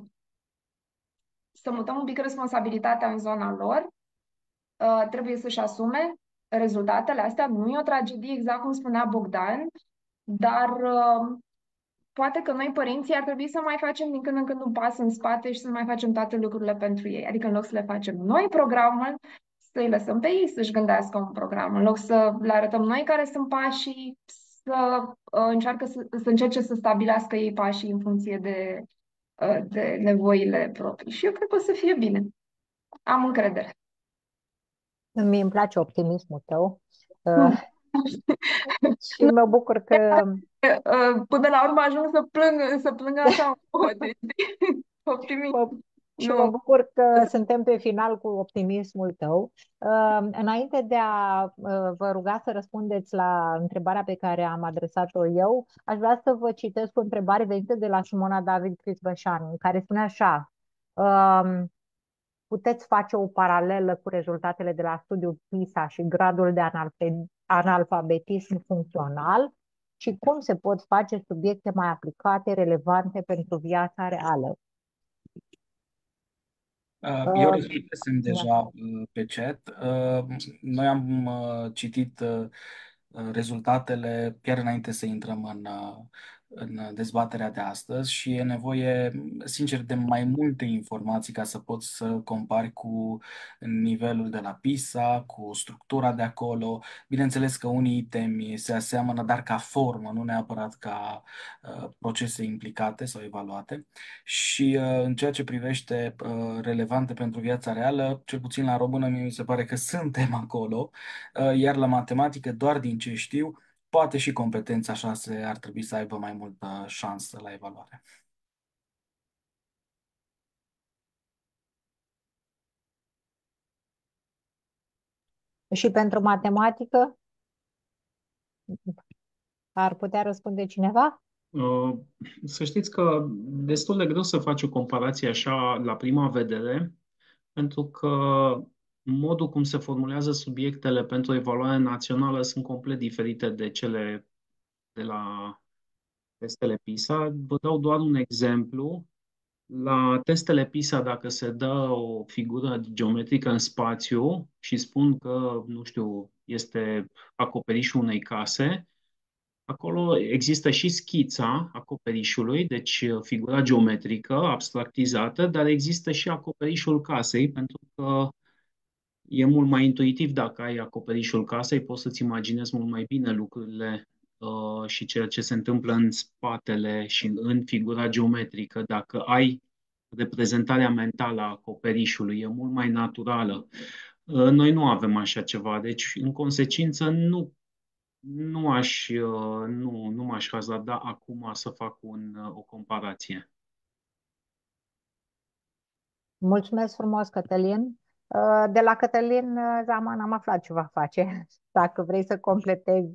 [SPEAKER 7] să mutăm un pic responsabilitatea în zona lor. Uh, trebuie să-și asume rezultatele astea. Nu e o tragedie, exact cum spunea Bogdan, dar uh, poate că noi, părinții, ar trebui să mai facem din când în când un pas în spate și să mai facem toate lucrurile pentru ei. Adică în loc să le facem noi programul, să-i lăsăm pe ei să-și gândească un program. În loc să le arătăm noi care sunt pașii, să, uh, încearcă să, să încerce să stabilească ei pașii în funcție de, uh, de nevoile proprii. Și eu cred că o să fie bine. Am încredere.
[SPEAKER 1] Mie îmi place optimismul tău uh, și mă bucur că...
[SPEAKER 7] Până la urmă ajung să plâng, să plâng așa, deci, optimist.
[SPEAKER 1] Mă, Și
[SPEAKER 7] Nu.
[SPEAKER 1] mă bucur că suntem pe final cu optimismul tău. Uh, Înainte de a uh, vă ruga să răspundeți la întrebarea pe care am adresat-o eu, aș vrea să vă citesc o întrebare venită de la Simona David Crisbășanu, care spune așa: uh, puteți face o paralelă cu rezultatele de la studiul PISA și gradul de analfe- analfabetism funcțional și cum se pot face subiecte mai aplicate, relevante pentru viața reală?
[SPEAKER 6] Uh, Eu
[SPEAKER 1] Uh,
[SPEAKER 6] răspunsesem
[SPEAKER 1] da.
[SPEAKER 6] deja uh, pe chat. Uh, Noi am uh, citit uh, uh, rezultatele chiar înainte să intrăm în, uh, în dezbaterea de astăzi și e nevoie, sincer, de mai multe informații ca să poți să compari cu nivelul de la PISA, cu structura de acolo. Bineînțeles că unii itemi se aseamănă, dar ca formă, nu neapărat ca uh, procese implicate sau evaluate. Și uh, în ceea ce privește uh, relevante pentru viața reală, cel puțin la română, mie mi se pare că suntem acolo, uh, iar la matematică, doar din ce știu, poate și competența șase ar trebui să aibă mai multă șansă la evaluare.
[SPEAKER 1] Și pentru matematică ar putea răspunde cineva?
[SPEAKER 4] Uh, Să știți că destul de greu să faci o comparație așa la prima vedere, pentru că modul cum se formulează subiectele pentru evaluare națională sunt complet diferite de cele de la testele PISA. Vă dau doar un exemplu. La testele PISA, dacă se dă o figură geometrică în spațiu și spun că, nu știu, este acoperișul unei case, acolo există și schița acoperișului, deci figura geometrică, abstractizată, dar există și acoperișul casei, pentru că e mult mai intuitiv dacă ai acoperișul casei, poți să-ți imaginezi mult mai bine lucrurile uh, și ceea ce se întâmplă în spatele și în, în figura geometrică. Dacă ai reprezentarea mentală a acoperișului, e mult mai naturală. Uh, noi nu avem așa ceva, deci în consecință nu, nu aș, uh, nu, nu m-aș hazarda acum să fac un, uh, o comparație.
[SPEAKER 1] Mulțumesc frumos, Cătălin. Uh, De la Cătălin uh, Zaman am aflat ce va face. Dacă vrei să completezi.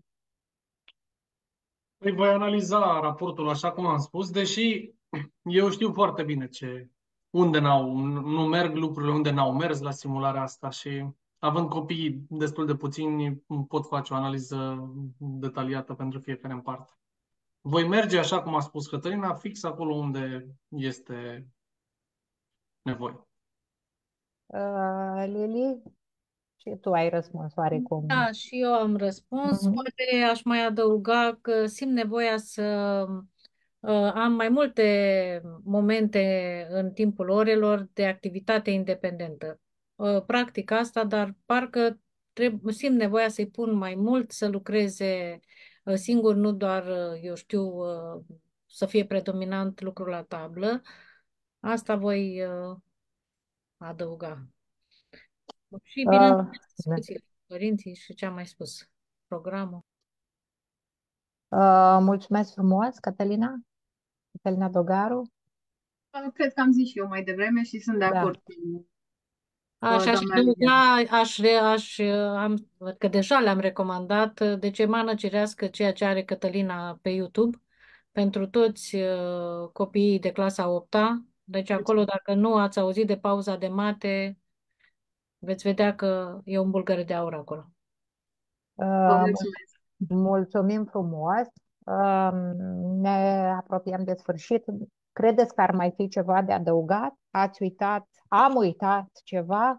[SPEAKER 2] Păi voi analiza raportul așa cum am spus, deși eu știu foarte bine ce, unde n-au, nu merg lucrurile, unde n-au mers la simularea asta și având copii destul de puțini, pot face o analiză detaliată pentru fiecare în parte. Voi merge, așa cum a spus Cătălina, fix acolo unde este nevoie.
[SPEAKER 1] Uh, Lili, și tu ai răspuns oarecum.
[SPEAKER 3] Da, și eu am răspuns.
[SPEAKER 1] Mhm.
[SPEAKER 3] Poate aș mai adăuga că simt nevoia să uh, am mai multe momente în timpul orelor de activitate independentă. Uh, practic asta, dar parcă treb- simt nevoia să-i pun mai mult să lucreze uh, singur, nu doar, uh, eu știu, uh, să fie predominant lucrul la tablă. Asta voi uh, adăuga. Și,
[SPEAKER 1] Uh,
[SPEAKER 3] bineînțeles, discuțiile cu părinții și ce am mai spus, programul.
[SPEAKER 1] uh, mulțumesc frumos, Cătălina. Cătălina Dogaru.
[SPEAKER 5] Cred că am zis și eu mai devreme și sunt de
[SPEAKER 1] Da.
[SPEAKER 5] acord cu
[SPEAKER 3] Aș,
[SPEAKER 5] uh,
[SPEAKER 3] aș
[SPEAKER 5] doamna Lilian.
[SPEAKER 3] adăuga, aș, re- aș, am, că deja le-am recomandat, de ce mană cirească ceea ce are Cătălina pe YouTube pentru toți uh, copiii de clasa a opta. Deci acolo, dacă nu ați auzit de pauza de mate, veți vedea că e un bulgăre de aur acolo.
[SPEAKER 5] Vă
[SPEAKER 1] Uh,
[SPEAKER 5] mulțumesc.
[SPEAKER 1] mulțumim frumos. Uh, ne apropiem de sfârșit. Credeți că ar mai fi ceva de adăugat? Ați uitat? Am uitat ceva?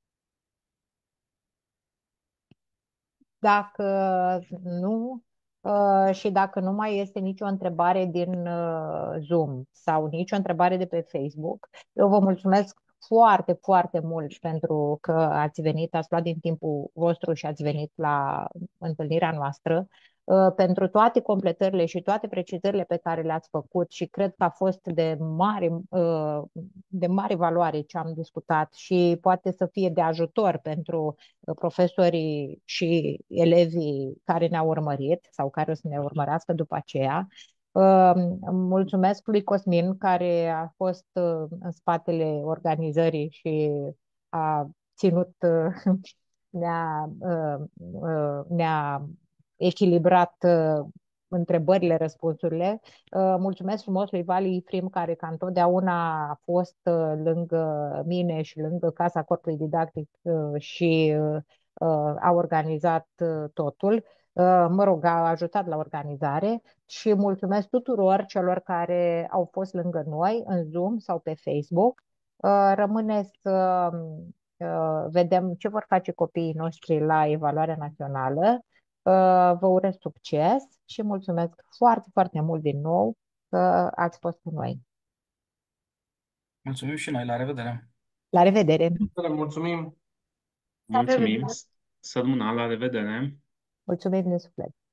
[SPEAKER 1] Dacă nu, uh, și dacă nu mai este nicio întrebare din uh, Zoom sau nicio întrebare de pe Facebook, eu vă mulțumesc foarte, foarte mult pentru că ați venit, ați luat din timpul vostru și ați venit la întâlnirea noastră, uh, pentru toate completările și toate precizările pe care le-ați făcut și cred că a fost de mare, uh, de mare valoare ce am discutat și poate să fie de ajutor pentru profesorii și elevii care ne-au urmărit sau care o să ne urmărească după aceea. Uh, Mulțumesc lui Cosmin, care a fost uh, în spatele organizării și a ținut, uh, ne-a, uh, uh, ne-a echilibrat uh, întrebările, răspunsurile. Uh, Mulțumesc frumos lui Vali Ifrim, care ca întotdeauna a fost uh, lângă mine și lângă Casa Corpului Didactic uh, și uh, uh, a organizat uh, totul. Uh, Mă rog, a ajutat la organizare și mulțumesc tuturor celor care au fost lângă noi în Zoom sau pe Facebook. Uh, Rămâne să uh, vedem ce vor face copiii noștri la evaluarea națională. Uh, Vă urez succes și mulțumesc foarte, foarte mult din nou că ați fost cu noi.
[SPEAKER 6] Mulțumim și noi, la revedere!
[SPEAKER 1] La revedere!
[SPEAKER 2] Mulțumim!
[SPEAKER 4] Mulțumim! Săptămâna, la revedere!
[SPEAKER 1] Mulțumim din suflet!